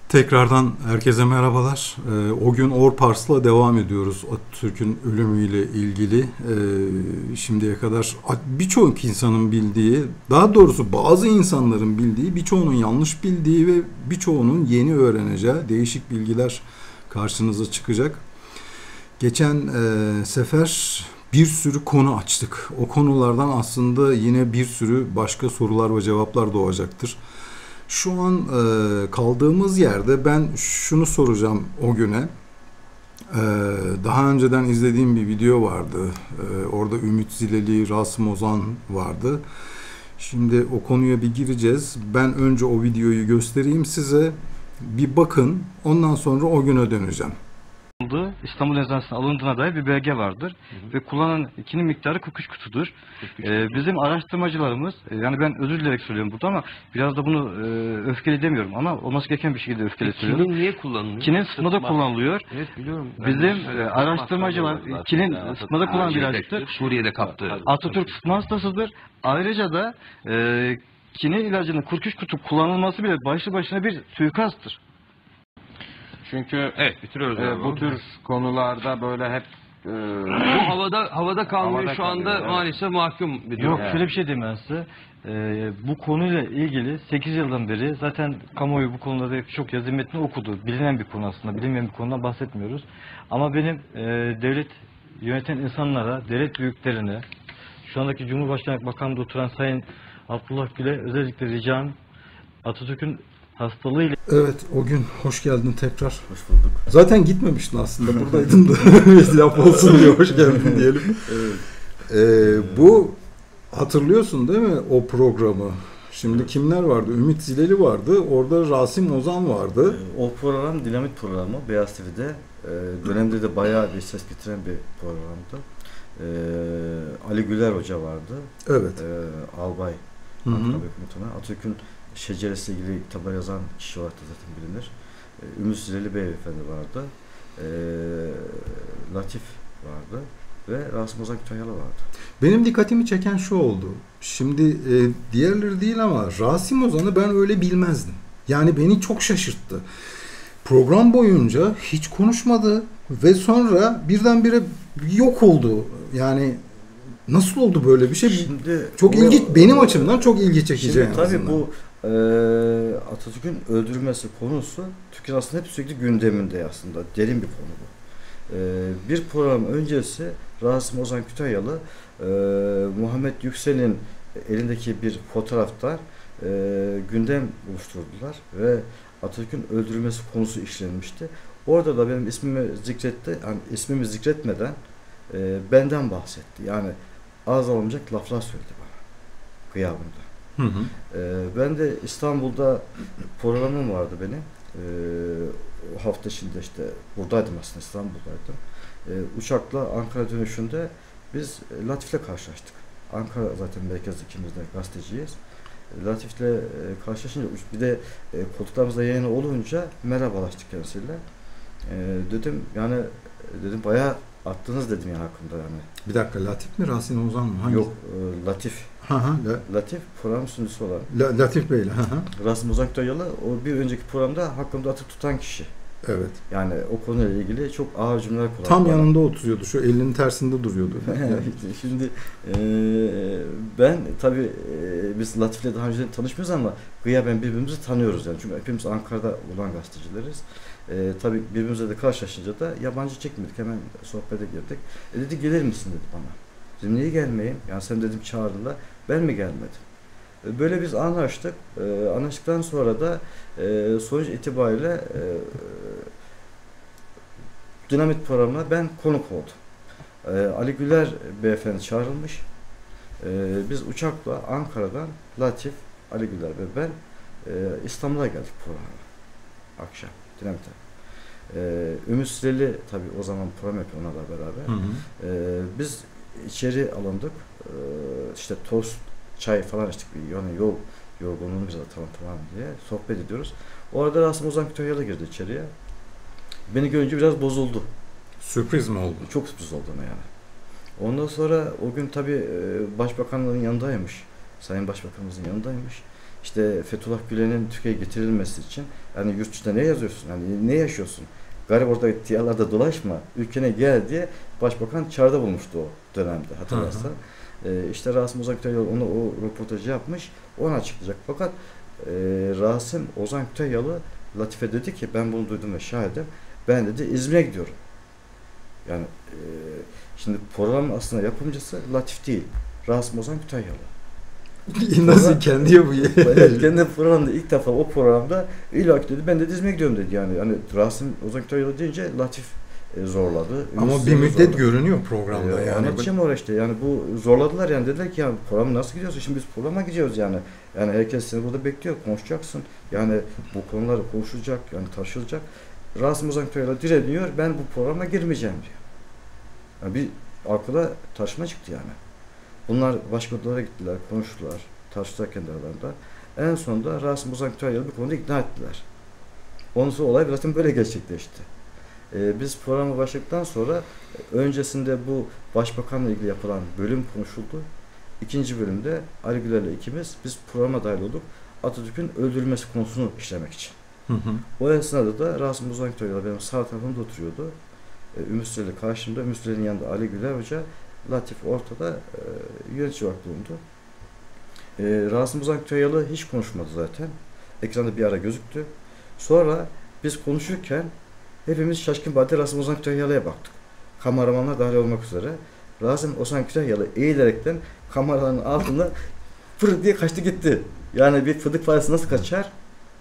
Tekrardan herkese merhabalar. O gün Orpars'la devam ediyoruz Atatürk'ün ölümüyle ilgili. Şimdiye kadar birçok insanın bildiği, daha doğrusu bazı insanların bildiği, birçoğunun yanlış bildiği ve birçoğunun yeni öğreneceği değişik bilgiler karşınıza çıkacak. Geçen sefer bir sürü konu açtık. O konulardan aslında yine bir sürü başka sorular ve cevaplar doğacaktır. Şu an kaldığımız yerde ben şunu soracağım o güne. Daha önceden izlediğim bir video vardı. Orada Ümit Zileli, Rasim Ozan vardı. Şimdi o konuya bir gireceğiz. Ben önce o videoyu göstereyim size. Bir bakın. Ondan sonra o güne döneceğim. İstanbul Eczanesi'ne alındığına dair bir belge vardır. Ve kullanılan ikinin miktarı 43 kutudur. Bizim araştırmacılarımız, yani ben özür dilerim söylüyorum burada ama biraz da bunu öfkeli demiyorum ama olması gereken bir şekilde öfkeli söylüyorum. Kinin niye kullanılıyor? Kinin sıtmada kullanılıyor. Evet biliyorum. Bizim araştırmacılar kinin sıtmada kullanılan bir ilaçtır. Suriye'de kaptı. Atatürk sıtma hastasıdır. Ayrıca da kinin ilacının 43 kutu kullanılması bile başlı başına bir suikasttır. Çünkü evet bitiriyoruz. Bu tür konularda böyle hep bu havada kalmıyor şu anda kalıyor, evet. Maalesef mahkum bir durum. Yok şöyle bir şey diyeyim ben size. Bu konuyla ilgili 8 yıldan beri zaten kamuoyu bu konularda çok yazı metni okudu. Bilinen bir konu aslında. Bilinmeyen bir konudan bahsetmiyoruz. Ama benim devlet yöneten insanlara, devlet büyüklerine, şu andaki Cumhurbaşkanı Bakanlığı'nda oturan Sayın Abdullah Gül'e özellikle ricam Atatürk'ün hastalığıyla... Evet, o gün hoş geldin tekrar. hoş bulduk. Zaten gitmemiştin aslında, buradaydın da laf olsun diye hoş geldin diyelim. Bu hatırlıyorsun değil mi o programı? Şimdi kimler vardı? Ümit Zileli vardı, orada Rasim Ozan vardı. O program Dinamit programı Beyaz TV'de. Dönemde de bayağı bir ses getiren bir programdı. Ali Güler Hoca vardı. Evet. Albay. Atatürk'ün şeceresiyle ilgili kitaplar yazan kişi olarak da zaten bilinir. Ümit Zileli Beyefendi vardı. Latif vardı. Ve Rasim Ozan Kütahyalı vardı. Benim dikkatimi çeken şu oldu. Şimdi diğerleri değil ama Rasim Ozan'ı ben öyle bilmezdim. Yani beni çok şaşırttı. Program boyunca hiç konuşmadı ve sonra birdenbire yok oldu. Yani nasıl oldu böyle bir şey? Şimdi çok ilginç, benim açımdan çok ilgi çekici. Şimdi tabii bu Atatürk'ün öldürülmesi konusu Türkiye aslında hep sürekli gündeminde aslında. Derin bir konu bu. Bir program öncesi Rasim Ozan Kütahyalı Muhammed Yüksel'in elindeki bir fotoğrafta gündem oluşturdular ve Atatürk'ün öldürülmesi konusu işlenmişti. Orada da benim ismimi zikretti. Yani ismimi zikretmeden benden bahsetti. Yani ağız alınacak laflar söyledi bana gıyabında. Hı hı. Ben de İstanbul'da programım vardı benim. O hafta içinde işte buradaydım aslında, İstanbul'daydım. Uçakla Ankara dönüşünde biz Latif'le karşılaştık. Ankara zaten merkezde, ikimiz de gazeteciyiz. Latif'le karşılaşınca bir de koltuklarımızda yayını olunca merhabalaştık kendisiyle. Dedim bayağı attınız dedim yani hakkında yani. Bir dakika, Latif mi Rasim Ozan mı? Hangisi? Yok, Latif. Latif program sunucusu olan. Latif Bey'le. Rasim Ozan Kütahyalı o bir önceki programda hakkımda atıp tutan kişi. Evet. Yani o konuyla ilgili çok ağır cümleler kullandı. Tam yanında oturuyordu. Şu elinin tersinde duruyordu. Şimdi ben tabii biz Latif'le daha önce tanışmıyoruz ama gıyaben birbirimizi tanıyoruz yani. Çünkü hepimiz Ankara'da olan gazetecileriz. Tabii birbirimize de karşılaşınca da yabancı çekmedik. Hemen sohbete girdik. Dedi gelir misin dedi bana. Dedim niye gelmeyeyim? Yani sen dedim çağırdılar. Ben mi gelmedim? Böyle biz anlaştık. Anlaştıktan sonra da sonuç itibariyle Dinamit programına ben konuk oldum. Ali Güler Beyefendi çağrılmış. Biz uçakla Ankara'dan Latif, Ali Güler ve ben İstanbul'a geldik programa. Akşam Dinamit'e. Ümit Zileli tabii o zaman program yapıyor onlarla beraber. Hı hı. Biz içeri alındık. İşte tost, çay falan içtik. Yani yol yorgunluğumuz da tamam diye sohbet ediyoruz. O arada Rasim Ozan Kütahyalı girdi içeriye. Beni görünce biraz bozuldu. Sürpriz mi oldu? Çok sürpriz oldu yani. Ondan sonra o gün tabii Başbakanlığın yanındaymış. Sayın Başbakanımızın yanındaymış. işte Fethullah Gülen'in Türkiye'ye getirilmesi için yani yurt dışında ne yazıyorsun? Yani ne yaşıyorsun? Garip orada tiyalarda dolaşma, ülkene gel diye Başbakan çağrıda bulmuştu o dönemde hatırlarsan. İşte Rasim Ozan Kütahyalı onu o röportajı yapmış, onu açıklayacak. Fakat Rasim Ozan Kütahyalı Latife dedi ki ben bunu duydum ve şahidim. Ben dedi İzmir'e gidiyorum. Yani şimdi programın aslında yapımcısı Latif değil. Rasim Ozan Kütahyalı. Nasıl kendi yapıyor? Evet, kendi programda ilk defa o programda ilaki dedi ben de İzmir'e gidiyorum dedi yani. Hani Rasim Ozan Kütahyalı deyince Latif zorladı. Ama bir müddet görünüyor programda yani. Anlatacağım orada işte yani bu zorladılar yani dediler ki ya program nasıl gidiyorsun şimdi biz programa gidiyoruz yani. Yani herkes seni burada bekliyor konuşacaksın. Yani bu konular konuşulacak yani tartışılacak. Rasim Ozan Kütahyalı direniyor ben bu programa girmeyeceğim diyor. Yani bir arkada tartışma çıktı yani. Bunlar başka odalara gittiler, konuştular, tartıştılar kendi aralarında. En sonunda Rasim Ozan Kütahyalı bir konuda ikna ettiler. Ondan sonra olay zaten böyle gerçekleşti. Biz programa başladıktan sonra öncesinde bu başbakanla ilgili yapılan bölüm konuşuldu. İkinci bölümde Ali Güler'le ikimiz biz programa dahil olduk. Atatürk'ün öldürülmesi konusunu işlemek için. O esnada da Rasim Ozan Kütahyalı benim sağ tarafımda oturuyordu. Ümit Süreli karşımda, Ümit Süreli'nin yanında Ali Güler Hoca, Latif ortada yönetici olarak bulundu. Rasim Ozan Kütahyalı hiç konuşmadı zaten. Ekranda bir ara gözüktü. Sonra biz konuşurken hepimiz şaşkın bir halde Rasim Ozan Kütahyalı'ya baktık. Kameramanlar dahil olmak üzere. Rasim Ozan Kütahyalı eğilerekten kameranın altında fır diye kaçtı gitti. Yani bir fıdık faresi nasıl kaçar?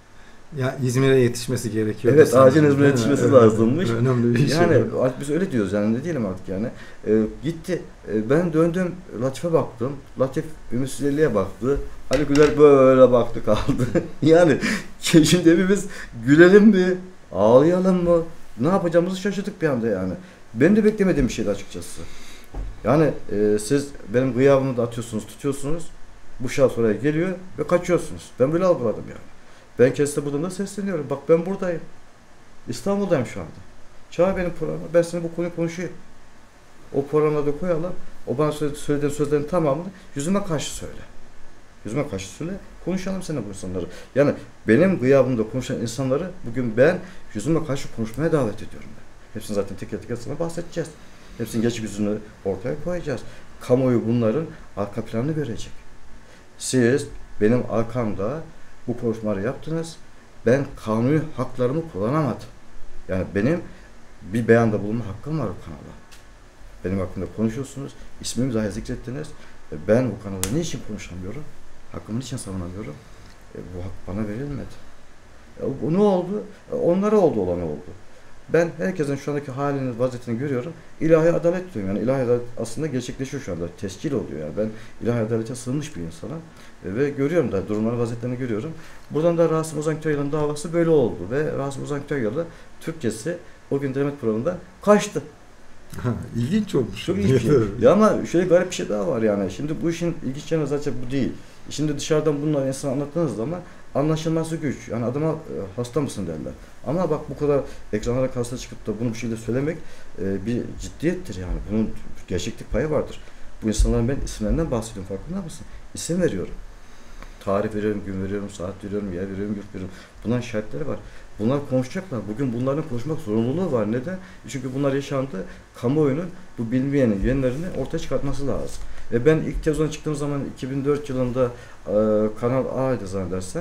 Ya İzmir'e yetişmesi gerekiyor. Evet, acil İzmir'e yetişmesi lazımmış. Önemli bir şey. Yani artık biz öyle diyoruz yani ne diyelim artık yani. Gitti. Ben döndüm Latif'e baktım. Latif Ümit Süreli'ye baktı. Ali Güler böyle baktı kaldı. Yani şimdi hepimiz gülelim mi? Ağlayalım mı? Ne yapacağımızı şaşırdık bir anda yani. Ben de beklemediğim bir şeydi açıkçası. Yani siz benim gıyabımı da atıyorsunuz, tutuyorsunuz. Bu şahıs oraya geliyor ve kaçıyorsunuz. Ben böyle algıladım yani. Ben kendisine buradan da sesleniyorum. Bak ben buradayım. İstanbul'dayım şu anda. Çağır benim programa. Ben sana bu konuyu konuşayım. O programda koyalım. O bana söylediğin sözlerin tamamını yüzüme karşı söyle. Yüzüme karşı söyle. Konuşalım seninle bu insanları. Yani benim gıyabımda konuşan insanları bugün ben yüzüme karşı konuşmaya davet ediyorum ben. Hepsini zaten teker teker sana bahsedeceğiz. Hepsinin gerçek yüzünü ortaya koyacağız. Kamuoyu bunların arka planını görecek. Siz benim arkamda bu konuşmaları yaptınız. Ben kanuni haklarımı kullanamadım. Yani benim bir beyanda bulunma hakkım var o kanalda. Benim hakkımda konuşuyorsunuz. İsmimi dahi zikrettiniz. Ben bu kanalda niçin konuşamıyorum? Hakkımı niçin savunamıyorum? Bu hak bana verilmedi. Bu ne oldu? Onlara oldu olan oldu. Ben herkesin şu andaki halini, vaziyetini görüyorum. İlahi adalet diyorum. Yani ilahi adalet aslında gerçekleşiyor şu anda. Tescil oluyor yani. Ben ilahi adalete sığınmış bir insanım. Ve görüyorum da durumları, vaziyetlerini görüyorum. Buradan da Rasim Ozan Kütahyalı'nın davası böyle oldu. Ve Rasim Ozan Kütahyalı Türkçesi o gün Demet programında kaçtı. İlginç olmuş. Çok ilginç. Ya ama şöyle garip bir şey daha var yani. Şimdi bu işin ilginç yanı zaten bu değil. Şimdi dışarıdan bunları insana anlattığınız zaman anlaşılması güç. Yani adama hasta mısın derler. Ama bak bu kadar ekranlara karşısına çıkıp da bunu bir şekilde söylemek bir ciddiyettir yani. Bunun gerçeklik payı vardır. Bu insanların ben isimlerinden bahsediyorum, farkında mısın? İsim veriyorum. Tarih veriyorum, gün veriyorum, saat veriyorum, yer veriyorum, yurt veriyorum. Bunların şartları var. Bunlar konuşacaklar. Bugün bunların konuşmak zorunluluğu var. Neden? Çünkü bunlar yaşandı. Kamuoyunun bu bilmeyenin yönlerini ortaya çıkartması lazım. Ben ilk televizyona çıktığım zaman 2004 yılında Kanal A'ydı zannedersem.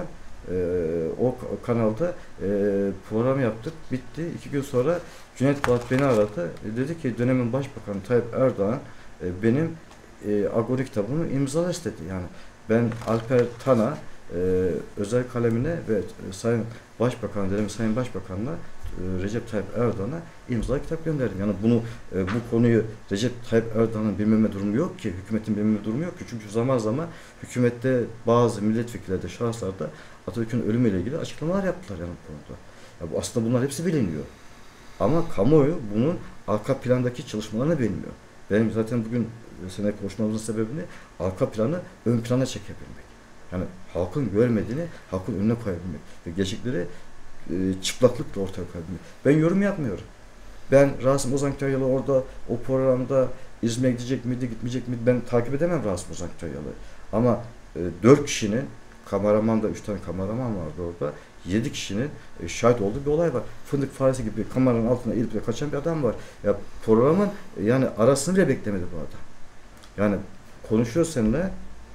O kanalda program yaptık. Bitti. 2 gün sonra Cüneyt Balat beni aradı. Dedi ki dönemin Başbakanı Tayyip Erdoğan benim Agori kitabımı imzala istedi. Yani ben Alper Tan'a özel kalemine ve Sayın Başbakan, dönemin Sayın Başbakan'la Recep Tayyip Erdoğan'a imza kitap gönderdim. Yani bunu bu konuyu Recep Tayyip Erdoğan'ın bilmeme durumu yok ki, hükümetin bilmeme durumu yok ki. Çünkü zaman zaman hükümette bazı milletvekilleri, şahıslar da Atatürk'ün ölümüyle ilgili açıklamalar yaptılar yani bu konuda. Ya bu aslında bunlar hepsi biliniyor. Ama kamuoyu bunun arka plandaki çalışmalarını bilmiyor. Benim zaten bugün seninle konuşmamızın sebebini arka planı ön plana çekebilmek. Yani halkın görmediğini halkın önüne koyabilmek ve gerçekleri çıplaklıkla ortaya koyabilmek. Ben yorum yapmıyorum. Ben Rasim Ozan Kütahyalı orada o programda İzmir'e gidecek miydi, gitmeyecek miydi ben takip edemem Rasim Ozan Kütahyalı'yı. Ama 4 kişinin kameraman da 3 tane kameraman vardı orada. 7 kişinin şahit olduğu bir olay var. Fındık faresi gibi kameranın altına eğilip de kaçan bir adam var. Ya programın yani arasını bile beklemedi bu adam. Yani konuşuyor seninle,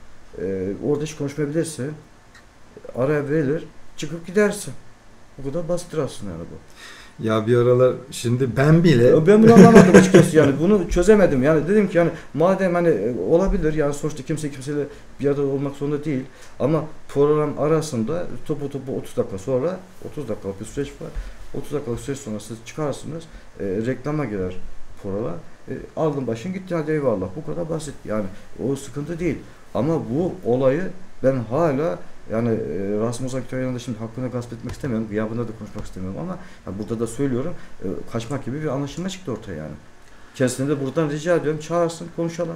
orada hiç konuşmayabilirsin. Araya verilir, çıkıp gidersin. Bu kadar basittir aslında yani bu. Ya bir aralar şimdi ben bile Ben bunu anlamadım açıkçası yani bunu çözemedim yani dedim ki yani madem hani olabilir yani sonuçta kimse kimseyle bir arada olmak zorunda değil ama program arasında topu 30 dakika sonra 30 dakikalık bir süreç var 30 dakikalık süreç sonra siz çıkarsınız reklama girer program aldın başın gittin hadi eyvallah bu kadar basit yani o sıkıntı değil ama bu olayı ben hala yani Rasim Ozan Kütahyalı'nın da şimdi hakkını gasp etmek istemiyorum, gıyabında da konuşmak istemiyorum ama burada da söylüyorum, kaçmak gibi bir anlaşılma çıktı ortaya yani. Kendisine de buradan rica ediyorum, çağırsın, konuşalım.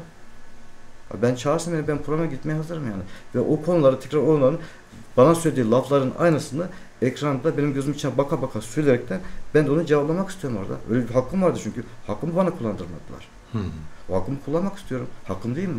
Ben çağırsın beni, ben programa gitmeye hazırım yani. Ve o konuları tekrar onların bana söylediği lafların aynısını ekranda benim gözüm içine baka baka söyleyerekten ben de onu cevaplamak istiyorum orada. Öyle bir hakkım vardı çünkü, hakkımı bana kullandırmadılar. O hakkımı kullanmak istiyorum, hakkım değil mi?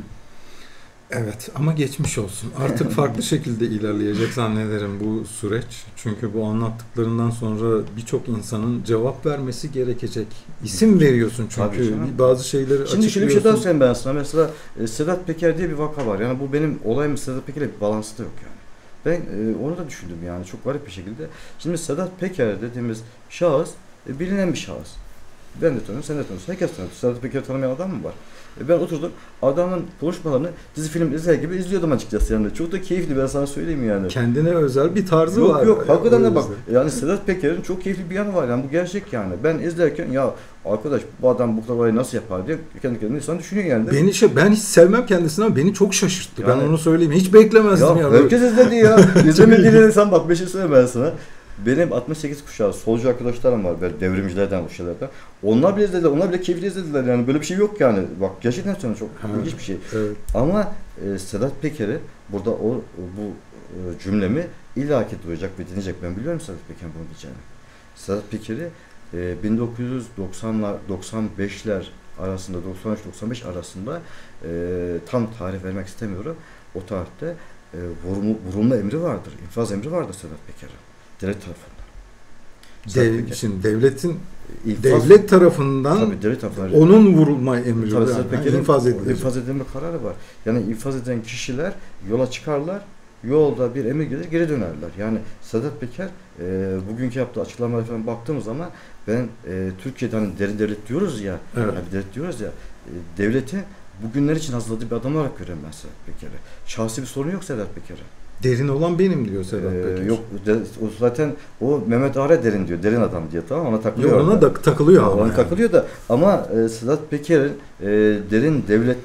Evet ama geçmiş olsun. Artık farklı şekilde ilerleyecek zannederim bu süreç. Çünkü bu anlattıklarından sonra birçok insanın cevap vermesi gerekecek. İsim veriyorsun çünkü bazı şeyleri açıklıyorsun. Şimdi şöyle bir şey daha söyleyeyim ben sana. Mesela Sedat Peker diye bir vaka var. Yani bu benim olayım Sedat Peker'le bir balansı da yok yani. Ben onu da düşündüm yani çok garip bir şekilde. Şimdi Sedat Peker dediğimiz şahıs bilinen bir şahıs. Ben de tanıyorum, sen de tanıyorsun. Herkes tanıyor. Sedat Peker'i tanımayan adam mı var? Ben oturdum, adamın konuşmalarını dizi film izler gibi izliyordum açıkçası yani. Çok da keyifli, ben sana söyleyeyim yani. Kendine özel bir tarzı var. Yok, hakikaten de bak. Yani Sedat Peker'in çok keyifli bir yanı var yani bu gerçek yani. Ben izlerken ya arkadaş bu adam bu kadar olayı nasıl yapar diye kendi kendine insan düşünüyor yani. Ben hiç sevmem kendisini ama beni çok şaşırttı. Yani, ben onu söyleyeyim. Hiç beklemezdim ya. Herkes izledi ya. İzlemediğini insan bak bir şey söyleyeyim ben sana. Benim 68 kuşağı solcu arkadaşlarım var böyle devrimcilerden o şeylerden. Onlar bile izlediler, onlar bile keyifli izlediler yani böyle bir şey yok yani. Bak gerçekten sonra çok ilginç bir şey. Evet. Ama Sedat Peker'i burada bu cümlemi illaki duyacak ve dinleyecek. Ben biliyorum Sedat Peker'in bunu diyeceğini. Sedat Peker'i 1990'lar 95'ler arasında 93-95 arasında tam tarih vermek istemiyorum. O tarihte vurulma emri vardır. İnfaz emri vardır Sedat Peker'in. Devlet tarafından. Şimdi devlet tarafından tabii, devlet tarafından onun vurulma emri tabii, yani, infaz edilme kararı var. Yani infaz eden kişiler yola çıkarlar, yolda bir emir gelir geri dönerler. Yani Sedat Peker bugünkü yaptığı açıklamalara falan baktığımız zaman ben Türkiye'de hani derin devlet diyoruz ya, evet. Yani devlet diyoruz ya, devleti bugünler için hazırladığı bir adam olarak görüyorum ben Sedat Peker'i. Şahsi bir sorun yok Sedat Peker'e. Derin olan benim diyor Sedat Peker. Yok o zaten o Mehmet Ağar derin diyor. Derin adam diye tamam ona takılıyor. Yok, ona da takılıyor ama. Ona takılıyor da ama Sedat Peker'in derin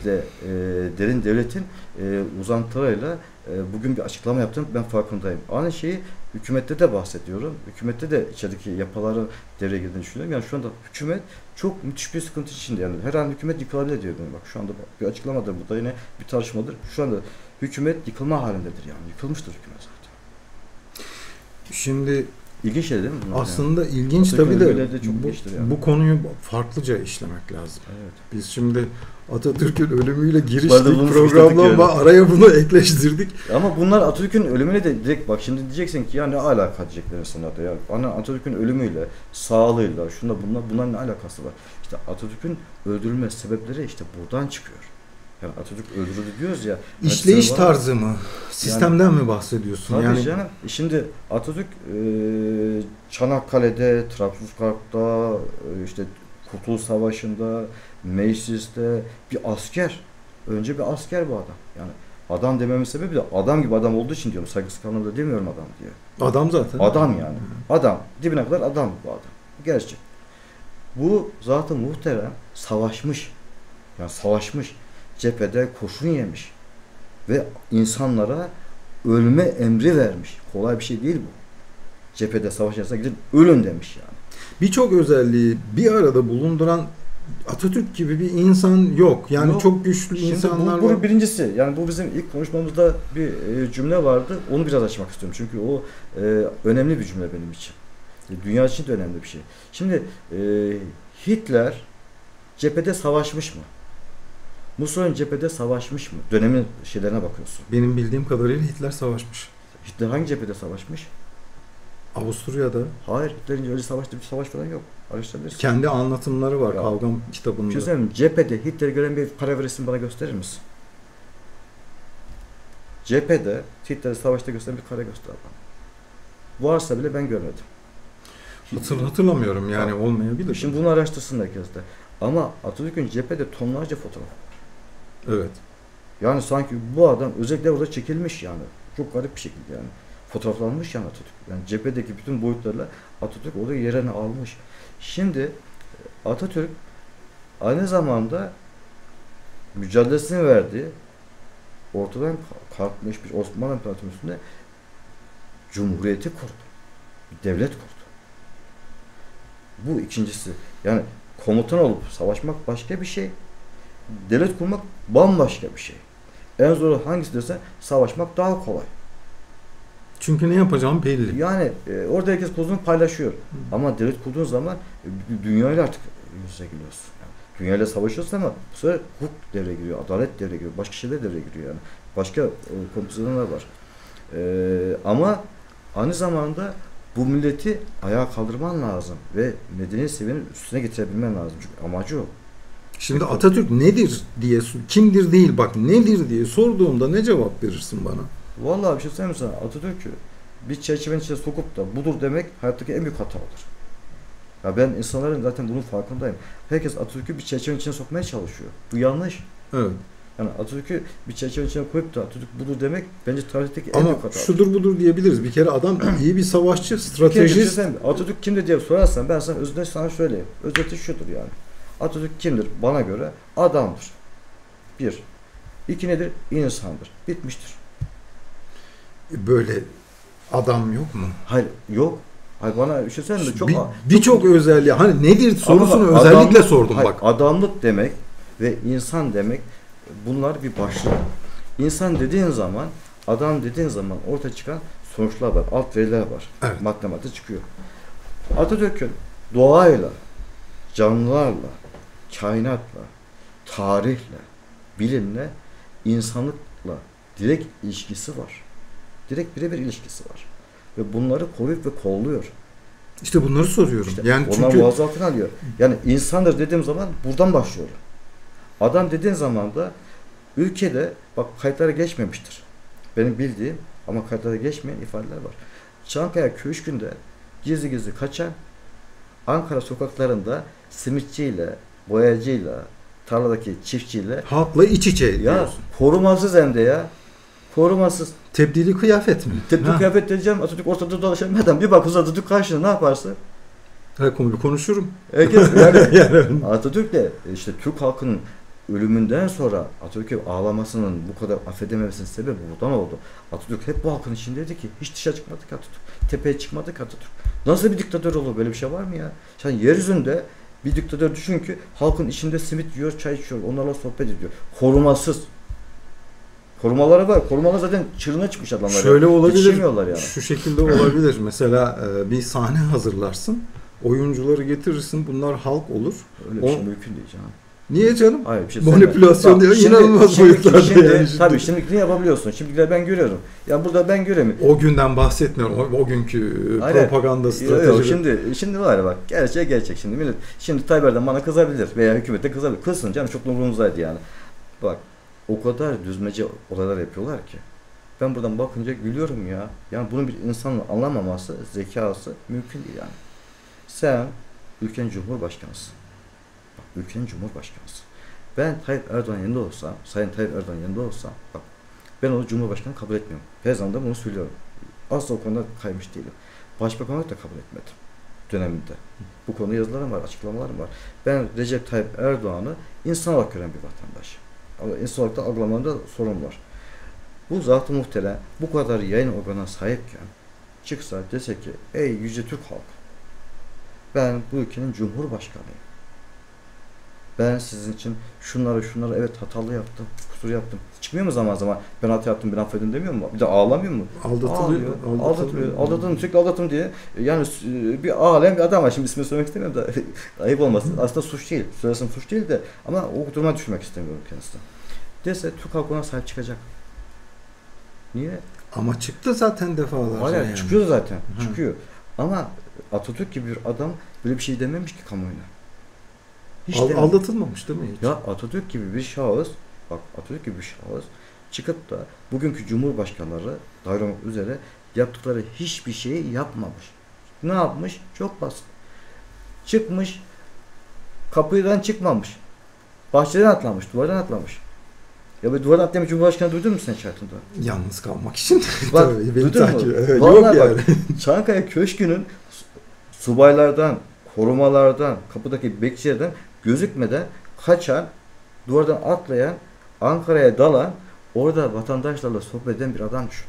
devletin uzantılarıyla bugün bir açıklama yaptım. Ben farkındayım. Aynı şeyi hükümette de bahsediyorum. Hükümette de içerideki yapıların devreye girdiğini düşünüyorum. Yani şu anda hükümet çok müthiş bir sıkıntı içinde. Yani her an hükümet yıkılabilir diyor. Bak şu anda bir açıklamadır. Bu da yine bir tartışmadır. Şu anda hükümet yıkılma halindedir yani. Yıkılmıştır hükümet zaten. Şimdi İlginç şey değil mi? Aslında yani? ilginç tabii de yani. bu konuyu farklıca işlemek lazım. Evet. Biz şimdi Atatürk'ün ölümüyle giriştik programla ama araya bunu ekleştirdik. Ama bunlar Atatürk'ün ölümüyle de direkt bak şimdi diyeceksin ki ya ne alaka diyecekler insanlar da ya. Atatürk'ün ölümüyle, sağlığıyla, bunlar ne alakası var? İşte Atatürk'ün öldürülme sebepleri işte buradan çıkıyor. Yani Atatürk öldürüldü diyoruz ya. İşleyiş tarzı mı? Sistemden mi bahsediyorsun? Tabii yani canım. Şimdi Atatürk Çanakkale'de, Trabzonspor'da, işte Kurtuluş Savaşı'nda, mecliste bir asker. Önce bir asker bu adam. Yani adam dememin sebebi de adam gibi adam olduğu için diyorum. Saygısız anlamda demiyorum adam diye. Adam zaten. Adam yani. Adam. Dibine kadar adam bu adam. Gerçek. Bu zaten muhterem savaşmış. Yani savaşmış. Cephede kurşun yemiş. Ve insanlara ölme emri vermiş. Kolay bir şey değil bu. Cephede savaş yarısına gidip ölün demiş yani. Birçok özelliği bir arada bulunduran Atatürk gibi bir insan yok. Yani yok. Çok güçlü Şimdi insanlar bu var. Birincisi yani bu bizim ilk konuşmamızda bir cümle vardı. Onu biraz açmak istiyorum. Çünkü o önemli bir cümle benim için. Dünya için de önemli bir şey. Şimdi Hitler cephede savaşmış mı? Mussolini cephede savaşmış mı? Dönemin şeylerine bakıyorsun. Benim bildiğim kadarıyla Hitler savaşmış. Hitler hangi cephede savaşmış? Avusturya'da Hayır, Hitler'in öyle savaştığı bir savaş falan yok. Araştırabilirsin. kendi anlatımları var Ya. Kavgam Bir kitabında. şey söyleyeyim mi? Cephede Hitler'i gören bir kare ve resim bana gösterir misin? Cephede Hitler'i savaşta gösteren bir kare göster bana. Varsa bile ben görmedim. Hatırlamıyorum yani, olmayabilir. Şimdi bunu araştırsın herkes de. Ama Atatürk'ün cephede tonlarca fotoğraf. Evet. Yani sanki bu adam özellikle orada çekilmiş yani. Çok garip bir şekilde yani. Fotoğraflanmış yani Atatürk. Yani cephedeki bütün boyutlarla Atatürk orada yerini almış. Şimdi Atatürk aynı zamanda mücadelesini verdiği ortadan kalkmış bir Osmanlı İmparatorluğu'nun üstünde cumhuriyeti kurdu. Bir devlet kurdu. Bu ikincisi. Yani komutan olup savaşmak başka bir şey. Devlet kurmak bambaşka bir şey. En zoru hangisi dersen savaşmak daha kolay. Çünkü ne yapacağım belli. Yani orada herkes pozunu paylaşıyor. Ama devlet kurduğun zaman dünyayla artık yüz yüze geliyorsun. Yani, dünyayla savaşıyorsun ama bu sefer hukuk devreye giriyor, adalet devreye giriyor, başka şeyler devreye giriyor yani. Başka kompozisyonlar var. Ama aynı zamanda bu milleti ayağa kaldırman lazım ve medeni seviyenin üstüne getirebilmen lazım. Çünkü amacı o. Şimdi Atatürk nedir diye, kimdir değil bak nedir diye sorduğumda ne cevap verirsin bana? Vallahi bir şey söyleyeyim sana. Atatürk'ü bir çerçevenin içine sokup da budur demek hayattaki en büyük hatadır. Ya ben insanların zaten bunun farkındayım. Herkes Atatürk'ü bir çerçevenin içine sokmaya çalışıyor. Bu yanlış. Evet. Yani Atatürk'ü bir çerçevenin içine koyup da Atatürk budur demek bence tarihteki en Ama büyük hatadır. şudur budur diyebiliriz. Bir kere adam iyi bir savaşçı, Bir kere stratejist. sen Atatürk kimdir diye sorarsan ben sana özünde sana söyleyeyim. Özeti şudur yani. Atatürk kimdir? Bana göre adamdır. Bir. İki nedir? İnsandır. Bitmiştir. Böyle adam yok mu? Hayır yok. Hayır bana bir şey söyleyeyim mi? Çok Birçok özelliği, hani nedir sorusunu Ama özellikle adamlık- sordum hayır, bak. Adamlık demek ve insan demek bunlar bir başlık. İnsan dediğin zaman, adam dediğin zaman ortaya çıkan sonuçlar var, alt veriler var. Evet. Matematik çıkıyor. Atatürk'ün doğayla, canlılarla, kainatla, tarihle, bilimle, insanlıkla direkt ilişkisi var. Direkt birebir ilişkisi var. Ve bunları koruyup ve kolluyor. İşte bunları soruyorum. İşte Yani onlar çünkü boğaz altına alıyor. Yani insandır dediğim zaman buradan başlıyor. Adam dediğin zaman da ülkede bak kayıtlara geçmemiştir. Benim bildiğim ama kayıtlara geçmeyen ifadeler var. Çankaya Köşkü'nde gizli gizli kaçan, Ankara sokaklarında simitçiyle, boyacıyla, tarladaki çiftçiyle halkla iç içe ya diyorsun. korumasız hem de ya. Korumasız. Tebdili kıyafet mi? Tepki Ha. kıyafet diyeceğim. Atatürk ortada dolaşan bir adam. Bir bak Atatürk karşına ne yaparsın? Konuşurum. Herkes yani Yani Atatürk de işte Türk halkının ölümünden sonra Atatürk'ün ağlamasının bu kadar affedememesinin sebebi buradan oldu. Atatürk hep bu halkın içindeydi ki hiç dışa çıkmadı ki Atatürk. Tepeye çıkmadı ki Atatürk. Nasıl bir diktatör olur? Böyle bir şey var mı ya? Sen yeryüzünde bir diktatör düşün ki halkın içinde simit yiyor, çay içiyor, onlarla sohbet ediyor. Korumasız. Korumaları var. Korumalar zaten çığırına çıkmış adamlar. şöyle olabilir. Yetişemiyorlar yani. Şu şekilde olabilir. Mesela bir sahne hazırlarsın. Oyuncuları getirirsin. Bunlar halk olur. Öyle bir şey mümkün değil canım. Niye canım? Hayır bir şey Manipülasyon diyor. İnanılmaz boyutlarda yani. Tabii şimdilikini yapabiliyorsun. Şimdikiler ben görüyorum. Ya burada ben göremiyorum. O günden bahsetmiyorum. O günkü Aynen. propaganda strateji. Şimdi var ya bak gerçek şimdi millet şimdi Tayyip Erdoğan bana kızabilir veya hükümete kızabilir. Kızsın canım çok umurumuzdaydı yani. Bak o kadar düzmece olaylar yapıyorlar ki. Ben buradan bakınca gülüyorum ya. Yani bunun bir insanın anlamaması, zekası mümkün değil yani. Sen ülkenin cumhurbaşkanısın. Bak ülkenin cumhurbaşkanısın. Ben Tayyip Erdoğan yanında olsam, Sayın Tayyip Erdoğan yanında olsam, bak ben onu cumhurbaşkanı kabul etmiyorum. Her zaman da bunu söylüyorum. Asla o konuda kaymış değilim. Başbakan olarak da kabul etmedim döneminde. Bu konuda yazılarım var, açıklamalarım var. Ben Recep Tayyip Erdoğan'ı insan olarak gören bir vatandaş. Ama insan olarak da algılamamda sorun var. Bu zat-ı muhterem bu kadar yayın organına sahipken çıksa dese ki ey yüce Türk halkı ben bu ülkenin cumhurbaşkanıyım. Ben sizin için şunları evet hatalı yaptım, kusur yaptım. Çıkmıyor mu zaman zaman ben hata yaptım, ben affedin demiyor mu? Bir de ağlamıyor mu? Aldatılıyor. Aldatıldım, sürekli aldatım diye. Yani bir alem bir adam var. Şimdi ismini söylemek istemiyorum da ayıp olmasın. Aslında suç değil. Söylesin suç değil de ama o duruma düşmek istemiyorum kendisine. Dese Türk halkı ona sahip çıkacak. Niye? Ama çıktı zaten defalarca. Hala yani. çıkıyor zaten. Çıkıyor. Ama Atatürk gibi bir adam böyle bir şey dememiş ki kamuoyuna. Hiç dememiş. Aldatılmamış değil mi hiç? Ya Atatürk gibi bir şahıs, bak Atatürk gibi bir şahıs çıkıp da bugünkü cumhurbaşkanları dahil olmak üzere yaptıkları hiçbir şeyi yapmamış. Ne yapmış? Çok basit. Çıkmış, kapıdan çıkmamış. Bahçeden atlamış, duvardan atlamış. Ya bir duvardan atlayan cumhurbaşkanı duydun mu sen hiç hayatında? Yalnız kalmak için. Bak, Tabii, beni duydun mu? takip. Evet, Vallahi yok yani. Çankaya Köşkü'nün subaylardan, korumalardan, kapıdaki bekçilerden gözükmeden kaçan, duvardan atlayan, Ankara'ya dalan, orada vatandaşlarla sohbet eden bir adam düşün.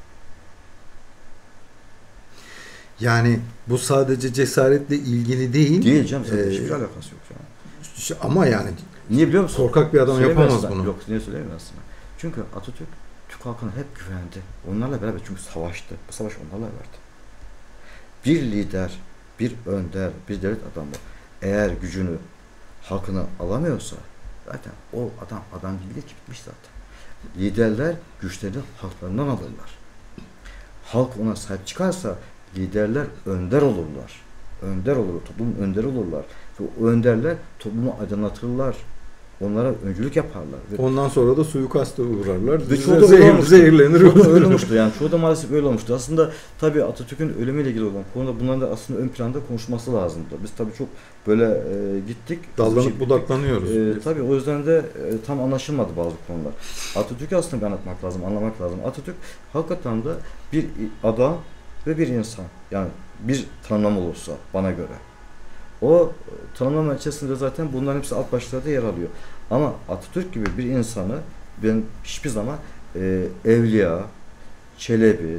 Yani bu sadece cesaretle ilgili değil. Değil canım, zaten hiçbir alakası yok canım. Ama yani Niye biliyor musun? korkak bir adam yapamaz Söyleyemezsin. bunu. Yok, niye söyleyemezsin? Çünkü Atatürk Türk halkına hep güvendi. Onlarla beraber çünkü savaştı. Bu savaş onlarla verdi. Bir lider, bir önder, bir devlet adamı eğer gücünü halkına alamıyorsa zaten o adam değil ki, bitmiş zaten. Liderler güçlerini halklarından alırlar. Halk ona sahip çıkarsa liderler önder olurlar. Önder olur, toplumun önderi olurlar. Ve o önderler toplumu aydınlatırlar. Onlara öncülük yaparlar. Ve Ondan sonra da suikasta uğrarlar. Ve çoğu da Zehirlenir. Çoğu da öyle olmuştu yani. Çoğu da maalesef öyle olmuştu. Aslında tabii Atatürk'ün ölümüyle ilgili olan konuda bunların da aslında ön planda konuşması lazımdı. Biz tabii çok böyle gittik. Dallanıp budaklanıyoruz. Tabii o yüzden de tam anlaşılmadı bazı konular. Atatürk'ü aslında bir anlatmak lazım, anlamak lazım. Atatürk hakikaten de bir adam ve bir insan. Yani bir tanımlama olursa bana göre. O tanımlama içerisinde zaten bunların hepsi alt başlıklarda yer alıyor. Ama Atatürk gibi bir insanı ben hiçbir zaman evliya, çelebi,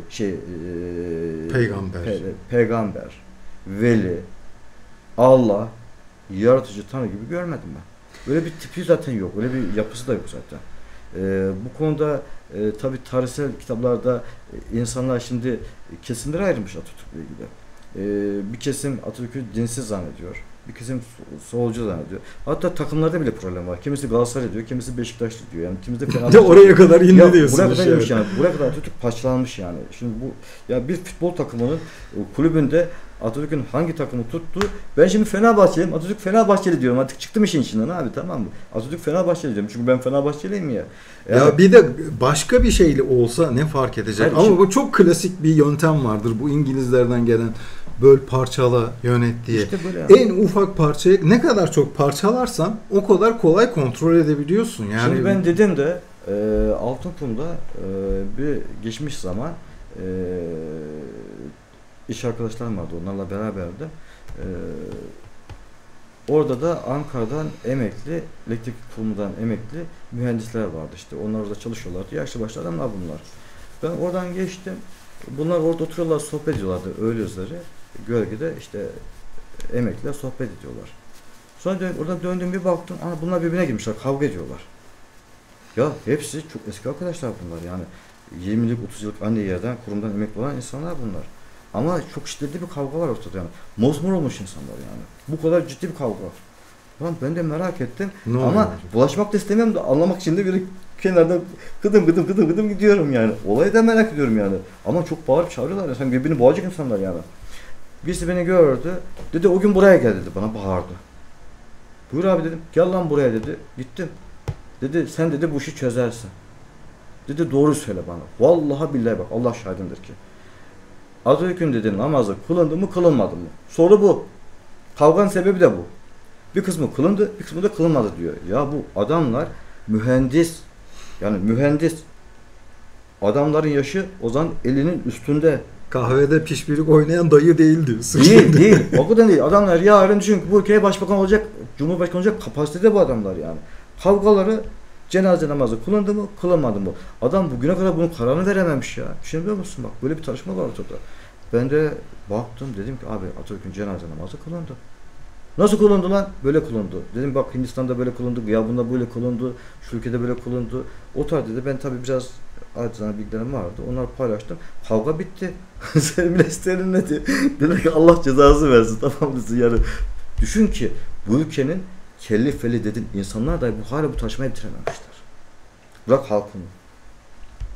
peygamber, veli, Allah, yaratıcı tanrı gibi görmedim ben. Böyle bir tipi zaten yok. Öyle bir yapısı da yok zaten. Bu konuda tabii tarihsel kitaplarda insanlar şimdi kesimlere ayrılmış Atatürk'le ilgili. Bir kesim Atatürk'ü dinsiz zannediyor. Bir kesim solcu zannediyor. Hatta takımlarda bile problem var. Kimisi Galatasaray diyor, kimisi Beşiktaşlı diyor. Yani kimisi Fenerbahçe. Oraya kadar indi diyorsun. Buraya kadar inmiş yani. Buraya kadar Atatürk parçalanmış yani. Şimdi bu ya bir futbol takımının kulübünde Atatürk'ün hangi takımı tuttu? Ben şimdi Fenerbahçeliyim. Atatürk Fenerbahçeli diyorum. Artık çıktım işin içinden abi, tamam mı? Atatürk Fenerbahçeli diyorum. Çünkü ben Fenerbahçeliyim ya. Yani, ya bir de başka bir şeyle olsa ne fark edecek? Hayır, ama şimdi, bu çok klasik bir yöntem vardır. Bu İngilizlerden gelen böl, parçala, yönet diye. İşte böyle yani. En ufak parçayı ne kadar çok parçalarsan o kadar kolay kontrol edebiliyorsun. Yani şimdi ben dedim de Altınkum'da bir geçmiş zaman iş arkadaşlarım vardı. Onlarla beraberdim. Orada da Ankara'dan emekli, elektrik kurumundan emekli mühendisler vardı işte. Onlar orada çalışıyorlardı. Yaşlı başlı adamlar bunlar. Ben oradan geçtim. Bunlar orada oturuyorlar, sohbet ediyorlardı öğle üzeri. Gölgede işte emekliler sohbet ediyorlar. Sonra oradan döndüm bir baktım. Ana bunlar birbirine girmişler, kavga ediyorlar. Ya hepsi çok eski arkadaşlar bunlar yani. 20'lik 30 yıllık aynı yerden kurumdan emekli olan insanlar bunlar. Ama çok şiddetli bir kavga var ortada yani. Mosmor olmuş insanlar yani. Bu kadar ciddi bir kavga. Lan ben de merak ettim. Ne ama bulaşmak da istemiyorum da anlamak için de bir kenardan gıdım gidiyorum yani. Olayı da merak ediyorum yani. Ama çok bağırıp çağırıyorlar ya. Sen birbirini boğacak insanlar yani. Birisi beni gördü. Dedi o gün buraya gel dedi. Bana bağırdı. Buyur abi dedim. Gel lan buraya dedi. Gittim. Dedi sen dedi bu işi çözersin. Dedi doğru söyle bana. Vallahi billahi bak Allah şahidimdir ki. Atatürk'ün dedi namazı kılındı mı kılınmadı mı? Soru bu. Kavganın sebebi de bu. Bir kısmı kılındı, bir kısmı da kılınmadı diyor. Ya bu adamlar mühendis. Yani mühendis. Adamların yaşı o zaman elinin üstünde. kahvede pişpirik oynayan dayı değil diyorsun. Değil. O kadar değil. Adamlar yarın çünkü bu ülkeye başbakan olacak, cumhurbaşkanı olacak kapasitede bu adamlar yani. Kavgaları cenaze namazı kılındı mı, kılınmadı mı? Adam bugüne kadar bunun kararını verememiş ya. Düşünüyor musun? Bak böyle bir tartışma var ortada. Ben de baktım dedim ki abi Atatürk'ün cenaze namazı kılındı. Nasıl kılındı lan? Böyle kılındı. Dedim bak Hindistan'da böyle kılındı, Gıyabında böyle kılındı, şu ülkede böyle kılındı. O tarz dedi. Ben tabii biraz acizane bilgilerim vardı. Onları paylaştım. Kavga bitti. Sevgili serinledi. Dedi ki Allah cezası versin. Tamam mısın? Yani düşün ki bu ülkenin kelli feli dedin insanlar da hala bu tartışmayı bitirememişler. Bırak halkını.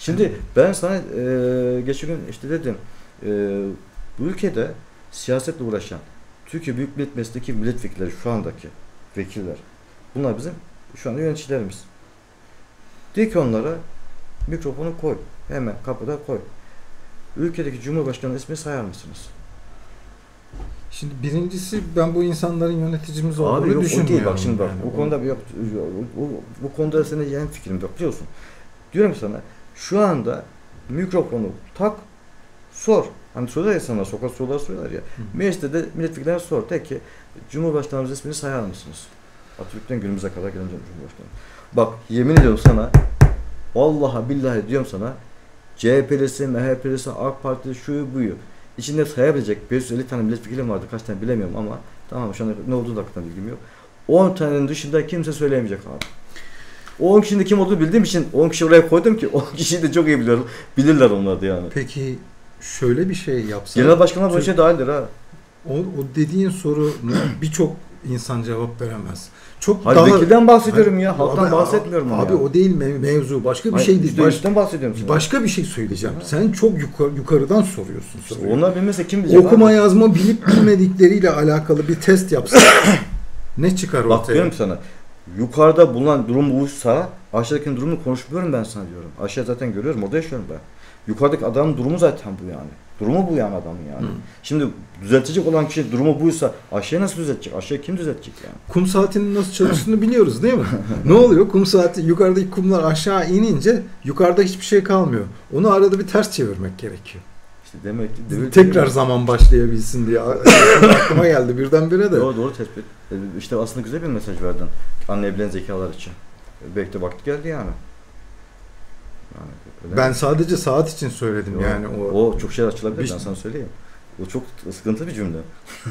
Şimdi ben sana geçen gün işte dedim, bu ülkede siyasetle uğraşan Türkiye Büyük Millet Meclisi'ndeki milletvekilleri, şu andaki vekiller, bunlar bizim şu anda yöneticilerimiz. De ki onlara mikrofonu koy, hemen kapıda koy. Ülkedeki Cumhurbaşkanı ismini sayar mısınız? Şimdi birincisi ben bu insanların yöneticimiz Abi olduğunu yok, o düşünmüyorum. değil bak şimdi bak. Yani. Bu konuda yok. Bu konuda senin yan fikrim yok biliyorsun. Diyorum sana şu anda mikrofonu tak, sor. Hani sorular ya sana, sokak sorular soruyorlar ya. Mecliste de milletvekillerine sor. De ki Cumhurbaşkanımız ismini sayar mısınız? Atatürk'ten günümüze kadar gelen Cumhurbaşkanı. Bak yemin ediyorum sana, vallahi billahi diyorum sana, CHP'lisi, MHP'lisi, AK Partili, şuyu buyu. İçinde sayabilecek 550 tane milletvekilim vardı. Kaç tane bilemiyorum ama tamam şu anda ne olduğunu da hakkında bilgim yok. 10 tanenin dışında kimse söyleyemeyecek abi. O 10 kişinin de kim olduğunu bildiğim için 10 kişi oraya koydum ki 10 kişiyi de çok iyi biliyorum. Bilirler onlar da yani. Peki şöyle bir şey yapsak. Genel başkanlar bu işe dahildir ha. O dediğin soru birçok insan cevap veremez. Çok Hayır, daha vekilden bahsediyorum ya. Halktan bahsetmiyorum abi ya. o değil mevzu. Başka bir şey değil. %100'den bahsediyorum sana. Başka bir şey söyleyeceğim. Sen çok yukarıdan soruyorsun. Onlar bilmezse kim bilecek? Okuma yazma bilip bilmedikleriyle alakalı bir test yapsak ne çıkar ortaya? Bak diyorum sana. Yukarıda bulunan durum buysa aşağıdakinin durumunu konuşmuyorum ben sana diyorum. Aşağı zaten görüyorum. Orada yaşıyorum ben. Yukarıdaki adamın durumu zaten bu yani. Durumu bu yani adamın yani. Şimdi düzeltecek olan kişi durumu buysa aşağıya nasıl düzeltecek? Aşağıya kim düzeltecek yani? Kum saatinin nasıl çalıştığını biliyoruz değil mi? Ne oluyor? Kum saati yukarıdaki kumlar aşağı inince yukarıda hiçbir şey kalmıyor. Onu arada bir ters çevirmek gerekiyor. İşte demek ki tekrar zaman başlayabilsin diye aklıma geldi birdenbire de. Doğru tespit. İşte aslında güzel bir mesaj verdin. Anlayabilen zekalar için. Belki de vakti geldi yani. Ben sadece saat için söyledim Yok, yani. O çok şey açılabilir ben sana söyleyeyim. O çok sıkıntılı bir cümle.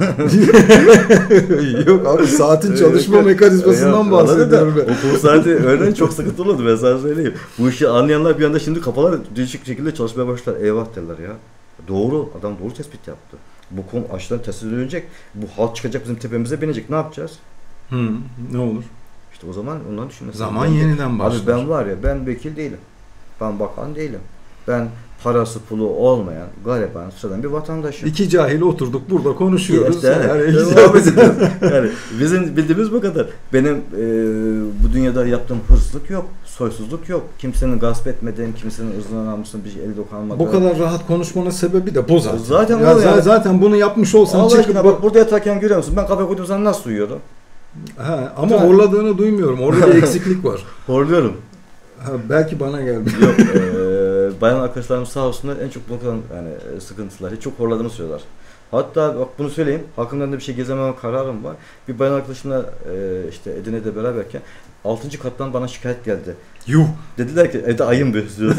Yok abi saatin çalışma mekanizmasından bahsediyorum ben. O kum saati öğren çok sıkıntılı oldu ben sana söyleyeyim. Bu işi anlayanlar bir anda şimdi kafalar değişik şekilde çalışmaya başlar. Eyvah derler ya. Doğru. Adam doğru tespit yaptı. Bu konu aşıdan tespit edilecek. Bu halk çıkacak bizim tepemize binecek. Ne yapacağız? Ne olur? İşte o zaman ondan düşünmesi. Zaman yeniden başlar. Abi ben var ya ben vekil değilim. Ben bakan değilim. Ben parası pulu olmayan gariban sıradan bir vatandaşım. İki cahil oturduk burada konuşuyoruz. İşte yani bizim bildiğimiz bu kadar. Benim bu dünyada yaptığım hırsızlık yok, soysuzluk yok. Kimsenin gasp etmeden, kimsenin ırzına namusuna bir şey eli dokunmadan. Bu kadar rahat konuşmanın sebebi de bu zaten. Zaten ya o yani. Zaten bunu yapmış olsan Allah çıkıp aşkına bak burada yatarken görüyor musun? Ben kafaya koyduğum zaman nasıl uyuyorum? Ama horladığını duymuyorum. Orada bir eksiklik var. Horluyorum. Belki bana geldi. Yok. Bayan arkadaşlarım sağ olsunlar en çok bu kadar yani sıkıntıları çok horladığımı söylüyorlar. Hatta bak bunu söyleyeyim. Hakkımdan da bir şey gezememe kararım var. Bir bayan arkadaşımla işte Edirne'de beraberken 6. kattan bana şikayet geldi. Yuh. Dediler ki evde ayın besliyor.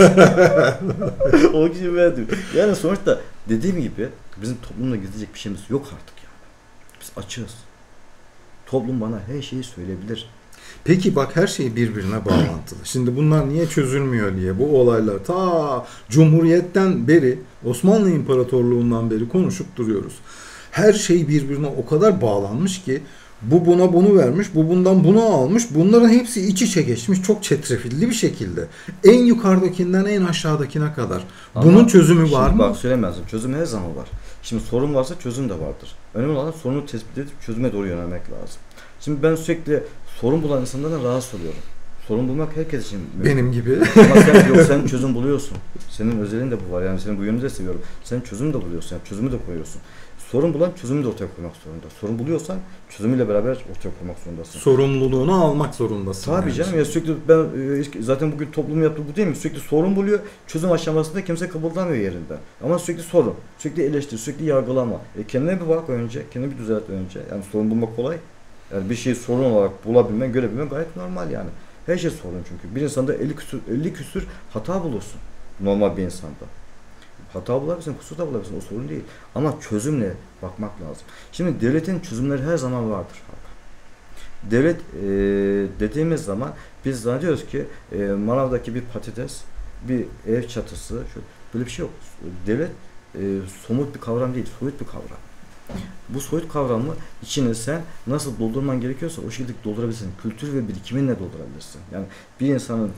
O kişi verdim. Yani sonuçta dediğim gibi bizim toplumla gizleyecek bir şeyimiz yok artık yani. Biz açığız. Toplum bana her şeyi söyleyebilir. Peki bak her şey birbirine bağlantılı. Şimdi bunlar niye çözülmüyor diye bu olaylar ta Cumhuriyet'ten beri Osmanlı İmparatorluğu'ndan beri konuşup duruyoruz. Her şey birbirine o kadar bağlanmış ki bu buna bunu vermiş, bu bundan bunu almış. Bunların hepsi iç içe geçmiş çok çetrefilli bir şekilde. En yukarıdakinden en aşağıdakine kadar. Bunun çözümü var mı? Bak söylemezdim. Çözüm her zaman var. Şimdi sorun varsa çözüm de vardır. Önemli olan sorunu tespit edip çözüme doğru yönelmek lazım. Şimdi ben sürekli sorun bulan insanlardan rahatsız oluyorum. Sorun bulmak herkes için mümkün. Benim gibi. Ama sen çözüm buluyorsun. Senin özelliğin de bu var. Yani senin bu yönünü de seviyorum. Sen çözüm de buluyorsun. Yani çözümü de koyuyorsun. Sorun bulan çözümü de ortaya koymak zorunda. Sorun buluyorsan çözümüyle beraber ortaya koymak zorundasın. Sorumluluğunu almak zorundasın. Tabii yani. canım ya sürekli ben zaten bugün toplum yaptığı bu değil mi? Sürekli sorun buluyor. Çözüm aşamasında kimse kıpırdamıyor yerinden. Ama sürekli sorun, sürekli eleştiri, sürekli yargılama. Kendine bir bak önce, kendini bir düzelt önce. Yani sorun bulmak kolay. Yani bir şeyi sorun olarak bulabilmen, görebilmen gayet normal yani. Her şey sorun çünkü. Bir insanda 50 küsür hata bulursun. Normal bir insanda. Hata bulabilirsin, kusur da bulabilirsin. O sorun değil. Ama çözümle bakmak lazım. Şimdi devletin çözümleri her zaman vardır. Devlet dediğimiz zaman biz zannediyoruz ki manavdaki bir patates, bir ev çatısı, böyle bir şey yok. Devlet somut bir kavram değil, soyut bir kavram. Bu soyut kavramı içine sen nasıl doldurman gerekiyorsa o şekilde doldurabilirsin. Kültür ve birikiminle doldurabilirsin. Yani bir insanın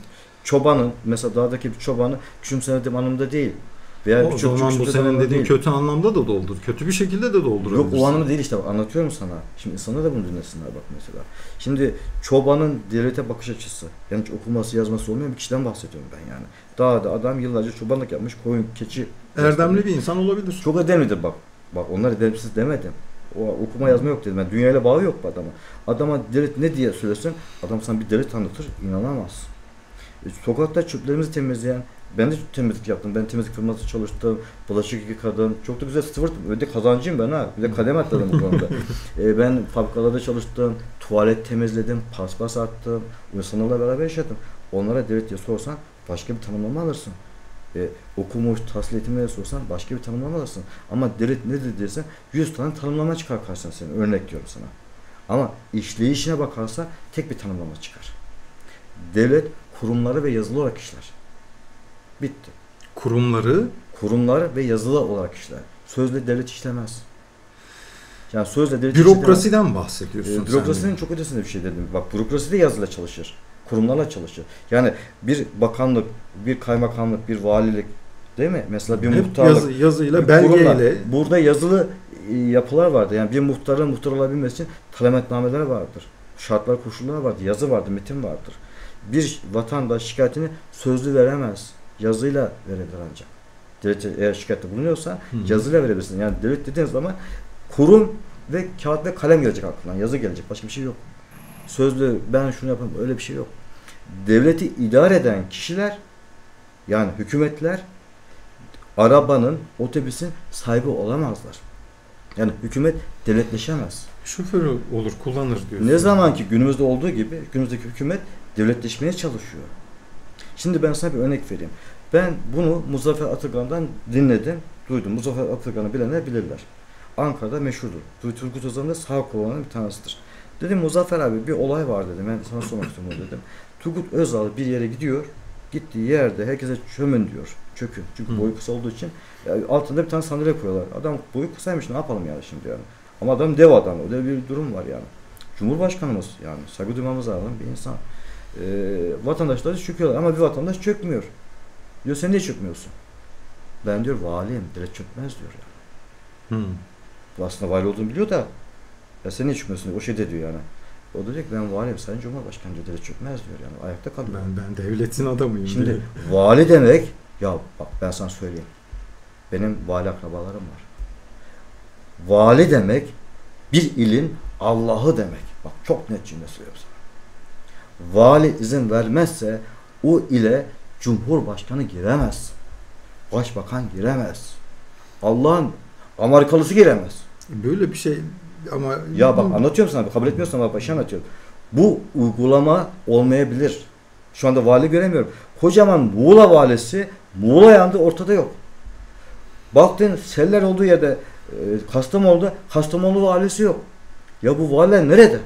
çobanın, mesela dağdaki bir çobanı küçümsendiğim anlamda değil. Veya O zaman bu senin dediğin kötü anlamda da doldur. Kötü bir şekilde de doldurabilirsin. Yok o anlamda değil işte, bak, anlatıyorum sana. Şimdi insanlar da bunu dinlesinler bak mesela. Şimdi çobanın devlete bakış açısı, yani hiç okuması yazması olmayan bir kişiden bahsediyorum ben yani. Dağda adam yıllarca çobanlık yapmış, koyun, keçi. Erdemli bir insan olabilir. Çok erdemlidir bak. Bak onlar edepsiz demedim. O okuma yazma yok dedim. Yani dünyayla bağı yok bu adama. Adama devlet ne diye söylersin, adam sana bir devlet tanıtır, inanamazsın. Sokakta çöplerimizi temizleyen, ben de temizlik yaptım. Ben temizlik firması çalıştım. Bulaşık yıkadım. çok da güzel sıfır. Öyle kazancıyım ben ha. Bir de kadem atladım bu konuda. Ben fabrikalarda çalıştım. Tuvalet temizledim. Paspas attım. İnsanlarla beraber yaşadım. Onlara devlet diye sorsan başka bir tanımlama alırsın. Okumuş, tahsil eğitimine sorsan başka bir tanımlama alırsın. Ama devlet nedir dersen 100 tane tanımlama çıkar karşısına senin. Örnek diyorum sana. Ama işleyişine bakarsa tek bir tanımlama çıkar. Devlet kurumları ve yazılı olarak işler. Bitti. Kurumlar ve yazılı olarak işler. Sözle devlet işlemez. Yani sözle devlet bürokrasiden bahsediyorsun. Bürokrasinin çok ötesinde bir şey dedim. Bak bürokrasi de yazıyla çalışır. Kurumlarla çalışır. Yani bir bakanlık, bir kaymakamlık, bir valilik değil mi? Mesela bir muhtarlık. Yazıyla, belgeyle. Burada yazılı yapılar vardı. Yani bir muhtarın muhtar olabilmesi için talametnameler vardır. Şartlar, koşullar vardır. Yazı vardır, metin vardır. Bir vatandaş şikayetini sözlü veremez. Yazıyla verebilir ancak. Devlet eğer şikayette bulunuyorsa yazıyla verebilirsin. Yani devlet dediğiniz zaman kurum ve kağıt ve kalem gelecek aklına. Yazı gelecek. Başka bir şey yok. Sözlü ben şunu yapayım öyle bir şey yok. Devleti idare eden kişiler yani hükümetler arabanın, otobüsün sahibi olamazlar. Yani hükümet devletleşemez. Şoför olur, kullanır diyorsun. Ne zaman ki günümüzde olduğu gibi günümüzdeki hükümet devletleşmeye çalışıyor. Şimdi ben sana bir örnek vereyim. Ben bunu Muzaffer Atılgan'dan dinledim, duydum. Muzaffer Atılgan'ı bilenler bilirler. Ankara'da meşhurdur. Turgut Özal'ın da sağ kolundan bir tanesidir. Dedim Muzaffer abi bir olay var dedim. Ben sana sormak istiyorum dedim. Turgut Özal bir yere gidiyor. Gittiği yerde herkese çömün diyor. Çökün. Çünkü boyu kısa olduğu için altında bir tane sandalye koyuyorlar. Adam boyu kısaymış ne yapalım yani şimdi yani. Ama adam dev adam. Öyle bir durum var yani. Cumhurbaşkanımız yani saygı duymamız lazım bir insan. Vatandaşlar çöküyorlar ama bir vatandaş çökmüyor. Diyor sen niye çökmüyorsun? Ben diyor valiyim, devlet çökmez diyor yani. Bu aslında vali olduğunu biliyor da ya sen niye çökmüyorsun? O şey de diyor yani. O da diyor ki ben valiyim, Sayın Cumhurbaşkanı diyor, devlet çökmez diyor yani. Ayakta kalıyor. Ben devletin adamıyım. Şimdi diye. vali demek ya bak ben sana söyleyeyim. Benim vali akrabalarım var. Vali demek bir ilin Allah'ı demek. Bak çok net cümle söylüyorum sana. Vali izin vermezse o ile Cumhurbaşkanı giremez. Başbakan giremez. Allah'ın Amerikalısı giremez. Böyle bir şey ama... Ya bak anlatıyorum sana, kabul etmiyorsan bak başa anlatıyorum. Bu uygulama olmayabilir. Şu anda vali göremiyorum. Kocaman Muğla valisi, Muğla yanında ortada yok. Baktın seller olduğu yerde Kastamonu valisi yok. Ya bu valiler nerede?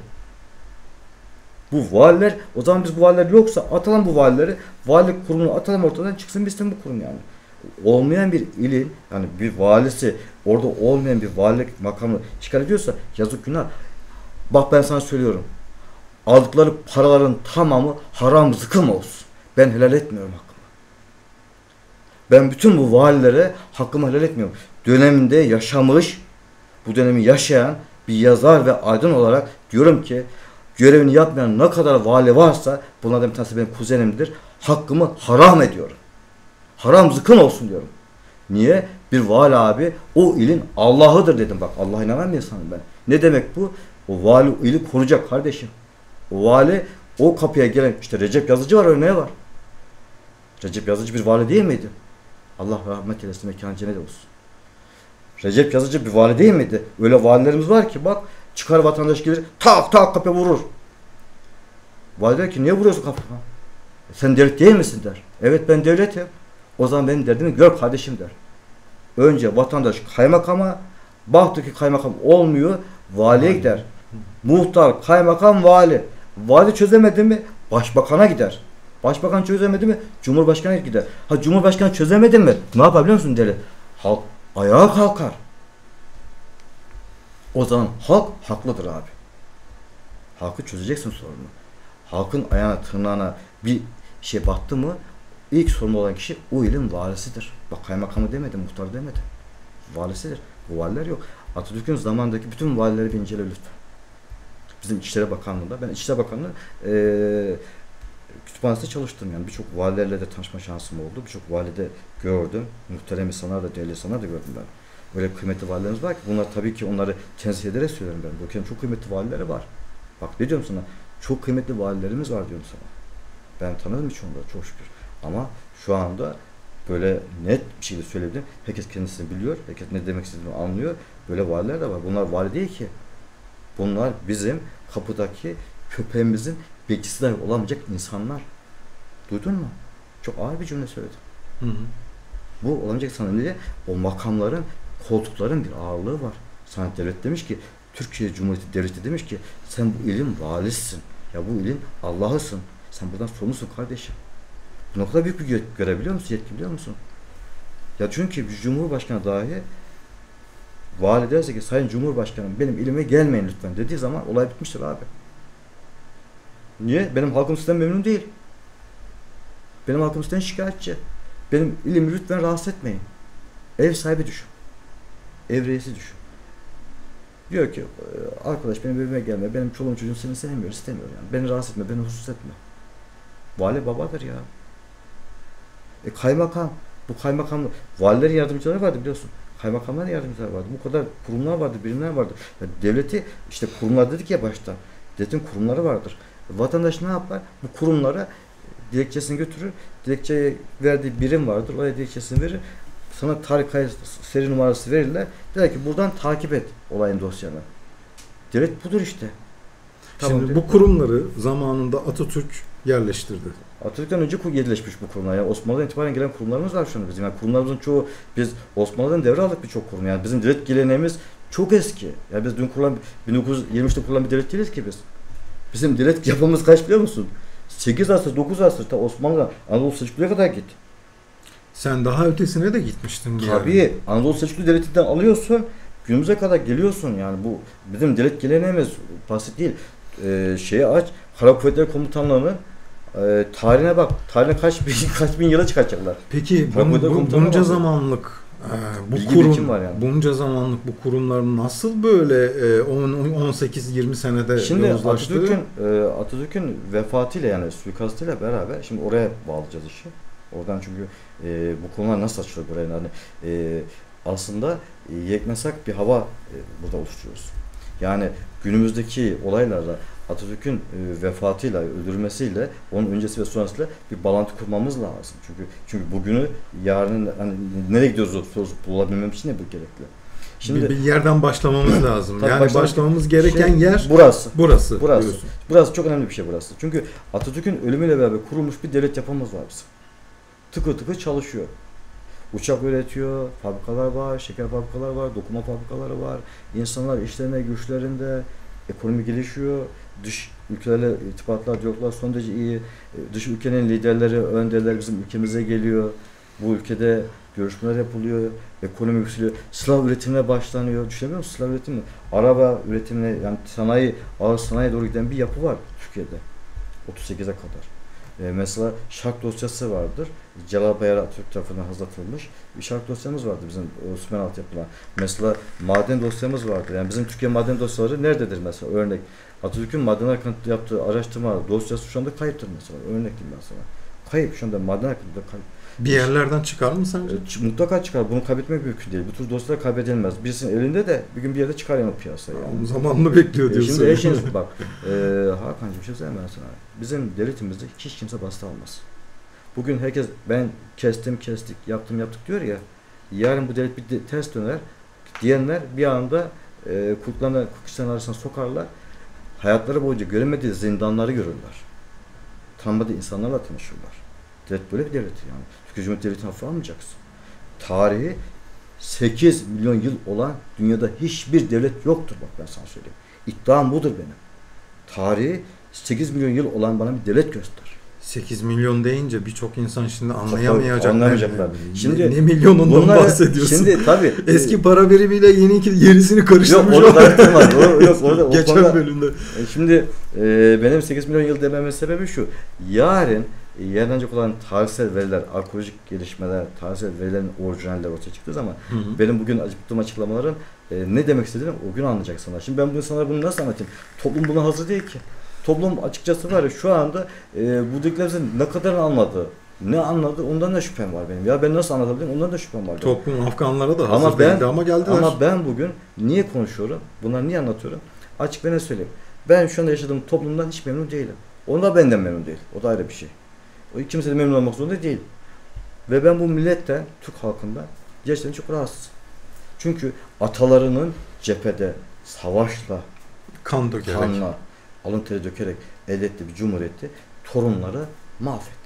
Bu valiler, o zaman biz bu valiler yoksa atalım bu valileri, valilik kurumunu atalım ortadan çıksın bitsin bu kurum yani. Olmayan bir ilin, yani bir valisi, orada olmayan bir valilik makamını işgal ediyorsa yazık günah. Bak ben sana söylüyorum. Aldıkları paraların tamamı haram zıkkım olsun. Ben helal etmiyorum hakkımı. Ben bütün bu valilere hakkımı helal etmiyorum. Döneminde yaşamış, bu dönemi yaşayan bir yazar ve aydın olarak diyorum ki görevini yapmayan ne kadar vali varsa bunlardan bir tanesi benim kuzenimdir. Hakkımı haram ediyorum. Haram zıkkım olsun diyorum. Niye? Bir vali abi o ilin Allah'ıdır dedim. Bak Allah'a inanan bir insanım ben. Ne demek bu? O vali o ili koruyacak kardeşim. O vali o kapıya gelen işte Recep Yazıcı var örneği var. Recep Yazıcı bir vali değil miydi? Allah rahmet eylesin, mekanı cennet olsun. Recep Yazıcı bir vali değil miydi? Öyle valilerimiz var ki bak çıkar vatandaş gelir tak tak kapıya vurur. Vali der ki niye vuruyorsun kapıma? Sen devlet değil misin der. Evet ben devletim. O zaman benim derdimi gör kardeşim der. Önce vatandaş kaymakama, baktı ki kaymakam olmuyor, valiye gider. Muhtar, kaymakam, vali. Vali çözemedi mi başbakana gider. Başbakan çözemedi mi Cumhurbaşkanı gider. Ha Cumhurbaşkanı çözemedi mi ne yapabiliyor musun devlet? Halk ayağa kalkar. O zaman halk haklıdır abi. Halkı çözeceksin sorunu. Halkın ayağına tırnağına bir şey battı mı ilk sorumlu olan kişi o ilin valisidir. Bak kaymakamı demedi, muhtar demedi. Valisidir. Bu valiler yok. Atatürk'ün zamandaki bütün valileri bir incele lütfen. Bizim İçişleri Bakanlığı'nda, ben İçişleri Bakanlığı kütüphanesinde çalıştım yani. Birçok valilerle de tanışma şansım oldu. Birçok valide gördüm. Muhterem insanlar da, değerli insanlar da gördüm ben. Böyle kıymetli valilerimiz var ki bunlar tabii ki onları tenzih ederek söylüyorum ben. Bu ülkenin çok kıymetli valileri var. Bak ne diyorum sana? Çok kıymetli valilerimiz var diyorum sana. Ben tanıdım hiç onları çok şükür. Ama şu anda böyle net bir şekilde söyleyebilirim. Herkes kendisini biliyor. Herkes ne demek istediğini anlıyor. Böyle valiler de var. Bunlar vali değil ki. Bunlar bizim kapıdaki köpeğimizin bekçisi dahi olamayacak insanlar. Duydun mu? Çok ağır bir cümle söyledim. Hı hı. Bu olamayacak sana diye o makamların, koltukların bir ağırlığı var. Sana devlet demiş ki, Türkiye Cumhuriyeti Devleti demiş ki sen bu ilin valisisin. Ya bu ilin Allah'ısın. Sen buradan sorumlusun kardeşim. Bu ne kadar büyük bir görev biliyor musun? Yetki biliyor musun? Ya çünkü bir cumhurbaşkanı dahi vali derse ki sayın cumhurbaşkanım benim ilime gelmeyin lütfen dediği zaman olay bitmiştir abi. Niye? Benim halkım sizden memnun değil. Benim halkım sizden şikayetçi. Benim ilimi lütfen rahatsız etmeyin. Ev sahibi düşün. Ev reisi düşün. Diyor ki arkadaş benim evime gelme. Benim çoluğum çocuğum seni sevmiyor, istemiyor yani. Beni rahatsız etme, beni husus etme. Vali babadır ya. Kaymakam. Bu kaymakam, valilerin yardımcıları vardı biliyorsun. Kaymakamların yardımcıları vardı. Bu kadar kurumlar vardı, birimler vardı. Ya devleti, işte kurumlar dedik ya başta. Devletin kurumları vardır. Vatandaş ne yapar? Bu kurumlara dilekçesini götürür. Dilekçeye verdiği birim vardır. Oraya dilekçesini verir. Sana tarih kayıt seri numarası verirler. Der ki buradan takip et olayın dosyanı. Devlet budur işte. Şimdi Tamam, bu kurumları zamanında Atatürk yerleştirdi. Atatürk'ten önce yerleşmiş bu kurumlar. Yani Osmanlı'dan itibaren gelen kurumlarımız var şu an bizim. Yani kurumlarımızın çoğu biz Osmanlı'dan devraldık birçok kurum. Yani bizim devlet geleneğimiz çok eski. Yani biz dün kurulan 1923'te kurulan bir devlet değiliz ki biz. Bizim devlet yapımız kaç biliyor musun? 8 asır, 9 asır ta Osmanlı Anadolu Selçuklu'ya kadar git. Sen daha ötesine de gitmiştin. Tabii yani. Anadolu Selçuklu Devleti'nden alıyorsun, günümüze kadar geliyorsun yani bu bizim devlet geleneğimiz basit değil. Şeyi aç, Kara Kuvvetleri Komutanlığı'nın tarihine bak. Tarihine kaç bin yıla çıkacaklar. Peki bunca zamanlık bunca zamanlık bu kurumlar nasıl böyle 18-20 senede şimdi yozlaştı? Atatürk'ün vefatıyla yani suikastıyla beraber şimdi oraya bağlayacağız işi. Oradan çünkü bu konular nasıl açılıyor buraya yani aslında yeknesak bir hava burada oluşturuyoruz. Yani günümüzdeki olaylarla Atatürk'ün vefatıyla, öldürülmesiyle, onun öncesi ve sonrasıyla bir bağlantı kurmamız lazım. Çünkü bugünü, yarının hani nereye gidiyoruz sorusu bulabilmem için de bu gerekli. Şimdi bir yerden başlamamız lazım. Yani başlamamız gereken yer burası. Burası çok önemli bir şey burası. Çünkü Atatürk'ün ölümüyle beraber kurulmuş bir devlet yapımız var bizim. Tıkır tıkır çalışıyor. Uçak üretiyor, fabrikalar var, şeker fabrikalar var, dokuma fabrikaları var. İnsanlar işlerine, güçlerinde, ekonomi gelişiyor. Dış ülkelerle irtibatlar, diyaloglar son derece iyi. Dış ülkenin liderleri, önderler bizim ülkemize geliyor. Bu ülkede görüşmeler yapılıyor, ekonomi yükseliyor. Silah üretimine başlanıyor. Düşünebiliyor musun silah üretimi? Araba üretimine, yani sanayi, ağır sanayiye doğru giden bir yapı var Türkiye'de. 38'e kadar. Mesela şark dosyası vardır. Celal Bayar Atatürk tarafından hazırlatılmış bir şark dosyamız vardı bizim Osmanlı altyapılan. Mesela maden dosyamız vardır. Yani bizim Türkiye maden dosyaları nerededir mesela? Örnek. Atatürk'ün maden hakkında yaptığı araştırma dosyası şu anda kayıptır mesela. Örnek diyeyim ben sana. Kayıp şu anda maden hakkında kayıp. Bir yerlerden çıkar mı sence? Mutlaka çıkar. Bunu kaybetmek mümkün değil. Bu tür dosyalar kaybedilmez. Birisinin elinde de bir gün bir yerde çıkar yani piyasaya. Yani. Zamanını bekliyor diyorsun. Şimdi eşiniz bak. Hakan'cığım bir şey söyleyeyim ben sana. Bizim devletimizde hiç kimse bastı almaz. Bugün herkes ben kestik, yaptık diyor ya. Yarın bu devlet bir ters döner. Diyenler bir anda kurtlarını kukuşların arasına sokarlar. Hayatları boyunca göremediği zindanları görürler. Tanımadığı insanlarla tanışırlar. Devlet böyle bir devlet yani. Türkiye Cumhuriyeti Devleti'ni hafife almayacaksın. Tarihi 8 milyon yıl olan dünyada hiçbir devlet yoktur bak ben sana söyleyeyim. İddiam budur benim. Tarihi 8 milyon yıl olan bana bir devlet göster. 8 milyon deyince birçok insan şimdi anlayamayacaklar. Şimdi ne milyonundan bahsediyorsun? Şimdi tabii eski para birimiyle yenisini karıştırmış. Yok orada geçen bölümde. Şimdi benim 8 milyon yıl dememin sebebi şu. Yarın yayınlanacak olan tarihsel veriler, arkeolojik gelişmeler, tarihsel verilerin orijinalleri ortaya çıktığı zaman benim bugün yaptığım açıklamaların ne demek istediğini o gün anlayacak insanlar. Şimdi ben bu insanlara bunu nasıl anlatayım? Toplum buna hazır değil ki. Toplum açıkçası var ya şu anda bu dediklerimizin ne kadar anladı, ne anladı ondan da şüphem var benim. Ya ben nasıl anlatabilirim ondan da şüphem var. Toplum Afganlara da hazır değildi ama geldiler. Ama ben bugün niye konuşuyorum? Bunları niye anlatıyorum? Açık ve ne söyleyeyim. Ben şu anda yaşadığım toplumdan hiç memnun değilim. Onlar benden memnun değil. O da ayrı bir şey. O kimse de memnun olmak zorunda değil. Ve ben bu milletten, Türk halkından gerçekten çok rahatsızım. Çünkü atalarının cephede, savaşla, kan dökerek, kanla, alın teri dökerek elde ettiği bir cumhuriyeti torunları mahvetti.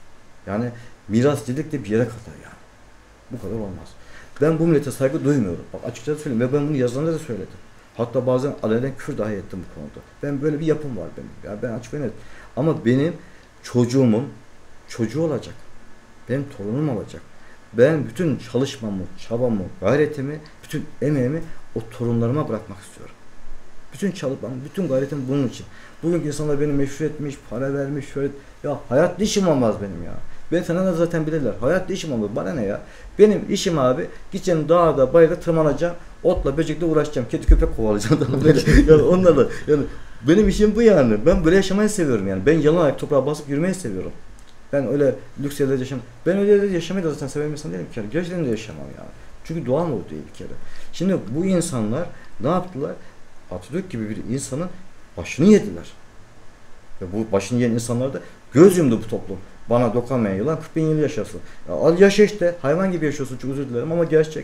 Yani miras dedik de bir yere kadar yani. Bu kadar olmaz. Ben bu millete saygı duymuyorum. Bak açıkça söyleyeyim ve ben bunu yazılarında da söyledim. Hatta bazen alenen küfür dahi ettim bu konuda. Ben böyle bir yapım var benim. Yani ben açık ve net. Ama benim çocuğumun çocuğu olacak. Benim torunum olacak. Ben bütün çalışmamı, çabamı, gayretimi, bütün emeğimi o torunlarıma bırakmak istiyorum. Bütün çalışmam, bütün gayretim bunun için. Bugünkü insanlar beni meşhur etmiş, para vermiş, şöyle. Ya hayatta işim olmaz benim ya. Ben sana da zaten bilirler. Hayatta işim olmaz. Bana ne ya? Benim işim abi, gideceğim dağda, bayırda tırmanacağım. Otla, böcekle uğraşacağım. Kedi köpek kovalayacağım. Yani onlarla. Yani benim işim bu yani. Ben böyle yaşamayı seviyorum yani. Ben yalan ayak toprağa basıp yürümeyi seviyorum. Ben öyle lüks yerlerde yaşamam. Ben öyle yerlerde yaşamayı da zaten seven insan değilim bir kere. Gerçekten de yaşamam yani. Çünkü doğam o değil bir kere. Şimdi bu insanlar ne yaptılar? Atatürk gibi bir insanın başını yediler. Ve bu başını yiyen insanlar da göz yumdu bu toplum. Bana dokunmayan yılan 40 bin yıl yaşasın. Ya al yaşa işte. Hayvan gibi yaşıyorsun. Çok özür dilerim ama gerçek.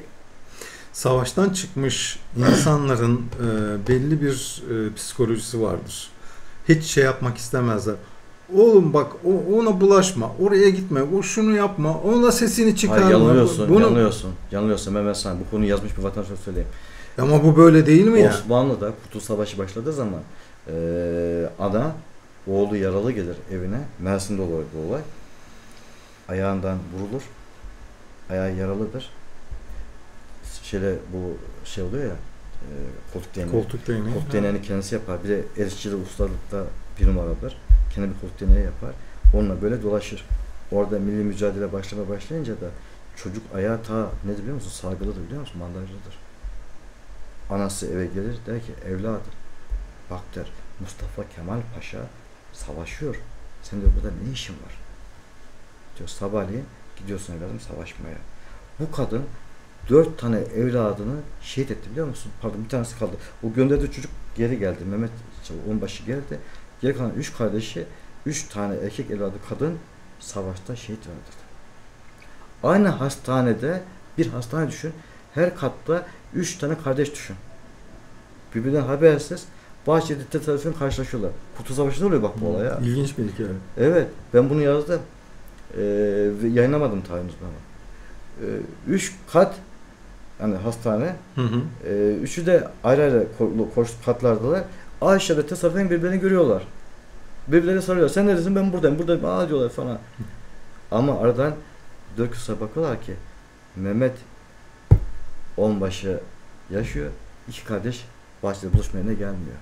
Savaştan çıkmış insanların belli bir psikolojisi vardır. Hiç şey yapmak istemezler. Oğlum bak ona bulaşma, oraya gitme, o şunu yapma, ona sesini çıkarma. Hayır, yanılıyorsun Mehmet San. Bu konuyu yazmış bir vatandaşa söyleyeyim. Ama bu böyle değil mi ya? Osmanlı'da Kurtuluş Savaşı başladığı zaman ana oğlu yaralı gelir evine. Mersin'de olur bu olay. Ayağından vurulur. Ayağı yaralıdır. Bu şey oluyor ya koltuk değneği. Koltuk değneğini kendisi yapar. Bir de el işçiliği ustalıkta bir numaradır. Kendi bir koltuk değneği yapar. Onunla böyle dolaşır. Orada milli mücadele başlayınca da çocuk ayağı ne biliyor musun? Sargılıdır biliyor musun? Bandajlıdır. Anası eve gelir der ki evladım bak der Mustafa Kemal Paşa savaşıyor. Sen de burada ne işin var? Diyor sabahleyin gidiyorsun evladım savaşmaya. Bu kadın 4 tane evladını şehit etti biliyor musun? Pardon bir tanesi kaldı. O gönderdiği çocuk geri geldi. Mehmet onbaşı geldi. Geri kalan 3 kardeşi 3 tane erkek evladı kadın savaşta şehit verdi. Aynı hastanede bir hastane düşün. Her katta 3 tane kardeş düşün. Birbirinden habersiz bahçede tesadüfen karşılaşıyorlar. Kurtuluş Savaşı'nda oluyor bak bu olay ya. İlginç bir hikaye. Evet. Ben bunu yazdım. Ve yayınlamadım tarihini ama. 3 kat yani hastane. Üçü de ayrı ayrı katlardalar. Aşağıda tesadüfen birbirlerini görüyorlar. Birbirlerine soruyorlar. Sen neredesin? Ben buradayım. Buradayım. Aa diyorlar falan. Ama aradan 4 kısa bakıyorlar ki Mehmet onbaşı yaşıyor. 2 kardeş bahçede buluşmaya gelmiyor.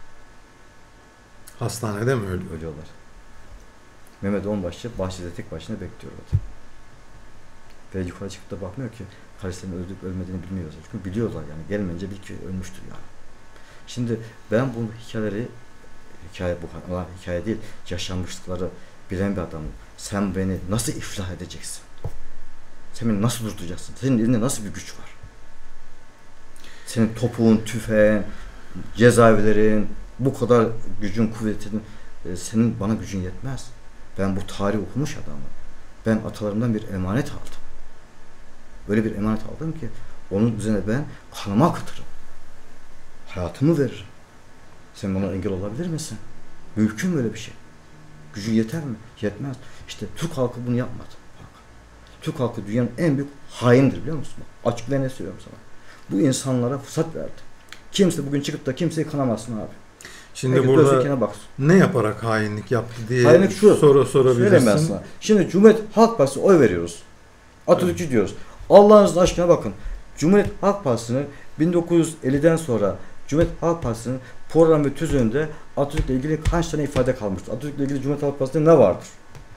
Hastanede mi ölüyorlar? Mehmet onbaşı bahçede tek başına bekliyor orada. Ve yukarı çıkıp da bakmıyor ki kardeşlerinin öldük ölmediğini bilmiyorlar. Çünkü biliyorlar yani gelmeyince bir kişi ölmüştür yani. Şimdi ben bu hikayeleri hikaye değil yaşanmışlıkları bilen bir adamım. Sen beni nasıl iflah edeceksin? Sen beni nasıl durduracaksın? Senin elinde nasıl bir güç var? Senin topuğun, tüfeğin, cezaevlerin, bu kadar gücün, kuvvetin, senin bana gücün yetmez. Ben bu tarih okumuş adamım. Ben atalarımdan bir emanet aldım. Öyle bir emanet aldım ki onun üzerine ben kanımı akıtırım. Hayatımı veririm. Sen buna engel olabilir misin? Mümkün mü böyle bir şey? Gücü yeter mi? Yetmez. İşte Türk halkı bunu yapmadı. Türk halkı dünyanın en büyük haindir biliyor musun? Açık ve ne söylüyorum sana. Bu insanlara fırsat verdi. Kimse bugün çıkıp da kimseyi kanamazsın abi. Şimdi peki, burada ne yaparak hainlik yaptı diye hainlik şu, soru sorabilirsin. Şimdi Cumhuriyet Halk Partisi oy veriyoruz. Atatürkçü diyoruz. Allah'ınızın aşkına bakın. Cumhuriyet Halk Partisi'nin 1950'den sonra Cumhuriyet Halk Partisi'nin program ve tüzüğünde Atatürk'le ilgili kaç tane ifade kalmıştır? Atatürk'le ilgili Cumhuriyet Halk Partisi'nde ne vardır?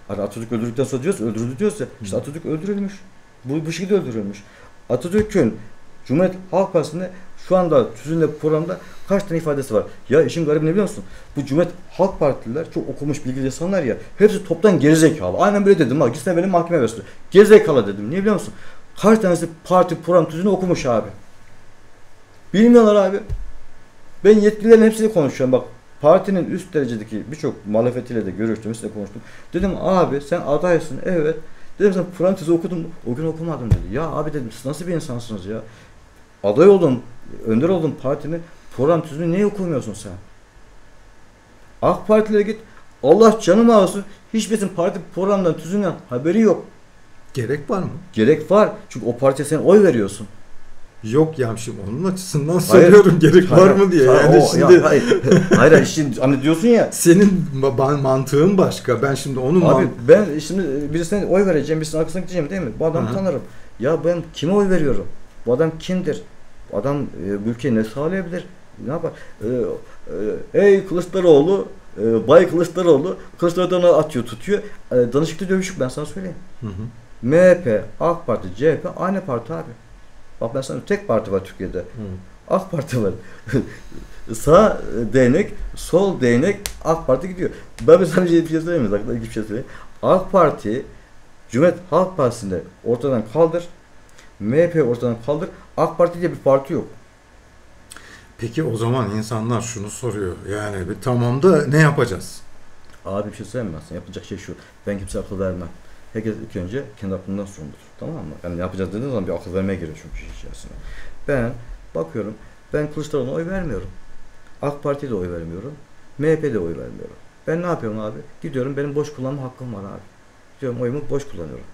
Hani Atatürk öldürdükten sonra diyoruz, öldürüldü diyoruz ya. İşte Atatürk öldürülmüş. Bu şekilde öldürülmüş. Atatürk'ün Cumhuriyet Halk Partisi'nde şu anda tüzüğünde programda kaç tane ifadesi var? Ya işin garibi ne biliyor musun? Bu Cumhuriyet Halk Partililer çok okumuş bilgili insanlar ya. Hepsi toptan gerizekalı. Aynen böyle dedim ha. Gitsin beni mahkemeye versin. Gerizekalı dedim. Niye biliyor musun? Kaç tanesi parti program tüzüğünü okumuş abi. Bilmiyorlar abi. Ben yetkililerin hepsini konuşuyorum bak. Partinin üst derecedeki birçok muhalefetiyle de görüştüm, size konuştum. Dedim abi sen adaysın, evet. Dedim sen program tüzüğü okudun mu? O gün okumadım dedi. Ya abi dedim siz nasıl bir insansınız ya? Aday oldun, önder oldun partinin program tüzüğünü niye okumuyorsun sen? AK Partilere git. Allah canımı alsın. Hiçbirinin parti programdan tüzüğünden haberi yok. Gerek var mı? Gerek var. Çünkü o partiye sen oy veriyorsun. Yok ya şimdi onun açısından soruyorum gerek var mı diye. Yani şimdi hayır şimdi hani diyorsun ya. Senin mantığın başka. Ben şimdi onun abi ben şimdi birisine oy vereceğim, birisinin arkasına gideceğim değil mi? Bu adamı tanırım. Ya ben kime oy veriyorum? Bu adam kimdir? Bu adam bu ülkeye ne sağlayabilir? Ne yapar? Ey Kılıçdaroğlu, Bay Kılıçdaroğlu, Kılıçdaroğlu atıyor, tutuyor. Danışıklı dövüşük ben sana söyleyeyim. MHP, AK Parti, CHP aynı parti abi. Bak ben sana tek parti var Türkiye'de. AK Parti var. Sağ değnek, sol değnek AK Parti gidiyor. Ben mesela bir şey söyleyeyim mi? Aklıma bir şey söyleyeyim. AK Parti Cumhuriyet Halk Partisi'nde ortadan kaldır. MHP ortadan kaldır. AK Parti diye bir parti yok. Peki o zaman insanlar şunu soruyor. Yani tamam da ne yapacağız? Abi bir şey söyleyeyim mi? Yapılacak şey şu. Ben kimseye akıl vermem. Herkes ilk önce kendi aklından sorumludur. Tamam mı? Yani ne yapacağız dediğiniz zaman bir akıl vermeye giriyor çünkü iş içerisine. Ben bakıyorum. Ben Kılıçdaroğlu'na oy vermiyorum. AK Parti'ye de oy vermiyorum. MHP'de oy vermiyorum. Ben ne yapıyorum abi? Gidiyorum benim boş kullanma hakkım var abi. Gidiyorum oyumu boş kullanıyorum.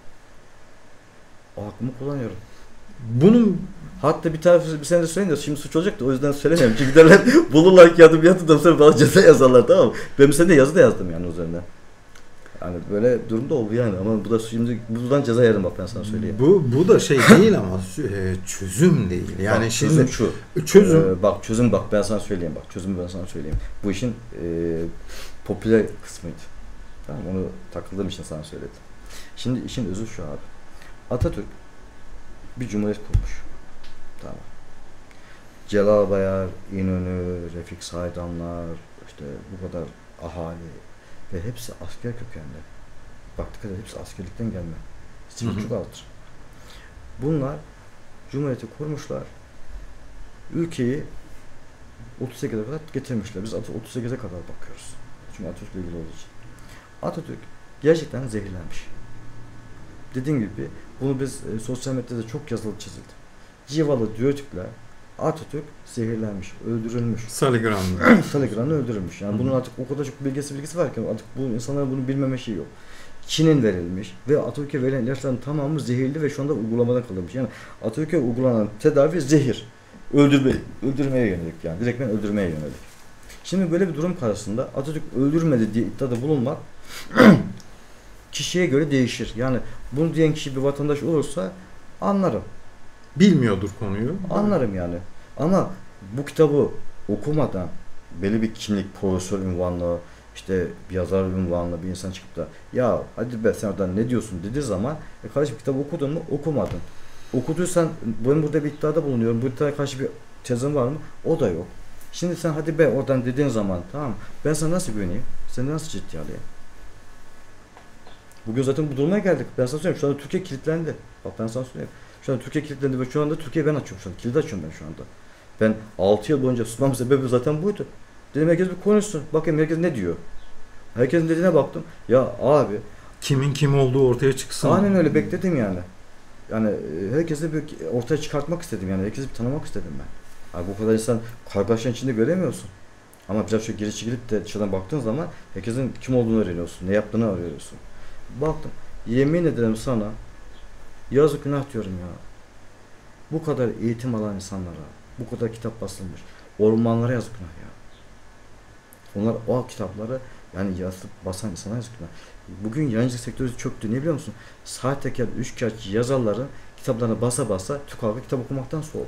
O hakkımı kullanıyorum. Bunun hatta bir sene de söyleyeyim de şimdi suç olacak da o yüzden söylemiyorum. Çünkü giderler bulurlar ki adım yatırdım sonra bana ceza yazarlar tamam mı? Ben bir sene de yazı da yazdım yani üzerine. Yani böyle durumda oldu yani ama bu da şimdi buradan ceza yerim bak ben sana söyleyeyim. Bu da şey değil ama çözüm değil. Yani bak, şimdi şu. Çözüm. Bak çözüm bak ben sana söyleyeyim bak. Çözümü ben sana söyleyeyim. Bu işin popüler kısmıydı. Tamam onu takıldığım için sana söyledim. Şimdi işin özü şu abi. Atatürk bir cumhuriyet kurmuş. Tamam. Celal Bayar, İnönü, Refik Saydamlar, işte bu kadar ahali ve hepsi asker kökenli. Bak dikkat et hepsi askerlikten gelme. Sivil çok ağırdır. Bunlar cumhuriyeti kurmuşlar. Ülkeyi 38'e kadar getirmişler. Biz 38'e kadar bakıyoruz. Çünkü Atatürk'le ilgili olduğu için. Atatürk gerçekten zehirlenmiş. Dediğim gibi bunu biz sosyal medyada çok yazılı çizildi. Civalı Diyotikler Atatürk zehirlenmiş, öldürülmüş. Saligranlı. Saligranlı öldürülmüş. Yani bunun artık o kadar çok bilgisi var ki artık bu insanların bunu bilmeme şeyi yok. Çin'in verilmiş ve Atatürk'e verilen ilaçların tamamı zehirli ve şu anda uygulamadan kalınmış. Yani Atatürk'e uygulanan tedavi zehir. Öldürmeye yönelik yani. Direktmen öldürmeye yönelik. Şimdi böyle bir durum karşısında Atatürk öldürmedi diye iddiada bulunmak kişiye göre değişir. Yani bunu diyen kişi bir vatandaş olursa anlarım. Bilmiyordur konuyu. Anlarım yani. Ama bu kitabı okumadan belli bir kimlik, profesör unvanlı, işte bir yazar unvanlı bir insan çıkıp da ya hadi be sen oradan ne diyorsun dediği zaman kardeşim kitabı okudun mu? Okumadın. Okuduysan ben burada bir iddiada bulunuyorum. Bu iddiaya karşı bir tezin var mı? O da yok. Şimdi sen hadi be oradan dediğin zaman tamam ben sana nasıl güveneyim? Seni nasıl ciddiye alayım? Bugün zaten bu duruma geldik. Ben sana söyleyeyim şu anda Türkiye kilitlendi. Bak ben sana söyleyeyim. Şu anda Türkiye kilitlendi ve şu anda Türkiye'yi ben açıyorum şu anda. Kilidi açıyorum ben şu anda. Ben 6 yıl boyunca susmam sebebi zaten buydu. Dedim herkes bir konuşsun. Bakayım herkes ne diyor. Herkesin dediğine baktım. Ya abi. Kimin kim olduğu ortaya çıksın. Aynen öyle bekledim yani. Yani herkesi bir ortaya çıkartmak istedim yani. Herkesi bir tanımak istedim ben. Abi bu kadar insan kargaşanın içinde göremiyorsun. Ama biraz şöyle geri çekilip de dışarıdan baktığın zaman herkesin kim olduğunu öğreniyorsun. Ne yaptığını öğreniyorsun. Baktım. Yemin ederim sana yazık günah diyorum ya. Bu kadar eğitim alan insanlara, bu kadar kitap basılmış. Ormanlara yazık günah ya. Onlar o kitapları yani yazıp basan insana yazık günah. Bugün yayıncılık sektörü çöktü. Ne biliyor musun? Sahtekar, üçkağıtçı yazarların kitaplarına basa basa Türk halkı kitap okumaktan soğudu.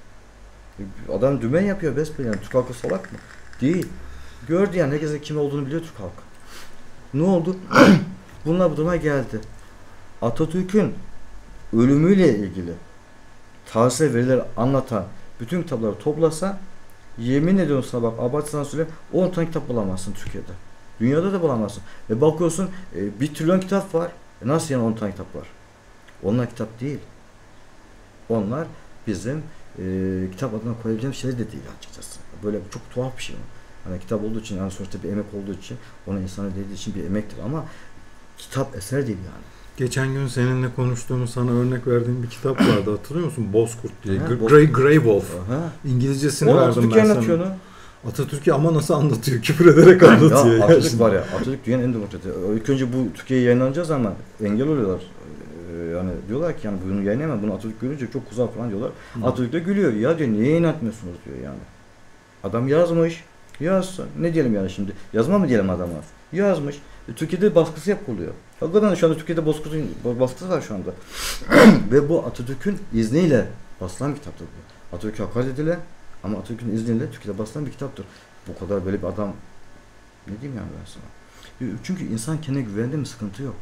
Adam dümen yapıyor besbelli yani. Türk halkı salak mı? Değil. Gördü yani herkesin kim olduğunu biliyor Türk halkı. Ne oldu? Bunlar bu duruma geldi. Atatürk'ün ölümüyle ilgili tarihsel verileri anlatan bütün kitapları toplasa, yemin ediyorum sana, bak abartısından söyleyeyim, 10 tane kitap bulamazsın Türkiye'de. Dünyada da bulamazsın. Bakıyorsun 1 trilyon kitap var. Nasıl yani 10 tane kitap var? Onlar kitap değil. Onlar bizim kitap adına koyabileceğimiz şey de değil açıkçası. Böyle çok tuhaf bir şey. Hani kitap olduğu için, yani sonuçta bir emek olduğu için, ona insana dediği için bir emektir ama kitap eser değil yani. Geçen gün seninle konuştuğumuz, sana örnek verdiğim bir kitap vardı, hatırlıyor musun? Bozkurt diye. Ha, Grey Wolf. Aha. İngilizcesini Onu verdim Atatürk ben sana. anlatıyor onu. Atatürk'ü ama nasıl anlatıyor? Küfür ederek anlatıyor. Ya Atatürk var ya, Atatürk dünyanın en demokratik. İlk önce bu Türkiye'ye yayınlanacağız ama engel oluyorlar. Yani diyorlar ki yani bunu yayınlayamam, bunu Atatürk görünce çok kızar falan diyorlar. Atatürk de gülüyor. Ya diyor, niye inatmıyorsunuz diyor yani. Adam yazmış. Yazsın. Ne diyelim yani şimdi? Yazma mı diyelim adama? Yazmış. Türkiye'de baskısı yapılıyor. Hakikaten şu anda Türkiye'de baskısı var şu anda. Ve bu Atatürk'ün izniyle basılan bir kitaptır bu. Atatürk'e hakaret edilen ama Atatürk'ün izniyle Türkiye'de basılan bir kitaptır. Bu kadar böyle bir adam, ne diyeyim yani ben sana? Çünkü insan kendine güvendiği mi sıkıntı yok.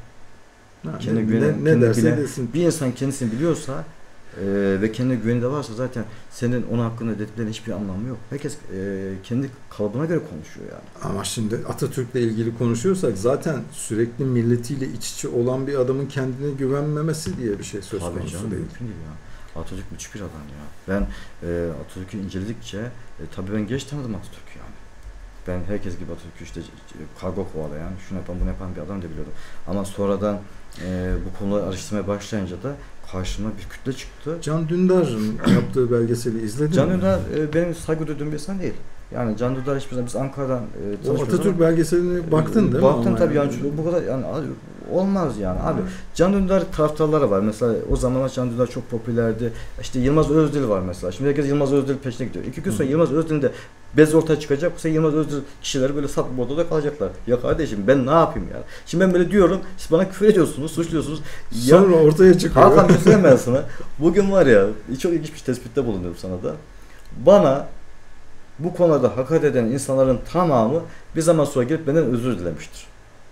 Ne derse desin. Bir insan kendisini biliyorsa ve kendine güveni de varsa zaten senin onun hakkında dediklerinin hiçbir anlamı yok. Herkes kendi kalıbına göre konuşuyor yani. Ama şimdi Atatürk'le ilgili konuşuyorsak zaten sürekli milletiyle iç içe olan bir adamın kendine güvenmemesi diye bir şey söz Tabii konusu canım, değil. mümkün değil ya. Atatürk müthiş bir adam ya. Ben Atatürk'ü inceledikçe tabii ben geç tanıdım Atatürk'ü yani. Ben herkes gibi Atatürk'ü işte kargo kovalayan, şunu yapan bunu yapan bir adam da biliyordum. Ama sonradan bu konuları araştırmaya başlayınca da karşıma bir kütle çıktı. Can Dündar'ın yaptığı belgeseli izledin mi? Can Dündar benim saygı duyduğum bir insan değil. Yani Can Dündar hiçbir zaman, biz Ankara'dan o Atatürk belgeseline baktın değil mi? Baktım tabii yani. yani bu kadar yani olmaz yani abi. Can Dündar taraftarları var. Mesela o zamanlar Can Dündar çok popülerdi. İşte Yılmaz Özdil var mesela. Şimdi herkes Yılmaz Özdil peşine gidiyor. 2 gün sonra Yılmaz Özdil'in de bez ortaya çıkacak. Bu sefer Yılmaz Özdil kişileri böyle sapıp odada kalacaklar. Ya kardeşim ben ne yapayım yani? Şimdi ben böyle diyorum. Siz bana küfür ediyorsunuz, suçluyorsunuz. Sonra ortaya çıkıyor. Hakan bir şey ben sana. Bugün var ya çok ilginç bir tespitte bulunuyorum sana da. Bana bu konuda hakaret eden insanların tamamı bir zaman sonra gelip benden özür dilemiştir.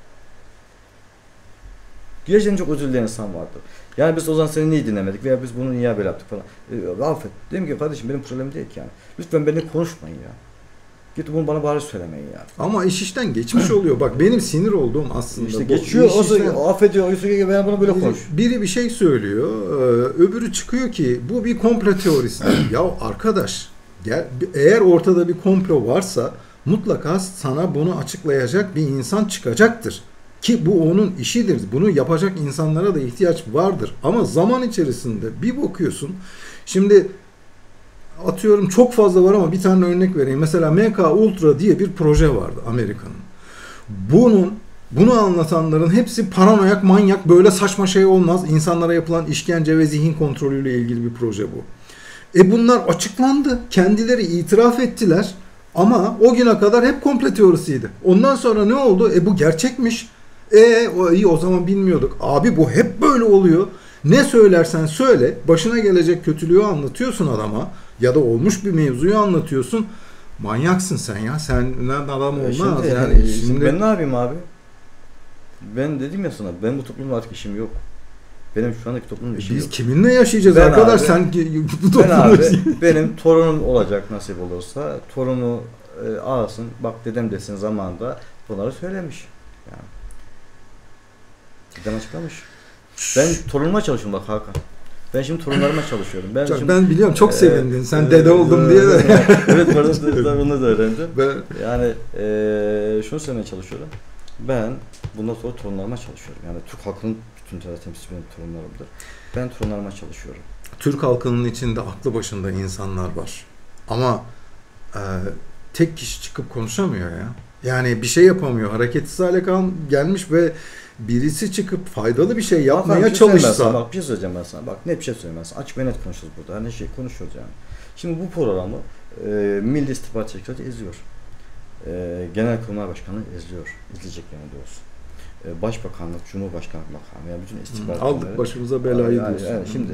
Gerçekten çok özür dileyen insan vardı. Yani biz o zaman seni niye dinlemedik veya biz bunu niye böyle yaptık falan. Affet. Dedim ki kardeşim benim problemim değil ki yani. Lütfen benimle konuşmayın ya. Git bunu bana bari söylemeyin yani. Ama iş işten geçmiş oluyor. Bak benim sinir olduğum aslında. İşte geçiyor, o affediyor, o yüzden ben bunu böyle konuş. Biri bir şey söylüyor, öbürü çıkıyor ki bu bir komplo teorisi. Ya arkadaş, gel, eğer ortada bir komplo varsa mutlaka sana bunu açıklayacak bir insan çıkacaktır. Ki bu onun işidir. Bunu yapacak insanlara da ihtiyaç vardır. Ama zaman içerisinde bir bakıyorsun. Şimdi atıyorum çok fazla var ama bir tane örnek vereyim. Mesela MK Ultra diye bir proje vardı Amerika'nın. Bunu anlatanların hepsi paranoyak, manyak, böyle saçma şey olmaz. İnsanlara yapılan işkence ve zihin kontrolüyle ilgili bir proje bu. Bunlar açıklandı. Kendileri itiraf ettiler. Ama o güne kadar hep komplo teorisiydi. Ondan sonra ne oldu? Bu gerçekmiş. İyi o zaman bilmiyorduk. Abi bu hep böyle oluyor. Ne söylersen söyle, başına gelecek kötülüğü anlatıyorsun adama ya da olmuş bir mevzuyu anlatıyorsun. Manyaksın sen ya. Senden adam olmaz. Şimdi ben ne yapayım abi? Ben dedim ya sana, ben bu toplumda artık işim yok. Benim şu andaki toplumda işim yok. Biz kiminle yaşayacağız ben arkadaş? Abi, sen bu toplumda benim torunum olacak nasip olursa, torunu alsın, bak dedem desin zamanında bunları söylemiş. Yani. Dedem açıklamış. Ben torunuma çalışıyorum bak Hakan. Ben şimdi torunlarıma çalışıyorum. Ben biliyorum çok sevindin. Sen dede oldum diye de. Evet, onu da öğrendim. Yani şunu söylemeye çalışıyorum. Ben bundan sonra torunlarıma çalışıyorum. Yani Türk halkının bütün temsilcisi benim torunlarımdır. Ben torunlarıma çalışıyorum. Türk halkının içinde aklı başında insanlar var. Ama tek kişi çıkıp konuşamıyor ya. Yani bir şey yapamıyor. Hareketsiz hale gelmiş ve birisi çıkıp faydalı bir şey yapmaya çalışsa. Bak bir şey söyleyeceğim ben sana. Bak net bir şey söyleyeyim ben sana. Açık ve net konuşuyoruz burada. Her şey konuşuyoruz yani. Şimdi bu programı Milli İstihbarat Teşkilatı izliyor. Genelkurmay Başkanlığı izliyor. İzleyecek yani diyorsun. Başbakanlık, Cumhurbaşkanlık makamı, yani bütün istihbarat. Aldık başımıza belayı diyorsun. Yani şimdi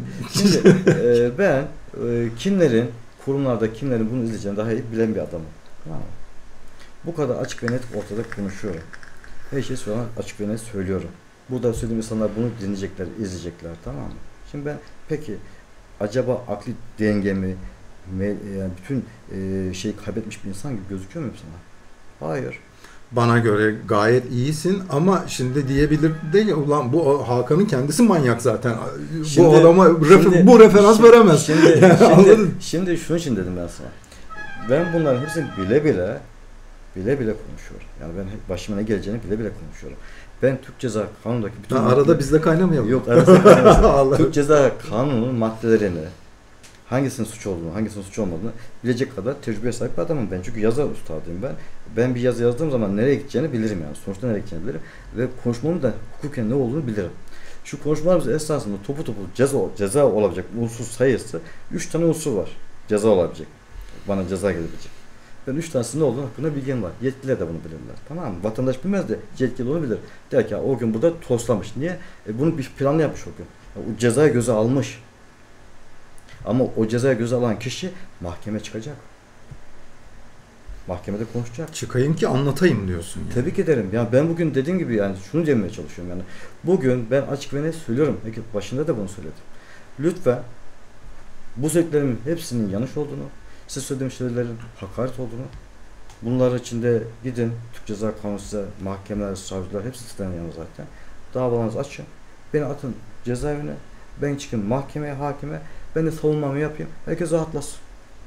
ben kimlerin, kurumlarda kimlerin bunu izleyeceğini daha iyi bilen bir adamım. Tamam. Bu kadar açık ve net ortada konuşuyorum. Her şeyi açık ve net söylüyorum. Burada söylediğim insanlar bunu dinleyecekler, izleyecekler, tamam mı? Şimdi ben peki acaba akli dengemi yani bütün şeyi kaybetmiş bir insan gibi gözüküyor muyum sana? Hayır. Bana göre gayet iyisin ama şimdi diyebilir de ulan bu Hakan'ın kendisi manyak zaten. Şimdi, bu adama bu referans veremez. Şimdi şunun için dedim ben sana. Ben bunların hepsini bile bile konuşuyorum. Yani ben başıma ne geleceğini bile bile konuşuyorum. Ben Türk Ceza Kanunu'ndaki bütün arada bizle kaynamayalım. Yok, arada kaynamasın. Türk Ceza Kanunu'nun maddelerini, hangisinin suç olduğunu, hangisinin suç olmadığını bilecek kadar tecrübeye sahip bir adamım ben. Çünkü yazar ustadıyım ben. Ben bir yazı yazdığım zaman nereye gideceğini bilirim yani. Sonuçta nereye gideceğini bilirim. Ve konuşmamın da hukuken ne olduğunu bilirim. Şu konuşmalarımız esnasında topu ceza olabilecek unsur sayısı 3 tane unsur var. Ceza olabilecek. Bana ceza gelebilecek. Ben 3 tanesinin ne olduğunu hakkında bilgim var. Yetkililer de bunu bilirler. Tamam mı? Vatandaş bilmez de yetkili onu bilir. Der ki o gün burada toslamış. Niye? Bunu bir planlı yapmış o gün. Yani o cezayı göze almış. Ama o cezayı göze alan kişi mahkemeye çıkacak. Mahkemede konuşacak. Çıkayım ki anlatayım diyorsun yani. Tebrik ederim. Yani ben bugün dediğim gibi yani şunu demeye çalışıyorum yani. Bugün ben açık ve net söylüyorum. Peki başında da bunu söyledim. Lütfen bu söylediklerimin hepsinin yanlış olduğunu, size söylediğim şeylerin hakaret olduğunu, bunlar içinde gidin Türk Ceza Kanunu size mahkemeler, savcılar hepsi sizden yanı zaten. Davalarınızı açın. Beni atın cezaevine. Ben çıkayım mahkemeye, hakime. Ben de savunmamı yapayım. Herkes rahatlasın.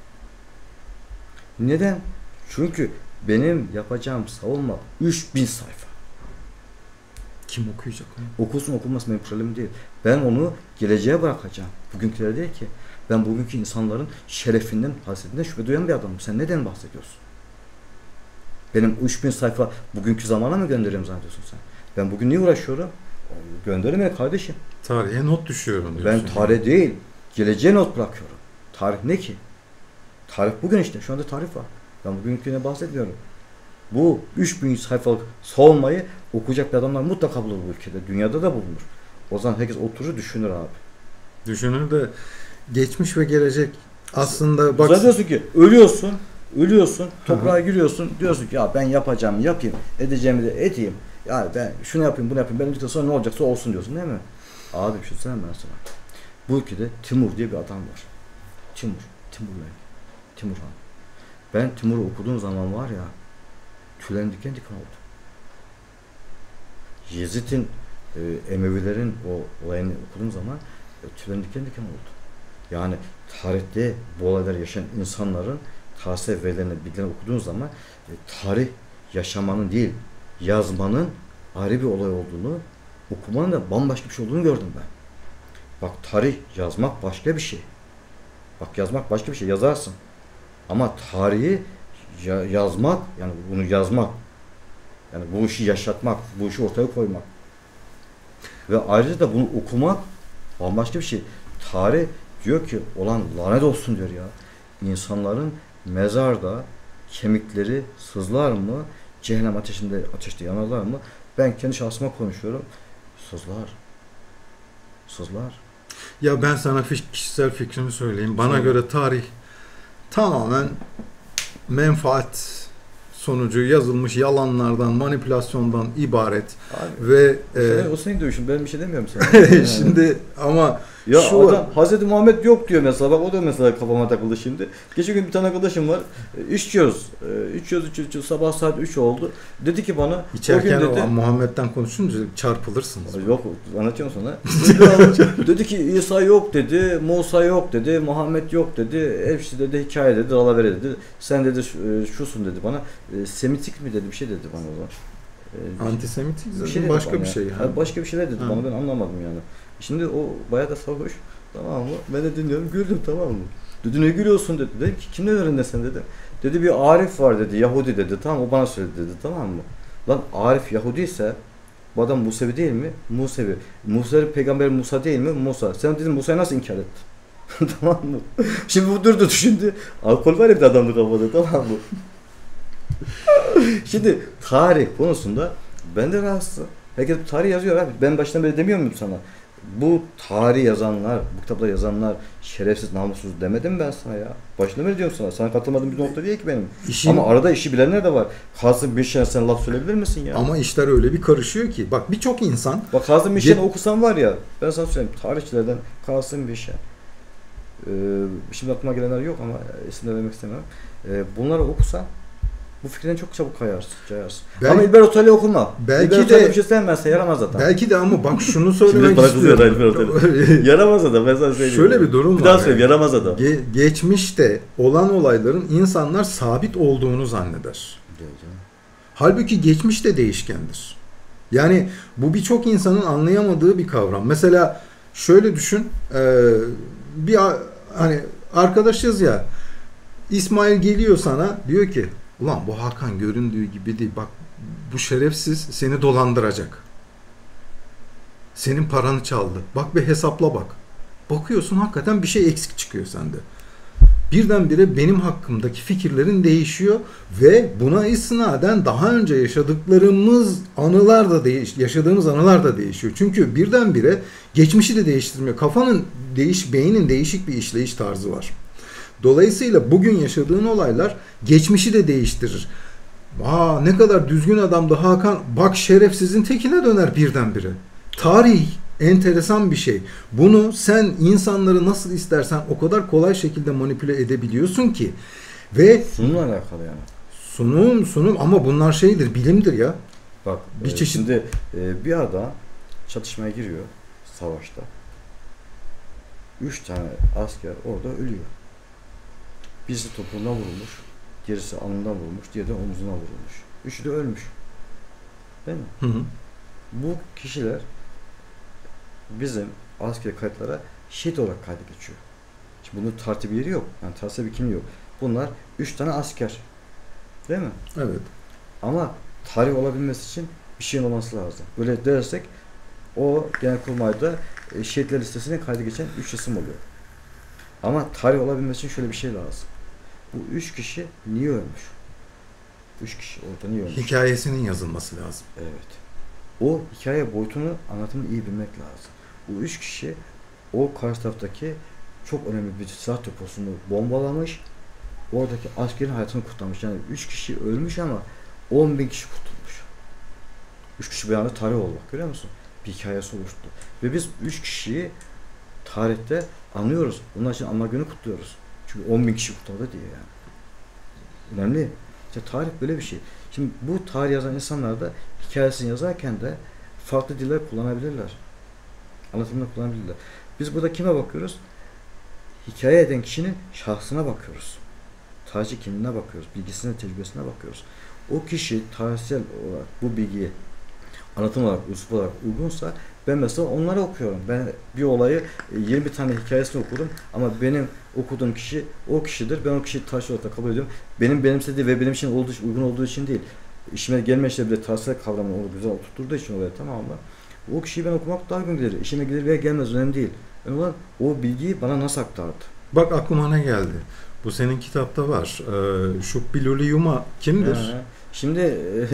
Neden? Çünkü benim yapacağım savunma 3000 sayfa. Kim okuyacak onu? Okusun okunması benim problemim değil. Ben onu geleceğe bırakacağım. Bugünküler değil ki. Ben bugünkü insanların şerefinden, hasretinden şüphe duyan bir adamım. Sen neden bahsediyorsun? Benim 3000 sayfa bugünkü zamana mı gönderiyorum zannediyorsun sen? Ben bugün niye uğraşıyorum? Gönderme kardeşim. Tarihe not düşüyorum diyorsun. Ben tarih değil, geleceğe not bırakıyorum. Tarih ne ki? Tarih bugün işte. Şu anda tarih var. Ben bugünküne bahsetmiyorum. Bu 3000 sayfalık savunmayı okuyacak bir adamlar mutlaka bulur bu ülkede. Dünyada da bulunur. O zaman herkes oturur düşünür abi. Düşünür de geçmiş ve gelecek aslında bak. Sen diyorsun ki ölüyorsun, toprağa giriyorsun, diyorsun ki ya ben yapacağım, yapayım, edeceğimi de edeyim. Yani ben şunu yapayım, bunu yapayım, ben öldükten sonra ne olacaksa olsun diyorsun değil mi? Abi bir şey söyleyeyim ben sana. Bu ülkede Timur diye bir adam var. Timur Han. Ben Timur'u okuduğum zaman var ya, tüylerim diken diken oldu. Yezid'in, Emevilerin o olayını okuduğum zaman tüylerim diken diken oldu. Yani tarihte bu olaylar yaşayan insanların tarih verilerini, bilgilerini okuduğun zaman tarih yaşamanın değil, yazmanın ayrı bir olay olduğunu, okumanın da bambaşka bir şey olduğunu gördüm ben. Bak tarih yazmak başka bir şey. Bak yazmak başka bir şey, yazarsın. Ama tarihi yazmak, yani bunu yazmak, yani bu işi yaşatmak, bu işi ortaya koymak ve ayrıca da bunu okumak bambaşka bir şey. Tarih diyor ki olan lanet olsun diyor ya. İnsanların mezarda kemikleri sızlar mı? Cehennem ateşte yanarlar mı? Ben kendi şahsıma konuşuyorum. Sızlar. Ya ben sana kişisel fikrimi söyleyeyim. Bana göre tarih tamamen menfaat sonucu yazılmış yalanlardan, manipülasyondan ibaret. Abi, ve o senin dövüşün. Ben bir şey demiyorum sana. şimdi ama ya şu adam Hazreti Muhammed yok diyor mesela. Bak o da mesela kafama takıldı şimdi. Geçen gün bir tane arkadaşım var. İçiyoruz. Sabah saat 3 oldu. Dedi ki bana İçerken dedi, Muhammed'den konuşunca çarpılırsınız. Yok anlatıyorum sana. Dedi ki İsa yok dedi, Musa yok dedi, Muhammed yok dedi. Hepsi dedi hikaye dedi, dalavere dedi. Sen dedi şusun dedi bana. Semitik mi dedi bir şey dedi bana o zaman. Antisemitizm bir şey başka bir şey yani. Başka bir şeyler dedi bana, ben anlamadım yani. Şimdi o bayağı da sarhoş, tamam mı? Ben de dinliyorum, güldüm, tamam mı? Dedi ne gülüyorsun dedi. Dedim ki kimden öğrendin sen dedim. Dedi bir Arif var dedi, Yahudi dedi. Tamam o bana söyledi dedi, tamam mı? Lan Arif Yahudi ise bu adam Musevi değil mi? Musevi. Musa peygamber Musa değil mi? Musa. Sen dedin Musa'yı nasıl inkar ettin? Tamam mı? Şimdi bu durdu düşündü. Alkol var ya bir adamdı kafada, tamam mı? Şimdi tarih konusunda ben de rahatsızım. Herkes tarih yazıyor abi. Ben baştan beri demiyor muyum sana? bu tarih yazanlar, bu kitapta yazanlar şerefsiz, namussuz demedim ben sana ya. Başında mı diyorum sana? Sana katılmadığım bir nokta değil ki benim. Ama arada işi bilenler de var. Kasım Mişen sen laf söyleyebilir misin ya? Ama işler öyle bir karışıyor ki. Bak birçok insan... Bak Kasım Mişen'i okusan var ya, ben sana söyleyeyim, tarihçilerden Kasım Mişen. Şimdi aklıma gelenler yok ama isimler vermek istemiyorum. Bunları okusan bu fikirden çok çabuk kayarsın. Ama İlber Ortaylı'yı okuma. Belki İlber de bir şey sevmezse yaramaz zaten. Belki de ama bak şunu söylemek istiyorum. Yaramaz adam, ben sana söyleyeyim. Şöyle bir durum var. Bir daha söyleyeyim, yaramaz adam. Geçmişte olan olayların insanlar sabit olduğunu zanneder. Halbuki geçmiş de değişkendir. Yani bu birçok insanın anlayamadığı bir kavram. Mesela şöyle düşün, hani arkadaşız ya, İsmail geliyor sana diyor ki ulan bu Hakan göründüğü gibi değil, bak bu şerefsiz seni dolandıracak. Senin paranı çaldı. Bak bir hesapla bak. Bakıyorsun hakikaten bir şey eksik çıkıyor sende. Birdenbire benim hakkımdaki fikirlerin değişiyor ve buna isnaden daha önce yaşadığımız anılar da değişiyor. Çünkü birdenbire geçmişi de değiştirmiyor. Beynin değişik bir işleyiş tarzı var. Dolayısıyla bugün yaşadığın olaylar geçmişi de değiştirir. Ne kadar düzgün adamdı Hakan, bak şerefsizin tekine döner birdenbire. Tarih enteresan bir şey. Bunu sen insanları nasıl istersen o kadar kolay şekilde manipüle edebiliyorsun ki. Ve sunumla alakalı yani. Sunum ama bunlar şeydir, bilimdir ya. Bak bir çeşit. Şimdi bir adam çatışmaya giriyor savaşta. 3 tane asker orada ölüyor. Birisi topuğuna vurulmuş, gerisi alnından vurulmuş, diğeri de omzuna vurulmuş. Üçü de ölmüş. Değil mi? Hı hı. Bu kişiler bizim asker kayıtlara şehit olarak kaydı geçiyor. Şimdi bunun tartı bir yeri yok. Yani tartı bir kimliği yok. Bunlar 3 tane asker. Değil mi? Evet. Ama tarih olabilmesi için bir şeyin olması lazım. Böyle dersek o Genelkurmay'da şehitler listesine kaydı geçen 3 isim oluyor. Ama tarih olabilmesi için şöyle bir şey lazım. Bu 3 kişi niye ölmüş? 3 kişi orada niye ölmüş? Hikayesinin yazılması lazım. Evet. O hikaye boyutunu, anlatımını iyi bilmek lazım. Bu 3 kişi o karşı taraftaki çok önemli bir silah deposunu bombalamış. Oradaki askerin hayatını kurtarmış. Yani 3 kişi ölmüş ama 10.000 kişi kurtulmuş. 3 kişi bir anda tarih oldu. Görüyor musun? Bir hikayesi oluştu. Ve biz 3 kişiyi tarihte anlıyoruz. Bunlar için anma günü kutluyoruz. Çünkü 10.000 kişi kurtardı diye yani. Önemli. İşte tarih böyle bir şey. Şimdi bu tarih yazan insanlar da hikayesini yazarken de farklı diller kullanabilirler. Anlatımda kullanabilirler. Biz burada kime bakıyoruz? Hikaye eden kişinin şahsına bakıyoruz. Tarihçi kimliğine bakıyoruz. Bilgisine, tecrübesine bakıyoruz. O kişi tarihsel olarak bu bilgiyi anlatım olarak, üslup olarak uygunsa ben mesela onları okuyorum. Ben bir olayı 20 tane hikayesini okurum ama benim okuduğum kişi o kişidir. Ben o kişiyi tarihçi olarak kabul ediyorum. Benim benimsediği ve benim için uygun olduğu için değil. İşime gelme işte bile tarihsel kavramını onu güzel oturtturduğu için oluyor, tamam mı? O kişiyi ben okumak daha uygun gelir. İşime gelir veya gelmez önemli değil. Önemli olan o bilgiyi bana nasıl aktardı. Bak aklıma ne geldi? Bu senin kitapta var. Şubbiluli Yuma kimdir? Şimdi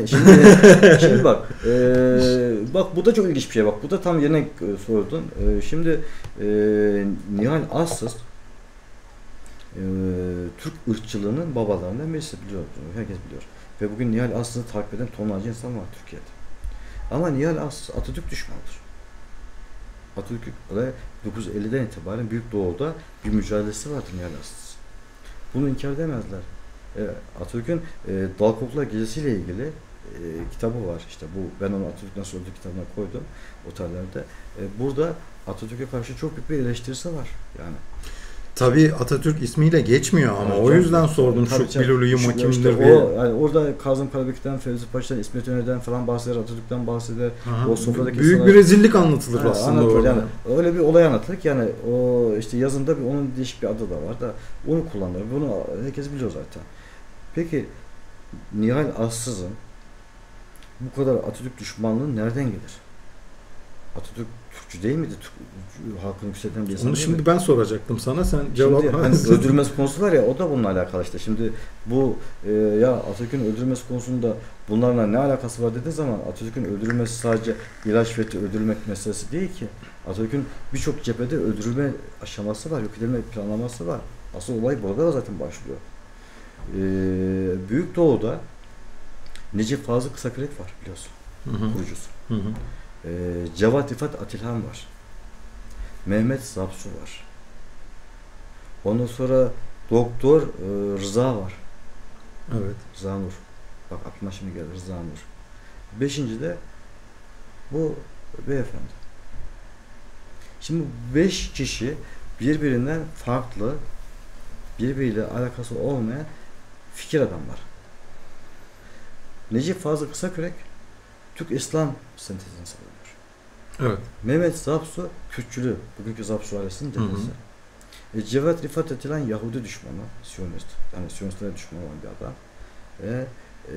bak bak bu da çok ilginç bir şey, bak bu da tam yerine sordun. Şimdi Nihal Assız Türk ırkçılığının babalarından birisi, biliyor, herkes biliyor. Ve bugün Nihal Assız'ı takip eden tonlarca insan var Türkiye'de. Ama Nihal Assız Atatürk düşmanıdır. Atatürk 1950'den itibaren Büyük Doğu'da bir mücadelesi vardır Nihal Assız. Bunu inkar edemezler. Atatürk'ün Dal Koklar Gecesi ile ilgili kitabı var. İşte bu, ben onu Atatürk nasıl öldü kitabına koydum otellerde. Burada Atatürk'e karşı çok büyük bir eleştirisi var. Yani tabii Atatürk ismiyle geçmiyor ama o yüzden sordum Şubbiluli Yuma kimdir işte diye. Yani orada Kazım Karabekir'den, Fevzi Paşa'dan, İsmet İnönü'den falan bahseder, Atatürk'ten bahseder. Aha, o sofradaki büyük bir rezillik anlatılır aslında anlatılır orada. yani. Öyle bir olay anlatılır ki yani o işte yazında onun değişik bir adı da var da onu kullanır. Bunu herkes biliyor zaten. Peki Nihal Assız'ın bu kadar Atatürk düşmanlığı nereden gelir? Atatürk Türkçü değil miydi? Halkın yükselen bir insan Onu değil şimdi mi? ben soracaktım sana, sen cevap Şimdi hani öldürülmesi konusu var ya, o da bununla alakalı işte. Şimdi bu ya Atatürk'ün öldürülmesi konusunda bunlarla ne alakası var dediğin zaman, Atatürk'ün öldürülmesi sadece ilaç fethi öldürülmek meselesi değil ki. Atatürk'ün birçok cephede öldürülme aşaması var, yok edilme planlaması var. Asıl olay burada zaten başlıyor. Büyük Doğu'da Necip Fazıl Kısakürek var biliyorsun. Kurucusu. Hı hı. Cevat İfat Atilhan var. Mehmet Zapsu var. Ondan sonra Doktor Rıza var. Evet. Rıza Nur. Bak aklıma şimdi geldi, Rıza Nur. Beşinci de bu beyefendi. Şimdi 5 kişi birbirinden farklı, birbiriyle alakası olmayan fikir adamlar. Necip Fazıl Kısakürek Türk İslam sentezini savunuyor. Evet. Mehmet Zapsu Kürtçülüğü, bugünkü Zapsu ailesinin dedesi. Cevat Rifat Atilan Yahudi düşmanı, Siyonist. Yani Siyonistlere düşman olan bir adam. Ve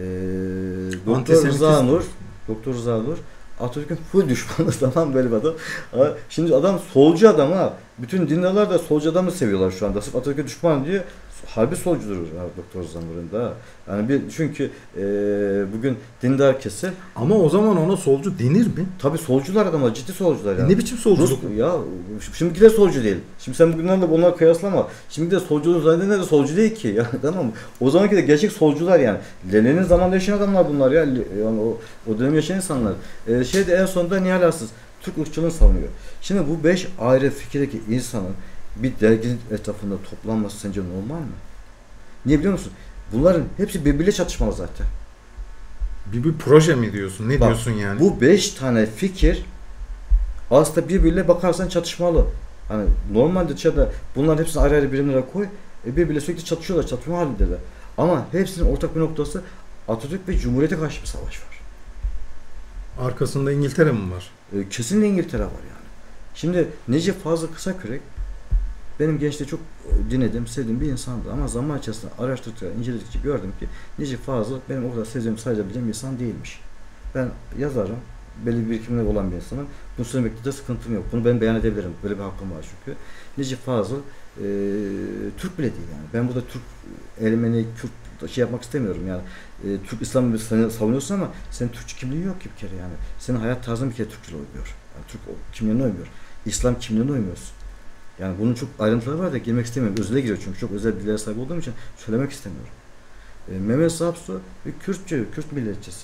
Doktor Rıza Nur Atatürk'ün full düşmanı, tamam, böyle bir adam. Şimdi adam solcu adam ha. Bütün dindarlar da solcu adamı seviyorlar şu anda. Sırf Atatürk'e düşman diye harbi solcudur Doktor Rıza Nur'un da. Yani çünkü bugün dindar kesim. Ama o zaman ona solcu denir mi? Tabii solcular adamlar, ciddi solcular yani. Ne biçim solculuk? Ya şimdikiler solcu değil. Şimdi sen bugünlerle onları kıyaslama. Şimdi de solculuğun zannedenler de solcu değil ki. Ya, tamam mı? O zamanki de gerçek solcular yani. Lenin'in zamanında yaşayan adamlar bunlar ya. Yani o dönem yaşayan insanlar. Şeyde en sonunda Nihal Asız Türk ırkçılığını savunuyor. Şimdi bu 5 ayrı fikirdeki insanın bir derginin etrafında toplanması sence normal mi? Niye biliyor musun? Bunların hepsi birbiriyle çatışmalı zaten. Bir proje mi diyorsun? Ne Bak, diyorsun yani? Bu 5 tane fikir aslında birbiriyle bakarsan çatışmalı. Hani normalde dışarıda bunların hepsini ayrı ayrı birimlere koy, birbiriyle sürekli çatışıyorlar, çatışma halindeler. Ama hepsinin ortak bir noktası Atatürk ve Cumhuriyet'e karşı bir savaş var. Arkasında İngiltere mi var? Kesinlikle İngiltere var yani. Şimdi Necip Fazıl Kısakürek benim gençliği çok dinlediğim, sevdiğim bir insandı ama zaman içerisinde araştırdıkça, inceledikçe gördüm ki Necip Fazıl benim o kadar sevdiğim, sayabileceğim bir insan değilmiş. Ben yazarım, belli bir birikimleri olan bir insanım. Bunu söylemekte de sıkıntım yok. Bunu ben beyan edebilirim. Böyle bir hakkım var çünkü. Necip Fazıl Türk bile değil yani. Ben burada Türk, Ermeni, Kürt şey yapmak istemiyorum yani. Türk İslam'ı savunuyorsun ama senin Türkçe kimliğin yok ki bir kere yani. Senin hayat tarzın bir kere Türkçe uymuyor. Yani Türk kimliğine uymuyor. İslam kimliğine uymuyorsun. Yani bunun çok ayrıntıları var da girmek istemiyorum. Özele giriyor çünkü çok özel bilgilere sahip olduğum için söylemek istemiyorum. Mehmet Zapsu bir Kürtçü, Kürt milletçisi.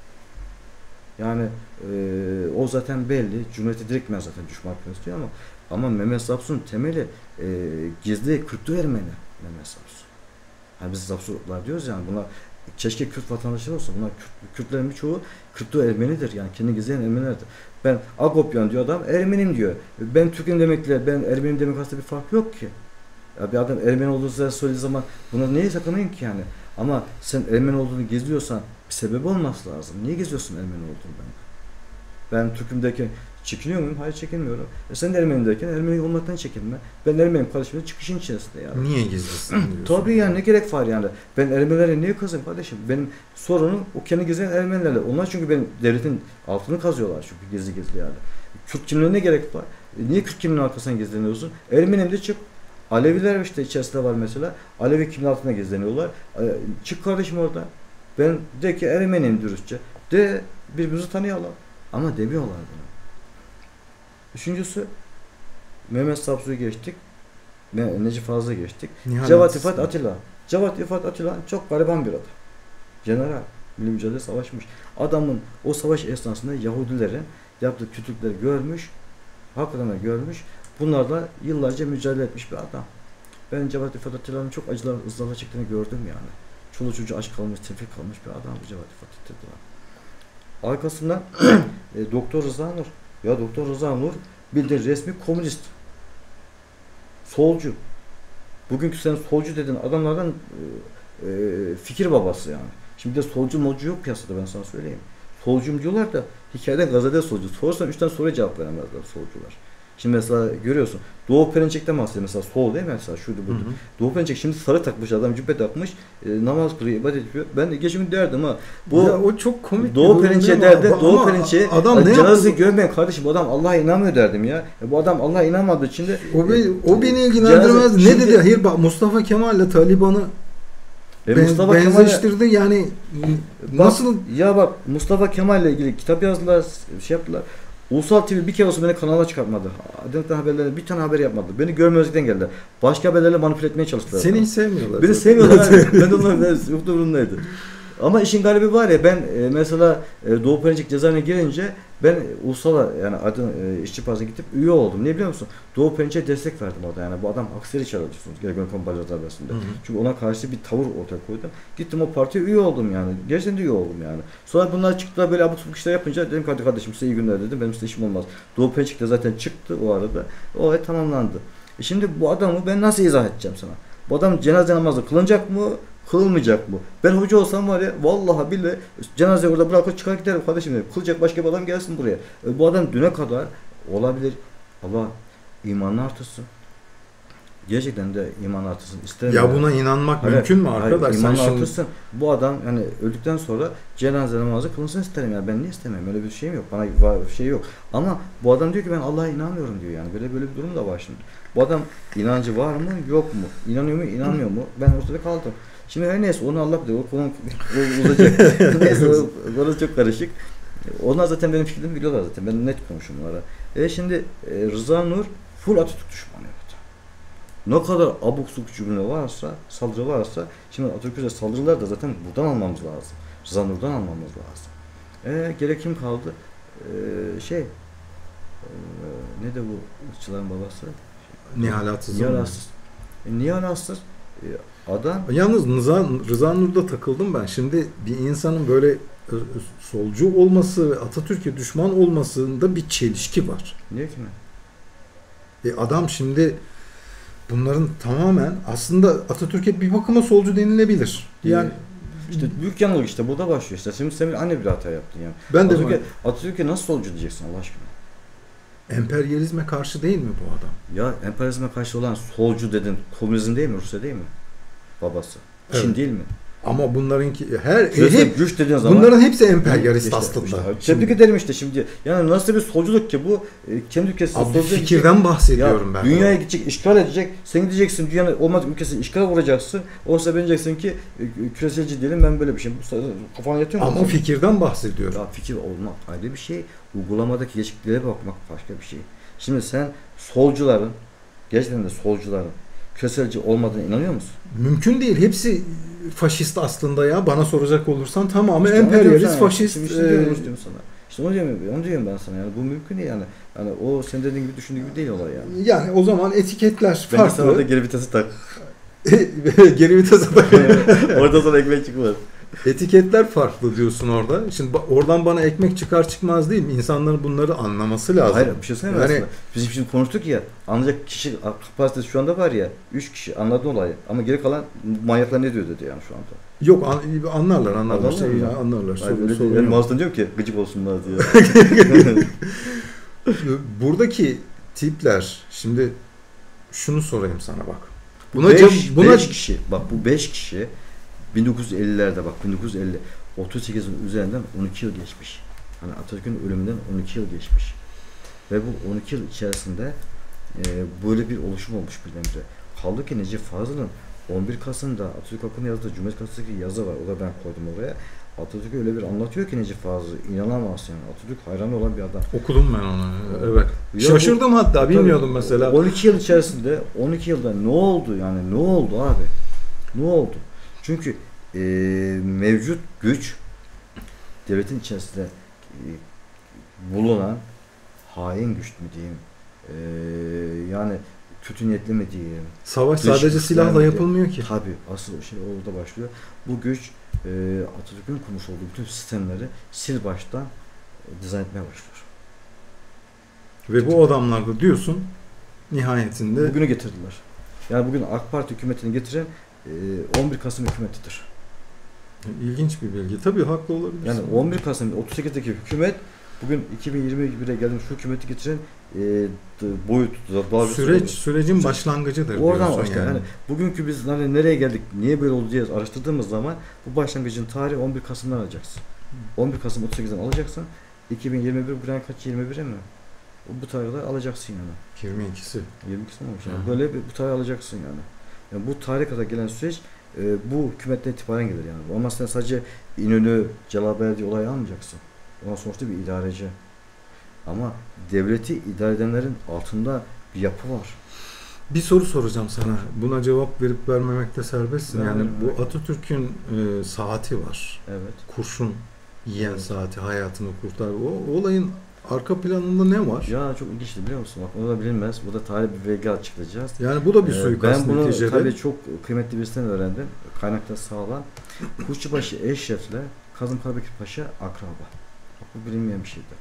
Yani o zaten belli. Cumhuriyeti direktmen zaten düşman istiyor ama Mehmet Zapsu'nun temeli gizli kripto Ermeni Mehmet Zapsu. Yani biz Zapsular diyoruz yani buna keşke Kürt vatandaşları olsa. Bunlar Kürtlerin birçoğu kripto Ermenidir yani kendi gizleyen Ermenilerdir. Ben Agopyan diyor adam, Ermenim diyor. Ben Türk'üm demekle ben Ermenim demek arasında bir fark yok ki. Ya bir adam Ermeni olduğunu size söylediği zaman buna neye sakınayım ki yani? Ama sen Ermeni olduğunu gizliyorsan bir sebebi olması lazım. Niye gizliyorsun Ermeni olduğunu ben? Ben Türk'üm derken çekiniyor muyum? Hayır, çekinmiyorum. Sen de Ermeni derken Ermeni olmaktan çekinme. Ben Ermenim kardeşimle çıkışın içerisinde yani. Niye gizlisin diyorsun? Tabii yani ne gerek var yani. Ben Ermenilere niye kazayım kardeşim? Benim sorunum o kendi gizleyen Ermenilerle. Onlar çünkü benim devletin altını kazıyorlar çünkü gizli yani. Kürt kimliğine ne gerek var? Niye Kürt kimliğinin arkasından gizleniyorsun? Ermenim de çık. Aleviler işte içerisinde var mesela. Alevi kimliği altında gizleniyorlar. Çık kardeşim orada. Ben de ki Ermeniyim dürüstçe. De birbirimizi tanıyalım. Ama demiyorlar bunu. Üçüncüsü Mehmet Zapsu'yu geçtik. Necip Fazıl'ı geçtik. Cevat İfat Atilla. Cevat İfat Atilla çok gariban bir adam. General. Milli mücadele savaşmış. Adamın o savaş esnasında Yahudilerin yaptığı kötülükleri görmüş. Hakikaten görmüş. Bunlarla yıllarca mücadele etmiş bir adam. Ben Cevat İfat Atilla'nın çok acılar, ızdıraplar çektiğini gördüm yani. Çoluk çocuğu aç kalmış, tefrik kalmış bir adam bu Cevat İfat Atilla. Arkasından Doktor Rıza Nur. Ya Doktor Rıza Nur bildiğin resmi komünist. Solcu. Bugünkü sen solcu dediğin adamlardan fikir babası yani. Şimdi de solcu molcu yok piyasada ben sana söyleyeyim. Solcum diyorlar da hikayeden gazetede solcu. Sorsan 3 tane soruya cevap veremezler solcular. Şimdi mesela görüyorsun. Doğu Perinçek'ten bahsediyor mesela, sol değil mi mesela, şuydu buydu. Doğu Perinçek şimdi sarı takmış, adam cübbe takmış, namaz kılıyor, ibadet ediyor. Ben de geçimin derdim ha. Bu ya o çok komik. Doğu Perinçek'e derdi, Doğu Perinçek'e adam ne cenazesi yaptı? görmeyen kardeşim, bu adam Allah'a inanmıyor derdim ya. Bu adam Allah'a inanmadığı için de O beni ilgilendirmez. Ne şimdi, dedi? Hayır bak, Mustafa Kemal'le Taliban'ı Mustafa Kemal'e benzeştirdi yani, nasıl? Ya bak, Mustafa Kemal'le ilgili kitap yazdılar, şey yaptılar. Ulusal TV bir kere olsun beni kanala çıkartmadı. Aydınlıktan haberlerine bir tane haber yapmadı. Beni görmezlikten geldi. Başka haberlerle manipüle etmeye çalıştılar. Seni hiç sevmiyorlar. Beni sevmiyorlar. Ben de onların yoktu durumdaydı. Ama işin galibi var ya, ben mesela Doğu Perinçek cezaevine girince ben ulusal yani işçi partisine gidip üye oldum. Ne biliyor musun? Doğu Perinçek'e destek verdim orada. Yani bu adam akseri çalışıyorsunuz. Gereken Kompanya darbesinde. Çünkü ona karşı bir tavır ortaya koydum. Gittim o partiye üye oldum yani. Gerçekten de üye oldum yani. Sonra bunlar çıktılar böyle abuk sabuk işler yapınca dedim ki hadi kardeşim size iyi günler dedim. Benim size işim olmaz. Doğu Perinçek de zaten çıktı o arada. O olay tamamlandı. Şimdi bu adamı ben nasıl izah edeceğim sana? Bu adam cenaze namazı kılınacak mı? Kılmayacak mı? Ben hoca olsam var ya, vallahi billahi cenazeyi orada bırakıp çıkar giderim kardeşim dedim. Kılacak başka bir adam gelsin buraya. Bu adam düne kadar olabilir. Allah imanını artırsın. Gerçekten de iman artırsın. İsterim Ya buna inanmak mümkün mü arkadaş? Hayır, imanını Sen artırsın. Bu adam yani öldükten sonra cenaze namazı kılınsın isterim yani. Ben niye istemem? Öyle bir şeyim yok. Bana bir şey yok. Ama bu adam diyor ki ben Allah'a inanmıyorum diyor yani. Böyle bir durum da var şimdi. Bu adam inancı var mı yok mu? İnanıyor mu inanmıyor mu? Ben ortada kaldım. Şimdi her neyse onu Allah bilir. O konu uzayacak. Neyse o konu çok karışık. Onlar zaten benim fikrimi biliyorlar zaten. Ben net konuşurum onlara. Şimdi Rıza Nur full Atatürk düşmanı yaptı. Ne kadar abuk subuk cümle varsa, saldırı varsa, şimdi Atatürk'e saldırılar da zaten buradan almamız lazım. Rıza Nur'dan almamız lazım. Gerek kim kaldı? Ne de bu ırkçıların babası? Nihal Atsız. Nihal Atsız. Nihal Atsız adam. Yalnız Rıza Nur'da takıldım ben. Şimdi bir insanın böyle solcu olması ve Atatürk'e düşman olmasında bir çelişki var. Niye ki mi? Adam şimdi bunların tamamen aslında Atatürk'e bir bakıma solcu denilebilir. Yani işte büyük yanılgı işte burada başlıyor işte. Şimdi sen anne bir hata yaptın yani. Ben de Atatürk'e nasıl solcu diyeceksin Allah aşkına? Emperyalizme karşı değil mi bu adam? Ya emperyalizme karşı olan solcu dedin. Komünizm değil mi? Rusya değil mi? Babası. Evet. Çin değil mi? Ama bunlarınki hep güç dediğin zaman bunların hepsi emperyalist işte, aslında. Tebrik ederim işte şimdi. Yani nasıl bir solculuk ki bu? Kendi ülkesinde fikirden bahsediyorum ben. Dünyaya gidecek, işgal edecek. Sen gideceksin dünyanın olmadık ülkesini işgal vuracaksın. Oysa ben diyeceksin ki küreselci değilim, ben böyle bir şey. Kafana yatıyor mu? Ama fikirden bahsediyorum. Ya fikir olmak ayrı bir şey. Uygulamadaki değişikliklere bakmak başka bir şey. Şimdi sen solcuların, gerçekten de solcuların küreselci olmadığına inanıyor musun? Mümkün değil. Hepsi faşist aslında ya. Bana soracak olursan tamamen işte emperyalist, faşist. Diyorum sana. İşte onu diyorum ben sana yani. Bu mümkün değil yani. Yani o sen dediğin gibi düşündüğün gibi değil olay yani. Yani o zaman etiketler ben farklı. Ben sana da geri vitesi tak. Geri vitese tak. Orada sana ekmek çıkmaz. Etiketler farklı diyorsun orada. Şimdi oradan bana ekmek çıkar çıkmaz değil mi? İnsanların bunları anlaması lazım. Hayır, bir şey söyleyeyim yani, aslında. Biz şimdi konuştuk ya, anlayacak kişi kapasitesi şu anda var ya, 3 kişi anladı olayı. Ama geri kalan manyaklar ne diyor dedi yani şu anda. Yok anlarlar. Anlarlar. Ben Mars'tan diyorum ki gıcık olsunlar diye. Buradaki tipler, şimdi şunu sorayım sana bak. Buna 5 kişi, bak bu 5 kişi 1950'lerde bak 1950 38'in üzerinden 12 yıl geçmiş. Hani Atatürk'ün ölümünden 12 yıl geçmiş. Ve bu 12 yıl içerisinde böyle bir oluşum olmuş birdenbire. Kaldı ki Necip Fazıl'ın 11 Kasım'da Atatürk hakkında yazdığı Cumhuriyet Gazetesi'ndeki yazı var. O da ben koydum oraya. Atatürk'ü öyle bir anlatıyor ki Necip Fazıl. İnanamaz yani. Atatürk hayran olan bir adam. Okudum ben onu. Evet. Ya şaşırdım hatta. Bilmiyordum mesela. 12 yıl içerisinde 12 yılda ne oldu yani? Ne oldu abi? Ne oldu? Çünkü mevcut güç devletin içerisinde bulunan hain güç mü diyeyim, yani kötü niyetli mi diyeyim. Savaş sadece silahla yapılmıyor ki. Tabii asıl şey orada başlıyor. Bu güç Atatürk'ün kurmuş olduğu bütün sistemleri sil baştan dizayn etmeye başlıyor. Ve bu adamlar da diyorsun nihayetinde bugünü getirdiler. Yani bugün AK Parti hükümetini getiren 11 Kasım hükümetidir. İlginç bir bilgi. Tabii haklı olabilirsin. Yani 11 Kasım 38'deki hükümet Bugün 2021'e geldim şu hükümeti getiren boyut, sürecin başlangıcıdır oradan diyorsun işte. yani. Yani bugünkü biz hani nereye geldik, niye böyle oldu diye araştırdığımız zaman bu başlangıcın tarihi 11 Kasım'dan alacaksın. 11 Kasım 38'den alacaksın. 2021 bugün kaç, 21'e mi? Bu tarihte alacaksın yani. 22'si. 22'si mi olmuş? Yani böyle bu tarih alacaksın yani. Yani bu tarihe kadar gelen süreç bu hükümetten itibaren gelir yani. Ama sen sadece İnönü, Celal olayı almayacaksın. Ondan sonuçta bir idareci. Ama devleti idare edenlerin altında bir yapı var. Bir soru soracağım sana. Buna cevap verip vermemekte serbestsin. Ben Yani veririm. bu Atatürk'ün saati var. Evet. Kurşun yiyen saati, hayatını kurtar. O olayın arka planında ne var? Ya çok ilginçti biliyor musun? Bak o da bilinmez. Bu da tarih bir belge açıklayacağız. Yani bu da bir suikast Ben bunu neticede. tabii çok kıymetli birisinden öğrendim. Kaynakta sağlam. Kuşçubaşı Eşref'le Kazım Karabekir Paşa akraba. Bak, bu bilinmeyen bir şeydi.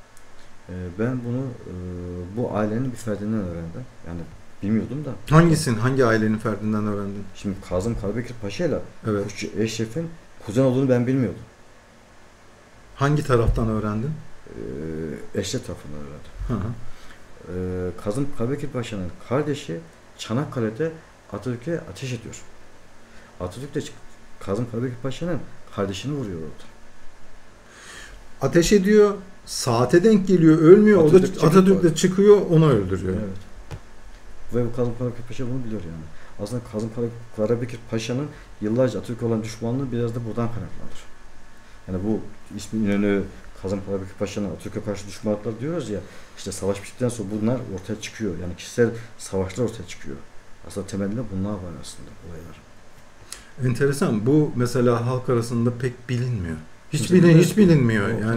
Ben bunu bu ailenin bir ferdinden öğrendim. Yani bilmiyordum da. Hangi ailenin ferdinden öğrendin? Şimdi Kazım Karabekir Paşa ile Evet. Kuşçu Eşref'in kuzen olduğunu ben bilmiyordum. Hangi taraftan öğrendin? Eşref tarafından öğrendim. Hı hı. Kazım Karabekir Paşa'nın kardeşi Çanakkale'de Atatürk'e ateş ediyor. Atatürk de Kazım Karabekir Paşa'nın kardeşini vuruyor orada. Ateş ediyor, saate denk geliyor, ölmüyor. Atatürk de çıkıyor, onu öldürüyor. Evet. Ve Kazım Karabekir Paşa bunu biliyor yani. Aslında Kazım Karabekir Paşa'nın yıllarca Atatürk'e olan düşmanlığı biraz da buradan kaynaklanır. Yani bu ismi İnönü, Kazım Karabekir Paşa'nın Atatürk'e karşı düşmanlıklar diyoruz ya, işte savaş bittikten sonra bunlar ortaya çıkıyor. Yani kişisel savaşlar ortaya çıkıyor. Aslında temelinde bunlar var aslında olaylar. Enteresan. Bu mesela halk arasında pek bilinmiyor. Hiç bilinmiyor. Yani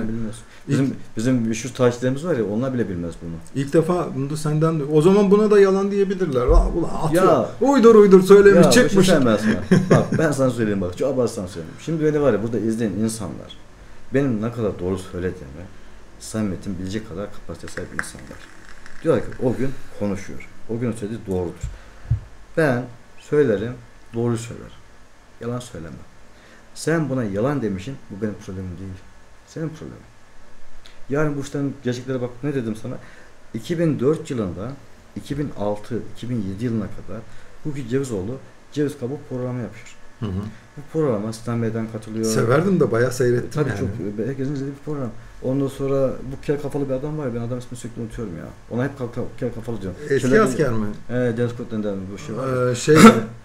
bizim şu tarihçilerimiz var ya, onlar bile bilmez bunu. İlk defa bunu da senden, o zaman buna da yalan diyebilirler. Ulan atıyor. Ya, uydur söylemiş, ya, çıkmış. Bak ben sana söyleyeyim, bak şu abartı sana söyleyeyim. Şimdi beni var ya burada izleyen insanlar benim ne kadar doğru söylediğimi samimiyetim bilecek kadar kapasiteye sahip insanlar. Diyorlar ki o gün konuşuyor. O gün söylediği doğrudur. Ben söylerim, doğru söylerim. Yalan söylemem. Sen buna yalan demişsin, bu benim problemim değil. Senin problemin. Yarın bu işlerin gerçeklere bak, ne dedim sana? 2004 yılında 2006-2007 yılına kadar Hukuki Cevizoğlu Ceviz Kabuğu programı yapıyor. Hı hı. Bu programa Sinan Bey'den katılıyor. Severdim de bayağı seyrettim Tabii yani. çok, herkesin izlediği bir program. Ondan sonra bu kel kafalı bir adam var ya, ben adam ismini sürekli unutuyorum ya. Ona hep kel kafalı diyorum. Eski asker mi? Deniz Kutlu'ndan bu şey var.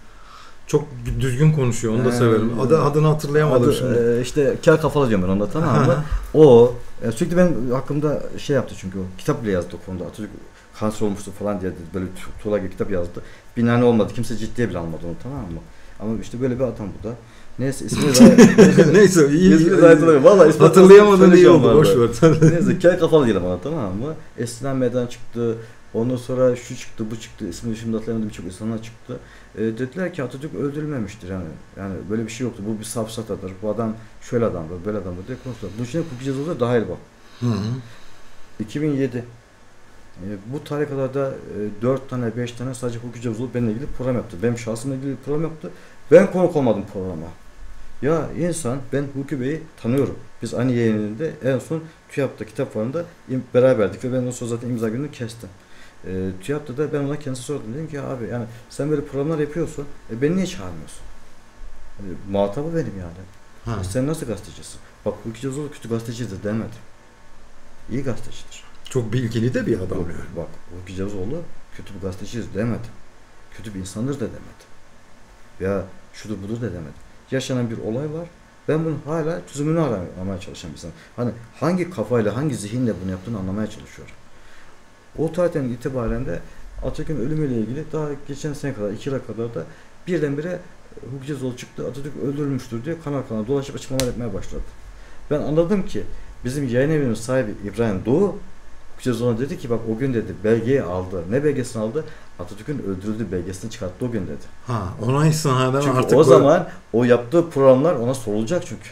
Çok düzgün konuşuyor, onu da severim. Adını hatırlayamadım şimdi. İşte kel kafalı diyorum ben onda, tamam mı? O sürekli benim hakkımda şey yaptı, çünkü o kitap bile yazdı o konuda. Atatürk kanser olmuştu falan diye böyle tuğla gibi kitap yazdı. Binane olmadı, kimse ciddiye bile almadı onu, tamam mı? Ama işte böyle bir adam bu da. Neyse ismini neyse iyi. Vallahi ismini hatırlayamadın, iyi oldu, boş ver. Neyse kel kafalı diyelim ona, tamam mı? Sinan Bey'den çıktı. Ondan sonra şu çıktı, bu çıktı. İsmini şimdi hatırlayamadım, birçok insanlar çıktı. Dediler ki Atatürk öldürülmemiştir yani. Yani böyle bir şey yoktu. Bu bir safsatadır. Bu adam şöyle adamdır, böyle adamdır diye konuştular. Bu içine Hukuki Cevizoğlu dahil bak. 2007. Bu tarihe kadar da 4 tane 5 tane sadece Hukuki Cevizoğlu benimle ilgili program yaptı. Benim şahsımla ilgili program yaptı. Ben konuk olmadım programa. Ya insan, ben Hukuki Bey'i tanıyorum. Biz aynı yayınında en son TÜYAP'ta kitap fuarında beraberdik ve ben o sonra zaten imza gününü kestim. TÜYAP'ta da ben ona kendisi sordum. Dedim ki abi yani sen böyle programlar yapıyorsun, beni niye çağırmıyorsun? Muhatabı benim yani. Sen nasıl gazetecisin? Bak Hukuki Cevizoğlu kötü gazetecidir demedim. İyi gazetecidir. Çok bilgili de bir adam yani. Bak Hukuki Cevizoğlu kötü bir gazetecidir demedim. Kötü bir insandır da demedim. Ya şudur budur da demedim. Yaşanan bir olay var. Ben bunun hala çözümünü aramaya çalışan bir insan. Hani hangi kafayla, hangi zihinle bunu yaptığını anlamaya çalışıyorum. O tarihten itibaren de Atatürk'ün ölümüyle ilgili daha geçen sene kadar, 2 yıla kadar da birdenbire Hukuki Cevizoğlu çıktı, Atatürk öldürülmüştür diye kanal dolaşıp açıklamalar yapmaya başladı. Ben anladım ki bizim yayın evinin sahibi İbrahim Doğu, Hukuki Cevizoğlu'na dedi ki bak o gün dedi belgeyi aldı. Ne belgesini aldı? Atatürk'ün öldürüldüğü belgesini çıkarttı o gün dedi. Ona istinaden çünkü artık o zaman o yaptığı programlar ona sorulacak çünkü.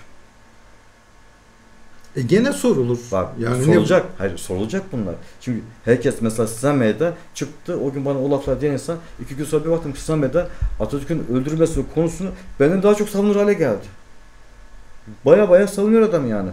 Gene sorulur. Bak yani sorulacak. Hayır sorulacak bunlar. Çünkü herkes mesela Sinan Bey'den çıktı. O gün bana o laflar diyen insan 2 gün sonra bir baktım Sinan Bey'den Atatürk'ün öldürülmesi konusunu benden daha çok savunur hale geldi. Baya savunuyor adam yani.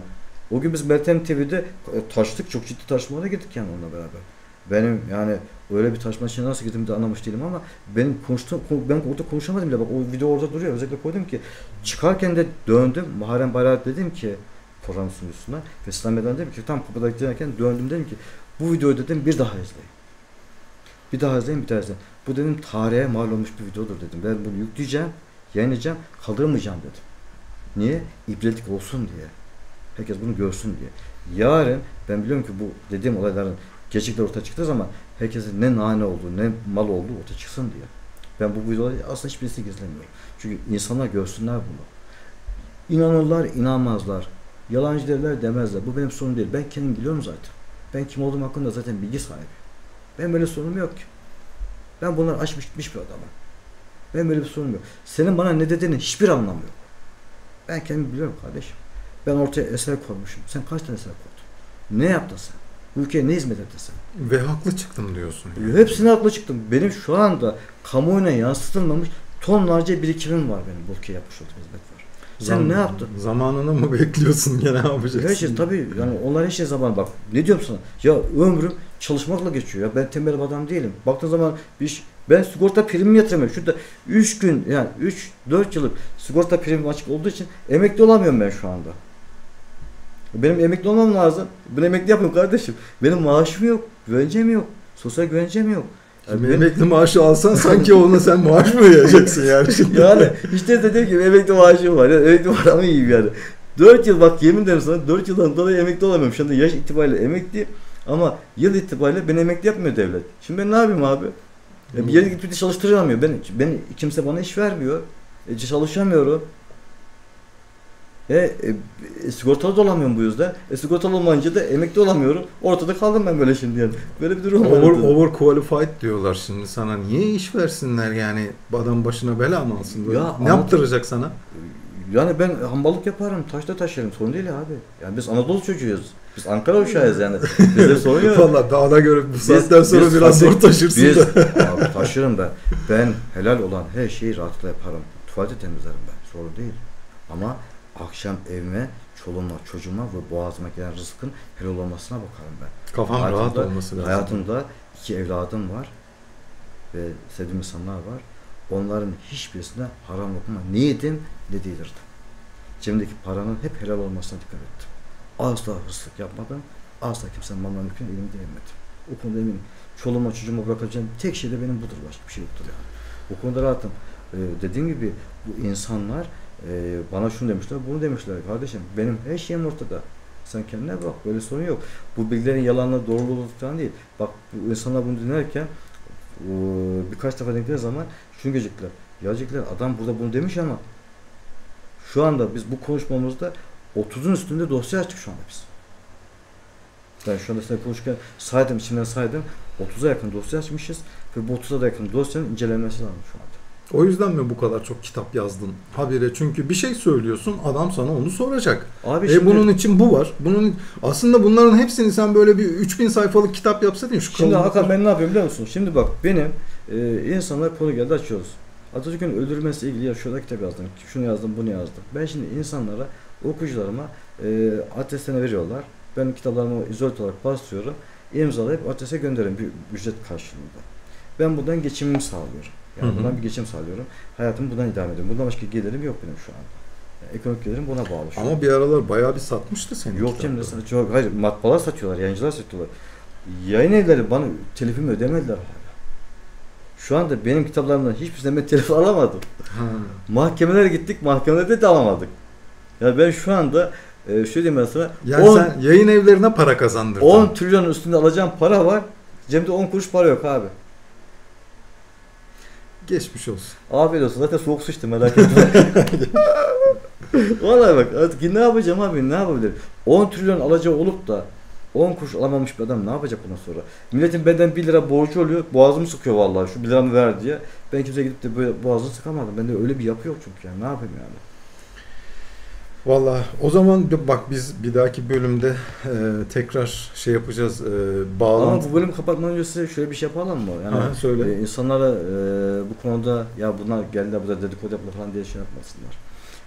O gün biz Meltem TV'de taştık, çok ciddi tartışmalara girdik yani onunla beraber. Benim yani öyle bir tartışma içine nasıl girdiğimi de anlamış değilim ama ben orada konuşamadım bile. Bak o video orada duruyor. Özellikle koydum ki çıkarken de döndüm. Muharrem Bayrak dedim ki program sunucusuna ve İslamiyet'ten dedim ki tam kapıda giderken döndüm dedim ki bu videoyu dedim bir daha izleyin. Bir daha izleyin. Bu dedim tarihe mal olmuş bir videodur dedim. Ben bunu yükleyeceğim, yayınlayacağım, kaldırmayacağım dedim. Niye? İbretlik olsun diye. Herkes bunu görsün diye. Yarın ben biliyorum ki bu dediğim olayların gerçekler ortaya çıktığı zaman herkesin ne nane olduğu, ne mal olduğu ortaya çıksın diye. Ben bu videoları aslında hiçbirisini gizlemiyorum. Çünkü insanlar görsünler bunu. İnanırlar, inanmazlar. Yalancı derler demezler. Bu benim sorunum değil. Ben kendim biliyorum zaten. Ben kim olduğum hakkında zaten bilgi sahibi. Ben böyle sorunum yok ki. Ben bunları aşmış gitmiş bir adamım. Ben böyle bir sorunum yok. Senin bana ne dediğinin hiçbir anlamı yok. Ben kendim biliyorum kardeşim. Ben ortaya eser koymuşum. Sen kaç tane eser koydun? Ne yaptın sen? Bu ülkeye ne hizmet ettin sen? Ve haklı çıktım diyorsun. Yani. Hepsine haklı çıktım. Benim şu anda kamuoyuna yansıtılmamış tonlarca birikimim var benim bu ülkeye yapmış olduğum hizmet var. Sen ne yaptın? Zamanını mı bekliyorsun gene yapacaksın? Her şey tabii yani onlar her şey zaman bak. Ne diyorum sana? Ya ömrüm çalışmakla geçiyor ya. Ben tembel bir adam değilim. Baktığın zaman ben sigorta primimi yatıramıyorum. Şurada 3 gün yani 3-4 yıllık sigorta primim açık olduğu için emekli olamıyorum ben şu anda. Benim emekli olmam lazım. Ben emekli yapıyorum kardeşim. Benim maaşım yok, güvencem yok, sosyal güvencem yok. Yani emekli maaşı alsan sanki ona sen maaş mı ödeyeceksin yani şimdi? Yani işte dediğim gibi emekli maaşım var. Yani emekli paramı yiyeyim yani. 4 yıl bak yemin ederim sana 4 yıldan dolayı emekli olamıyorum. Şu anda yaş itibariyle emekli ama yıl itibariyle beni emekli yapmıyor devlet. Şimdi ben ne yapayım abi? Bir yere gidip çalıştıramıyor. Ben kimse bana iş vermiyor. Çalışamıyorum. Sigortalı da olamıyorum bu yüzden. Sigortalı olmayınca da emekli olamıyorum. Ortada kaldım ben böyle şimdi yani. Böyle bir durum var. Overqualified diyorlar şimdi sana. Niye iş versinler yani? Adam başına bela mı alsın? Böyle? Ya, ne yaptıracak sana? Yani ben hambalık yaparım, taşla taşırım. Sorun değil abi. Yani biz Anadolu çocuğuyuz. Biz Ankara uşağıyız yani. Bize sorun yok. Valla dağına göre bu saatten sonra biraz zor taşırsın da. Abi, taşırım ben. Ben helal olan her şeyi rahatlıkla yaparım. Tuvaleti temizlerim ben. Sorun değil. Ama akşam evime, çoluğuma, çocuğuma ve boğazıma gelen rızkın helal olmasına bakarım ben. Kafam rahat olması lazım. Hayatımda 2 evladım var ve sevdiğim insanlar var. Onların hiçbirisine haram okuma niyetim ne değilirdi. Cebimdeki paranın hep helal olmasına dikkat ettim. Asla hırsızlık yapmadım. Asla kimsenin malına mülküne elimi değmedim. O konuda eminim. Çoluğuma çocuğuma bırakacağım tek şey de benim budur. Başka bir şey yoktur yani. O konuda rahatım. Dediğim gibi bu insanlar bana şunu demişler, bunu demişler. Kardeşim benim her şeyim ortada. Sen kendine bak. Böyle sorun yok. Bu bilgilerin yalanla doğruluğu falan değil. Bak bu insanlar bunu dinlerken birkaç defa dedikleri zaman şunu görecekler. Gelecekler adam burada bunu demiş ama şu anda biz bu konuşmamızda 30'un üstünde dosya açtık şu anda biz. Ben şu anda sizinle konuşurken saydım, içimden saydım. 30'a yakın dosya açmışız ve bu 30'a da yakın dosyanın incelenmesi lazım şu anda. O yüzden mi bu kadar çok kitap yazdın habire? Çünkü bir şey söylüyorsun, adam sana onu soracak. Abi şimdi, bunun için bu var. Aslında bunların hepsini sen böyle bir 3000 sayfalık kitap yapsaydın şu şimdi Hakan ben ne yapıyorum biliyor musun? Şimdi bak benim insanlar konu geldi açıyoruz. Atatürk'ün öldürülmesiyle ilgili şurada kitap yazdım. Şunu yazdım, bunu yazdım. Ben şimdi insanlara, okuyucularıma adreslerini veriyorlar. Ben kitaplarımı izole olarak bastırıyorum. İmzalayıp adrese gönderiyorum bir ücret karşılığında. Ben buradan geçimimi sağlıyorum. Yani bundan bir geçim sağlıyorum. Hayatımı bundan idame ediyorum. Bundan başka gelirim yok benim şu anda. Yani ekonomik gelirim buna bağlı şu Ama bir aralar bayağı bir satmıştı seni. Yok canım ne satıyor? Hayır matbaalar satıyorlar, yayıncılar satıyorlar. Yayın evleri bana telifimi ödemediler hala. Şu anda benim kitaplarımdan hiçbir ben telif alamadım. Mahkemelere gittik, mahkemelerde de alamadık. Yani ben şu anda şöyle diyeyim ben sana. Yani sen yayın evlerine para kazandırdın. 10 trilyon üstünde alacağım para var. Cebimde 10 kuruş para yok abi. Geçmiş olsun. Afiyet olsun. Zaten soğuk su içtim merak etme. Vallahi bak artık ne yapacağım abi ne yapabilirim? 10 trilyon alacağı olup da 10 kuruş alamamış bir adam ne yapacak bundan sonra? Milletin benden 1 lira borcu oluyor. Boğazımı sıkıyor vallahi şu 1 liramı ver diye. Ben kimseye gidip de böyle boğazını sıkamadım. Bende öyle bir yapı yok çünkü yani ne yapayım yani? Vallahi o zaman bak biz bir dahaki bölümde tekrar şey yapacağız. Bağlantı. Ama bu bölüm kapatmadan önce size şöyle bir şey yapalım mı? Yani söyle. İnsanlara bu konuda ya bunlar geldiler burada dedikodu yapma falan diye şey yapmasınlar.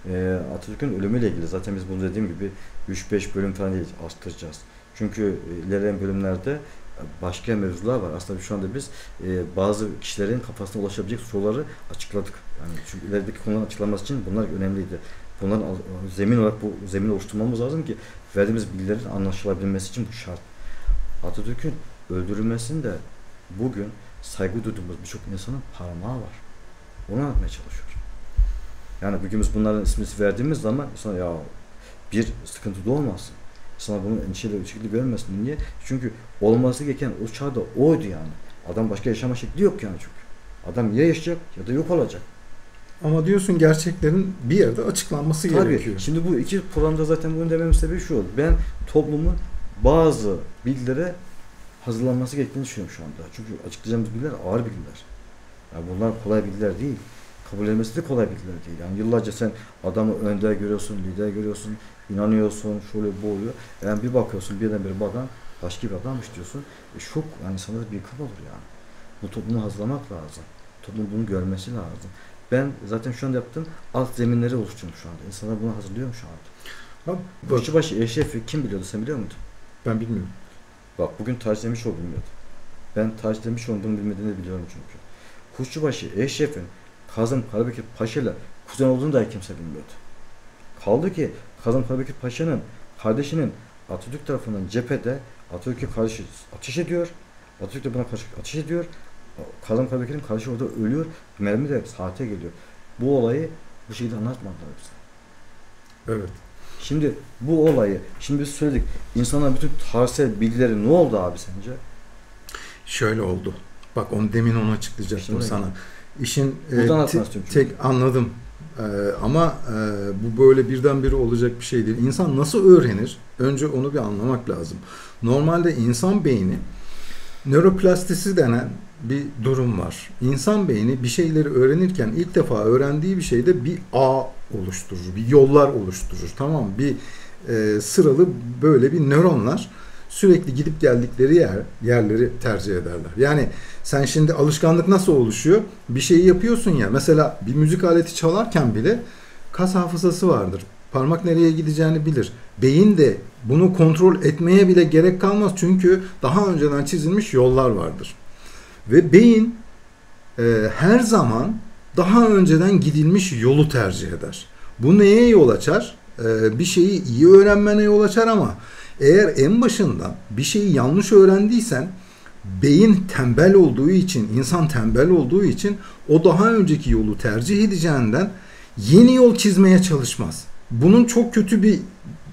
Atatürk'ün ölümüyle ilgili zaten biz bunu dediğim gibi 3-5 bölüm falan değil, arttıracağız. Çünkü ilerleyen bölümlerde başka mevzular var. Aslında şu anda biz bazı kişilerin kafasına ulaşabilecek soruları açıkladık. Yani çünkü ilerideki konuların açıklanması için bunlar önemliydi. Bunların zemin olarak bu zemini oluşturmamız lazım ki verdiğimiz bilgilerin anlaşılabilmesi için bu şart. Atatürk'ün öldürülmesinde bugün saygı duyduğumuz birçok insanın parmağı var. Onu anlatmaya çalışıyor. Yani bugün biz bunların ismini verdiğimiz zaman sana ya bir sıkıntı da olmasın. Sana bunun endişeli bir şekilde görmesin. Niye? Çünkü olması gereken o çağda oydu yani. Adam başka yaşama şekli yok yani çünkü. Adam ya yaşayacak ya da yok olacak. Ama diyorsun gerçeklerin bir yerde açıklanması gerekiyor. Şimdi bu iki programda zaten bunu dememin sebebi şu oldu. Ben toplumun bazı bilgilere hazırlanması gerektiğini düşünüyorum şu anda. Çünkü açıklayacağımız bilgiler ağır bilgiler. Yani bunlar kolay bilgiler değil. Kabul edilmesi de kolay bilgiler değil. Yani yıllarca sen adamı önder görüyorsun, lider görüyorsun, inanıyorsun, şöyle bu oluyor. Yani bir bakıyorsun birdenbire bu adam başka bir adammış diyorsun. Şok, yani sana da bir yıkım olur yani. Bu toplumu hazırlamak lazım. Toplum bunu görmesi lazım. Ben zaten şu anda yaptığım alt zeminleri oluşturuyorum şu anda. İnsanlar bunu hazırlıyorum şu anda. Kuşçubaşı Eşref'i kim biliyordu, sen biliyor muydun? Ben bilmiyorum. Bak bugün Taci Demirçoğlu bilmiyordu. Ben Taci Demirçoğlu'nun bunu bilmediğini biliyorum çünkü. Kuşçubaşı Eşref'in Kazım Karabekir Paşa ile kuzen olduğunu dahi kimse bilmiyordu. Kaldı ki Kazım Karabekir Paşa'nın kardeşinin Atatürk tarafından cephede Atatürk'e karşı ateş ediyor. Atatürk de buna karşı ateş ediyor. Kazım Karabekir'in kardeşi orada ölüyor. Mermi de saate geliyor. Bu olayı bu şekilde anlatmadılar bize. Evet. Şimdi bu olayı, şimdi biz söyledik. İnsanlar bütün tarihsel bilgileri ne oldu abi sence? Şöyle oldu. Bak demin onu açıklayacaktım Şimdi sana. İşin tek anladım. Ama bu böyle birdenbire olacak bir şey değil. İnsan nasıl öğrenir? Önce onu bir anlamak lazım. Normalde insan beyni nöroplastisi denen bir durum var. İnsan beyni bir şeyleri öğrenirken ilk defa öğrendiği bir şeyde bir ağ oluşturur, bir yollar oluşturur. Tamam mı? Bir sıralı böyle bir nöronlar sürekli gidip geldikleri yerleri tercih ederler. Yani sen şimdi alışkanlık nasıl oluşuyor? Bir şeyi yapıyorsun ya. Mesela bir müzik aleti çalarken bile kas hafızası vardır. Parmak nereye gideceğini bilir. Beyin de bunu kontrol etmeye bile gerek kalmaz. Çünkü daha önceden çizilmiş yollar vardır. Ve beyin her zaman daha önceden gidilmiş yolu tercih eder. Bu neye yol açar? Bir şeyi iyi öğrenmene yol açar ama eğer en başından bir şeyi yanlış öğrendiysen beyin tembel olduğu için, insan tembel olduğu için o daha önceki yolu tercih edeceğinden yeni yol çizmeye çalışmaz. Bunun çok kötü bir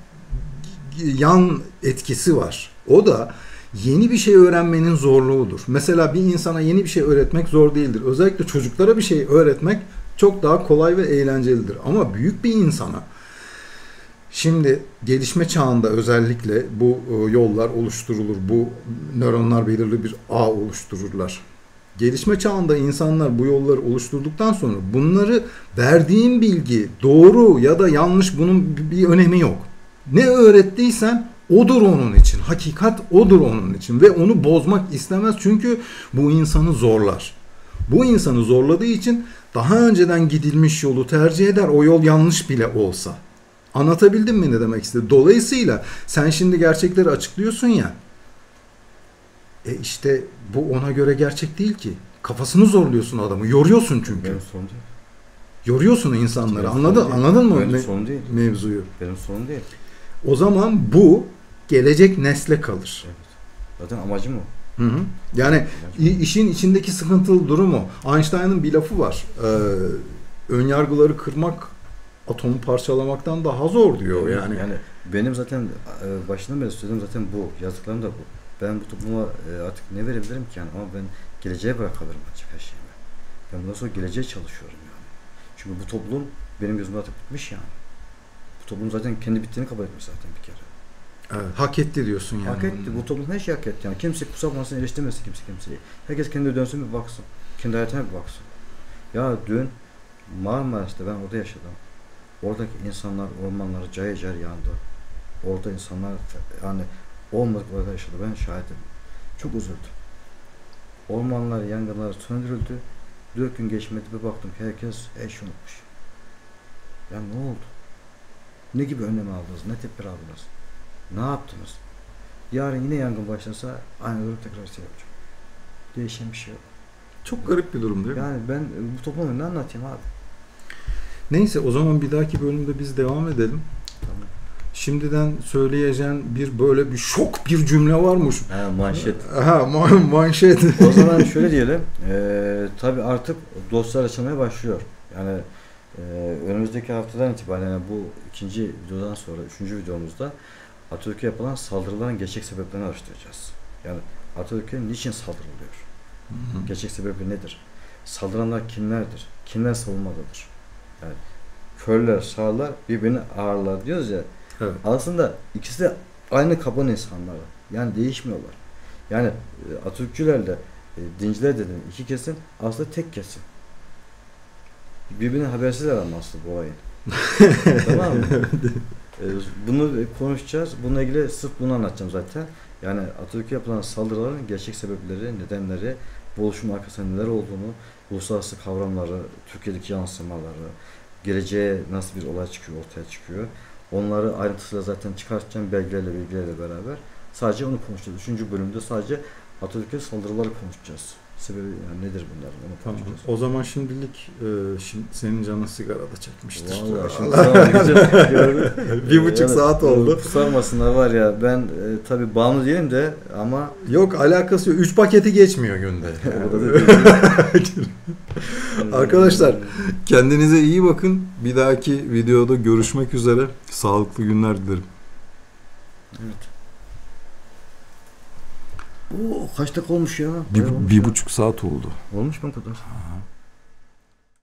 yan etkisi var. O da yeni bir şey öğrenmenin zorluğudur. Mesela bir insana yeni bir şey öğretmek zor değildir. Özellikle çocuklara bir şey öğretmek çok daha kolay ve eğlencelidir. Ama büyük bir insana, şimdi gelişme çağında özellikle bu yollar oluşturulur. Bu nöronlar belirli bir ağ oluştururlar. Gelişme çağında insanlar bu yolları oluşturduktan sonra bunları verdiğin bilgi doğru ya da yanlış bunun bir önemi yok. Ne öğrettiysen odur onun için. Hakikat odur onun için ve onu bozmak istemez çünkü bu insanı zorlar. Bu insanı zorladığı için daha önceden gidilmiş yolu tercih eder, o yol yanlış bile olsa. Anlatabildim mi ne demek istedim? Dolayısıyla sen şimdi gerçekleri açıklıyorsun ya, işte bu ona göre gerçek değil ki. Kafasını zorluyorsun adamı, yoruyorsun çünkü. Benim sorun değil. Yoruyorsun insanları. Benim Anladın mı Benim sorun değil. Mevzuyu? Benim sorun değil. O zaman bu gelecek nesle kalır. Evet. Zaten amacım o. Hı hı. Yani işin içindeki sıkıntılı durum o. Einstein'ın bir lafı var. Önyargıları kırmak atomu parçalamaktan daha zor diyor yani. Yani benim zaten başından beri söylediğim zaten bu. Yazdıklarım da bu. Ben bu topluma artık ne verebilirim ki yani, ama ben geleceğe bırakabilirim açık her şeyimi. Ben bundan sonra geleceğe çalışıyorum yani. Çünkü bu toplum benim gözümde artık bitmiş yani. Bu toplum zaten kendi bittiğini kabul etmiş zaten bir kere. Evet, hak etti diyorsun yani. Hak etti. Bu toplum her şeyi hak etti yani. Kimse kusura bakmasın, eleştirmesin kimse kimseyi. Herkes kendine dönsün bir baksın. Kendi hayatına bir baksın. Ya dün Marmaris'te ben orada yaşadım. Oradaki insanlar ormanları cayır cayır yandı. Orada insanlar yani olmadık orada yaşadı. Ben şahidim. Çok üzüldüm. Ormanlar, yangınlar söndürüldü. 4 gün geçmedi bir baktım ki herkes eş unutmuş. Ya ne oldu? Ne gibi önlem aldınız? Ne tedbir aldınız? Ne yaptınız? Yarın yine yangın başlasa aynı durum tekrar şey yapacak. Değişen bir şey yok. Çok garip bir durum değil mi? Yani ben bu toplumu ne anlatayım abi? Neyse o zaman bir dahaki bölümde biz devam edelim. Tamam. Şimdiden söyleyeceğin böyle bir şok bir cümle varmış. Ha, manşet. Ha, manşet. O zaman şöyle diyelim. Tabii artık dosyalar açılmaya başlıyor. Yani önümüzdeki haftadan itibaren yani bu ikinci videodan sonra üçüncü videomuzda Atatürk'e yapılan saldırıların gerçek sebeplerini araştıracağız. Yani Atatürk'e niçin saldırılıyor? Hı-hı. Gerçek sebebi nedir? Saldıranlar kimlerdir? Kimler savunmadadır? Yani körler, sağlar birbirini ağırlar diyoruz ya. Evet. Aslında ikisi de aynı kabın insanları. Yani değişmiyorlar. Yani Atatürkçülerle dinciler dediğim iki kesim aslında tek kesim. Birbirine habersizler ama aslında bu olayın. Tamam mı? Bunu konuşacağız. Bununla ilgili sırf bunu anlatacağım zaten. Yani Atatürk'e yapılan saldırıların gerçek sebepleri, nedenleri, bu oluşumun arkasında neler olduğunu, uluslararası kavramları, Türkiye'deki yansımaları, geleceğe nasıl bir olay çıkıyor, ortaya çıkıyor. Onları ayrıntısıyla zaten çıkartacağım bilgilerle beraber. Sadece onu konuşacağız. Üçüncü bölümde sadece Atatürk'e saldırıları konuşacağız. Sebebi yani nedir bunlar? Onu Tamam. konuşacağız. O zaman şimdilik senin canın sigara da çekmiştir. Vallahi şimdi sana güzel 1,5 saat oldu. Sarmasınlar var ya ben tabii bağımlı değilim de ama Yok alakası yok. 3 paketi geçmiyor günde. o da değil. Arkadaşlar kendinize iyi bakın. Bir dahaki videoda görüşmek üzere. Sağlıklı günler dilerim. Evet. Oo, kaç dakika olmuş ya? Bir buçuk saat oldu. Olmuş mu o kadar? Aha.